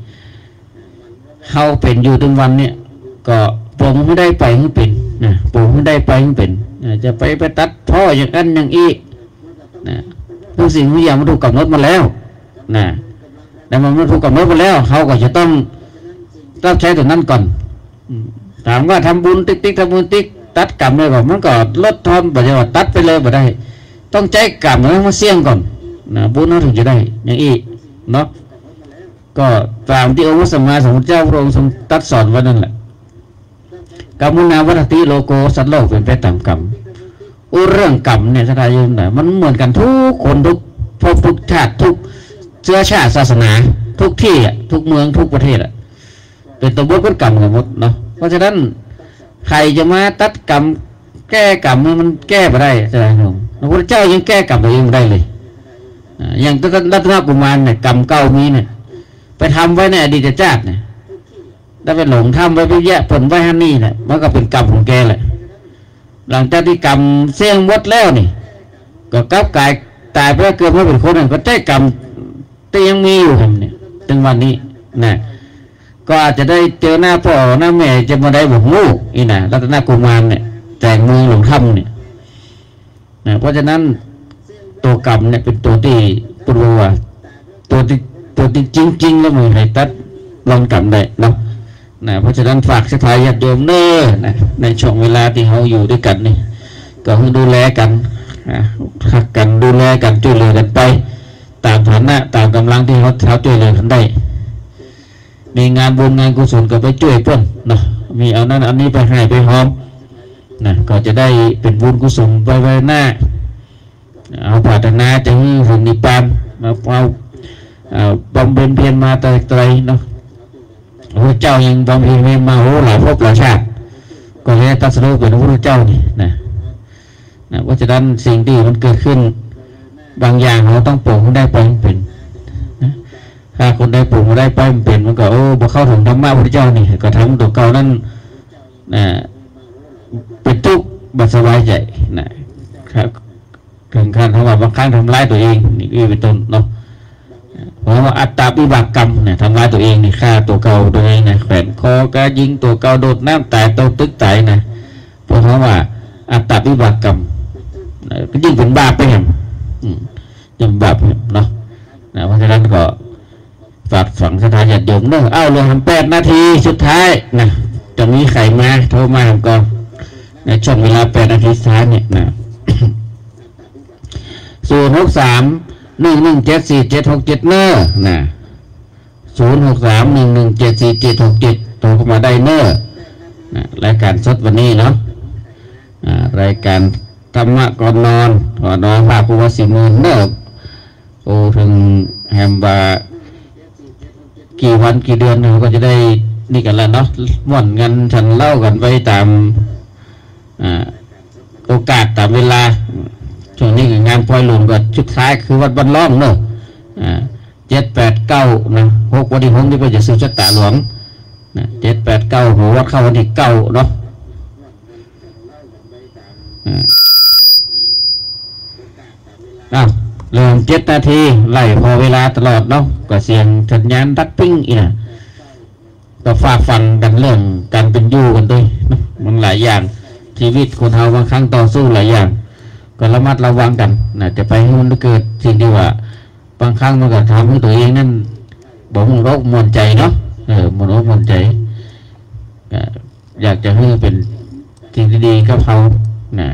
เขาเป็นอยู่ทุกวันเนี่ยก็ผมไม่ได้ไปให้เป็นนะผมไม่ได้ไปให้เป็นนะจะไปไปตัดพ่ออย่างนั้นอย่างอี้นะทุกสิ่งทุกอย่างมันถูกกำหนดมาแล้วนะแต่มันไม่ถูกกำหนดมาแล้วเขาก็จะต้องต้องใช้ตัวนั้นก่อนถามว่าทำบุญติ๊กติ๊กทำบุญติ๊กตัดกรรมเลยก่อนมันก็ลดทอนแบบว่าตัดไปเลยแบบได้ต้องใจกรรมแล้วมาเสี่ยงก่อนนะบุญนั้นถึงจะได้อย่างอี้เนาะก็ตามที่องค์สมมาสมุทรเจ้าพระองค์ทรงตัดสอนไว้นั่นแหละกรรมุนาวัฏติโลโกสัตว์โลกเป็นไปตามกรรมอุเรื่องกรรมเนี่ยถ้าได้ยินนะมันเหมือนกันทุกคนทุกภพทุกชาติทุกเชื้อชาติศาสนาทุกที่อ่ะทุกเมืองทุกประเทศอ่ะเป็นตัวบทกรรมกันหมดเนาะเพราะฉะนั้นใครจะมาตัดกรรมแก้กรรมมันแก้ไม่ได้ใช่ไหมครับพระพุทธเจ้ายังแก้กรรมตัวเองไม่ได้เลยอย่างต้นรัตนกุมารเนี่ยกรรมเก่ามีเนี่ยไปทำไว้ในอดีตชาติเนี่ยได้ไปหลงทำไว้ไปแยะผลไว้ฮันนี่เนี่ยมันก็เป็นกรรมของแกแหละหลังจากที่กรรมเสี่ยงหมดแล้วนี่ก็กลับกายตายไปเกิดมาเป็นคนนั้นก็ได้กรรมแต่ยังมีอยู่เนี่ยถึงวันนี้นะก็อาจจะได้เจอหน้าพ่อหน้าแม่จะมาได้บอกงูอีน่ะรัตนกุมารเนี่ยแต่งมือหลงถ้ำเนี่ยนะเพราะฉะนั้นตัวกรรมเนี่ยเป็นตัวที่ปรุว่าตัวที่ตัวที่จริงๆแล้วมือให้ตัดลองกรรมได้เนาะนะเพราะฉะนั้นฝากศรัทธาญาติโยมเน้อนะในช่วงเวลาที่เราอยู่ด้วยกันนี่ก็ให้ดูแลกันหักกันดูแลกันช่วยเหลือกันไปตามฐานะตามกำลังที่เขาเขาช่วยเหลือกันได้มีงานบุญงานกุศลก็ไปช่วยเพื่อนเนาะมีเอานั้นอันนี้ไปให้ไปหอมนะก็จะได้เป็นบุญกุศลไปไว้หน้าเอาปรารถนาจะให้ถึงนิพพานมาเอาบำเพ็ญเพียรมาแต่ไกลเนาะพระเจ้ายังบำเพ็ญเพียรมาโอ้หลายภพหลายชาติก็เลยตัดสรุปเป็นพระเจ้านี่นะนะเพราะฉะนั้นสิ่งที่มันเกิดขึ้นบางอย่างเราต้องปลูกได้ไปมันเป็นนะถ้าคนได้ปลูกได้ไปมันเป็นมันก็โอ้พอเข้าถึงธรรมะพระเจ้านี่ก็ทำตัวเก่านั้นนะเป็นทุกข์บัดสบายใจนะครับถึงขั้นที่ว่าบางครั้งทำร้ายตัวเองนี่ก็เป็นต้นเนาะเพราะว่าอัตตาวิบากกรรมเนี่ยทำร้ายตัวเองนี่ฆ่าตัวเก่าตัวเองนะแขวนคอก็ยิงตัวเก่าโดดน้ำตายตัวตึกตายนะเพราะว่าอัตตาวิบากกรรมก็ยิ่งเป็นบาปไปเห็นยิ่งบาปเนาะนะเพราะฉะนั้นก็ฝากฝังศรัทธาญาติโยมเนอะเอ้าเหลือทำแปดนาทีสุดท้ายนะจะมีใครมาโทรมาก่อนในช่วงเวลาแปดนาทีสุดท้ายเนี่ยนะศูนย์หกสามหนึ่งหนึ่งเจ็ดสี่เจ็ดหกเจ็ดเนอร์นะศูนย์หกสามหนึ่งหนึ่งเจ็ดสี่เจ็ดหกเจ็ดโทรเข้ามาได้เนอร์นะรายการสดวันนี้เนาะรายการธรรมะก่อนนอนก่อนนอนพาผู้ว่าสิมือเนอร์โอ้ถึงแฮมบากี่วันกี่เดือนเราก็จะได้นี่กันแล้วเนาะม่วนกันฉันเล่ากันไปตามโอกาสตามเวลาช่วงนี้งานปล่อยหลุมก็ชุดท้ายคือวัดบ้านล้อมเนอะเจ็ดแปดเก้านะหกวันที่หกนี่ก็จะซื้อชักตาหลวงนะเจ็ดแปดเก้าหัววัดเข้าวันที่เก้าเนาะอ้าวเริ่มเจ็ดนาทีไล่พอเวลาตลอดเนาะก็เสียงสัญญาณดักปิ้งอีกนะก็ฝากฟังกันเรื่องการเป็นอยู่กันด้วยนะมันหลายอย่างชีวิตคนเราบางครั้งต่อสู้หลายอย่างก็ระมัดระวังกันนะจะไปให้มันเกิดสิ่งที่ว่าบางครั้งมันก็ทำให้ตัวเองนั่นบอกมันรกมวนใจเนาะเออมันรกมวนใจอยากจะให้เป็นสิ่งที่ดีกับเขานะ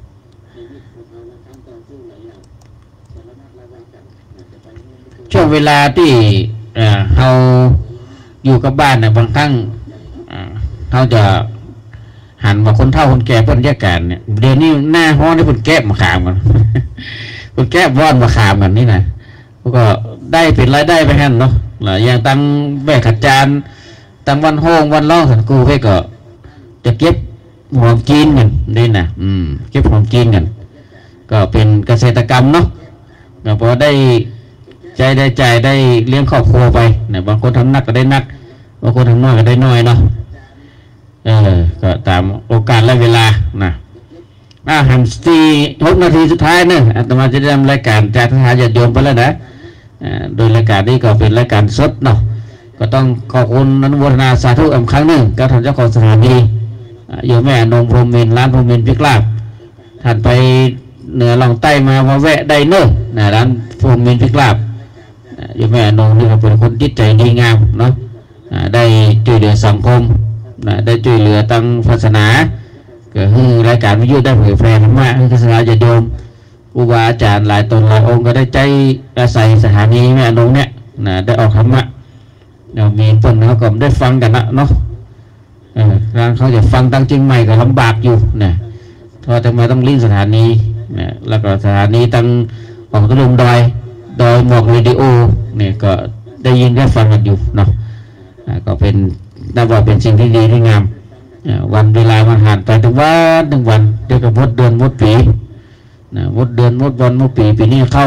ช่วงเวลาที่เราอยู่กับบ้านนะบางครั้งเขาจะหันมาคนเฒ่าคนแก่เพิ่นแยกกันเนี่ยเดี๋ยวนี้หน้าห้องนี่เพิ่นแก้มาขามกันเพิ่นแก้ว่อนมาขามกันนี่นะก็ได้เป็นรายได้ไปหั่นเนาะอย่างตั้งแบกขัดจานตั้งวันห้องวันร้องสันกูเพ่ก็จะเก็บหอมจีนกันนี่นะอืมเก็บหอมจีนกันก็เป็นเกษตรกรรมเนาะก็พอได้ใจได้ใจได้เลี้ยงครอบครัวไปนะบางคนทำนักก็ได้นักบางคนทำน้อยก็ได้น้อยเนาะเออก็ตามโอกาสและเวลานะอ่าหันสี่หกนาทีสุดท้ายเนี่ยอาตมาจะได้ทำรายการจากทหารญาติโยมไปแล้วนะอ่าโดยรายการนี้ก็เป็นรายการสดเนาะก็ต้องขอบคุณอนุโมทนาสาธุอีกครั้งหนึ่งกับท่านเจ้าของสถานีโยมแม่นงพรหมินร้านพรหมินพิกลาบท่านไปเหนือลองใต้มามาแวะได้เนอะนะร้านพรหมินพิกลาบโยมแม่นงนี่ก็เป็นคนจิตใจดีงามเนาะได้ช่วยเหลือสังคมได้ช่วยเหลือตั้งศาสนาก็คือรายการวิทยุได้เผยแพร่ธรรมะให้ศาสนาญาติโยมครูบาอาจารย์หลายตนหลายองค์ก็ได้ใจอาศัยสถานีแม่นงเนี่ยนะได้ออกธรรมะเรามีเพิ่นเขาก็ได้ฟังกันนะเนาะเออการเขาจะฟังตั้งจริงใหม่ก็ลำบากอยู่นะเพราะแต่มาต้องลิงก์สถานีนะแล้วก็สถานีตั้งของตะลุมดอยดอยหมอกเรดิโอเนี่ยก็ได้ยินได้ฟังกันอยู่เนาะก็เป็นนับว่าเป็นสิ่งที่ดีที่งามวันเวลามันผ่านไปถึงวันถึงวันเดี๋ยวก็หมดเดือนหมดปีนะหมดเดือนหมดวันหมดปีปีนี้เข้า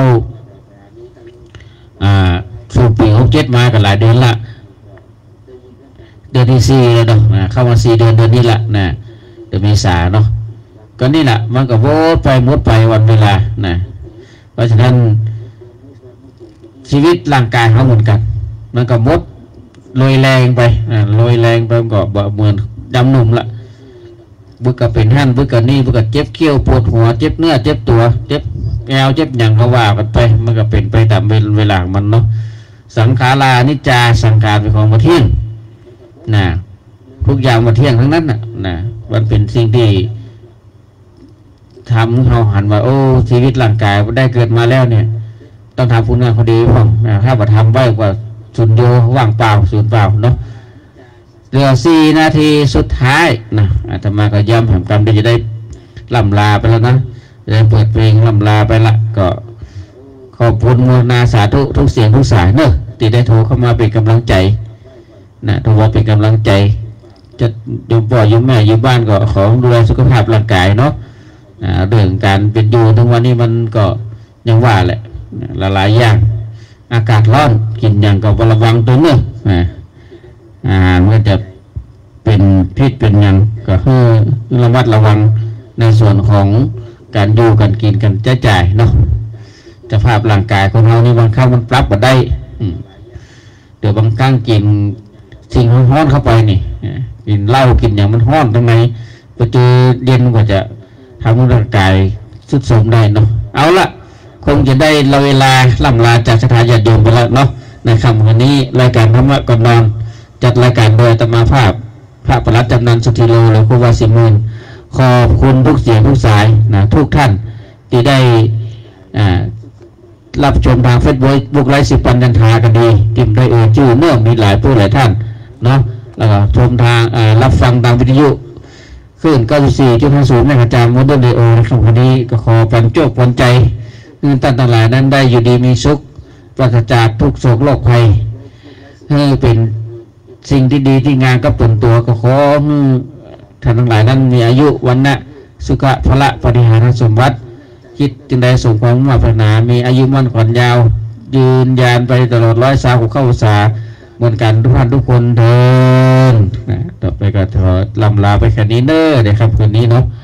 อ่าสู่ปีหกเจ็ดมากันหลายเดือนละเดือนที่สี่แล้วเนาะเข้ามาสี่เดือนเดือนนี้ละนะเดือนเมษาเนาะก็นี่แหละมันก็โวดไปหมดไปวันเวลานะเพราะฉะนั้นชีวิตร่างกายเขาเหมือนกันมันก็หมดลอยแรงไปอ่าลอยแรงไปก็บ่เหมือนดำหนุ่มละบึกก็เป็นหั่นบึกก็นี่บึกก็เจ็บเขี้ยวปวดหัวเจ็บเนื้อเจ็บตัวเจ็บแอวเจ็บหยังเขาว่ากันไปมันก็เป็นไปตามเวลามันเนาะสังขารานิจจาสังขารเป็นของบ่เที่ยงนะทุกอย่างบ่เที่ยงทั้งนั้นน่ะนะมันเป็นสิ่งที่ทำเราหันว่าโอ้ชีวิตร่างกายได้เกิดมาแล้วเนี่ยต้องทำคุณงามความดีพ่อนะถ้าบ่ทำไว้กว่าสุญโยว่างเปล่าสูญเปล่าเนาะเหลือสี่นาทีสุดท้ายนะอาตมาก็ย้ำแห่งกรรมที่จะได้ล่ำลาไปแล้วนะจะได้เปิดเพลงล่ำลาไปละก็ขอบคุณโมนาสาธุทุกเสียงทุกสายเนอะที่ได้โทรเข้ามาเป็นกำลังใจนะโทรมาเป็นกำลังใจจะโยมพ่อโยมแม่อยู่บ้านก็ขอดูแลสุขภาพร่างกายเนาะเรื่องการเป็นอยู่ทั้งวันนี้มันก็ยังว่าแหละละหลายอย่างอากาศร้อนกินอย่างก็ระวังตัวเนอะอาหารก็จะเป็นพิษเป็นอย่างก็คือระมัดระวังในส่วนของการอยู่กันกินกันใช้จ่ายเนาะสภาพร่างกายของเรานี่บางครั้งมันปรับมาได้เดี๋ยวบางครั้งกินสิ่งร้อนเข้าไปนี่กินเหล้ากินอย่างมันร้อนตรงไหนพอเจอเย็นกว่าจะทำให้ร่างกายสุดโทรมได้เนาะเอาละคงจะได้เราเวลาล่ำลาจากสถานญาติโยมไปแล้วเนาะในคำวันนี้รายการธรรมะก่อนนอนจัดรายการโดยอาตมาภาพพระประหลัดจำนันสุธิโลหรือครูวาสิมูลขอบคุณทุกเสียงทุกสายนะทุกท่านที่ได้รับชมทางเฟซบุ๊กบุกไลฟ์สิบปันยันทากันดีติมได้เอ่ยชื่อเนื่องมีหลายผู้หลายท่านเนาะแล้วก็ชมทางรับฟังทางวิทยุขึ้นเก้าสิบสี่จุดห้าศูนย์ในกระจายมดเดิลเดโอในคำนี้ก็ขอปันโจกปันใจเงินตั้งหลายนั้นได้อยู่ดีมีสุขปราศจากทุกโศกโรคภัยให้เป็นสิ่งที่ดีที่งานกับตนตัวก็ขอท่านทั้งหลายนั้นมีอายุวันนะสุขะพละปฏิหารสมบัติคิดจึงได้ส่งความมุ่งมั่นปรารถนามีอายุมั่นขวัญยาวยืนยานไปตลอดร้อยสาวเข้าอุตสาเหมือนกันทุกท่านทุกคนเดินต่อไปก็ขอลำลาไปแค่นี้เน้อเดี๋ยวครับคืนนี้เนาะ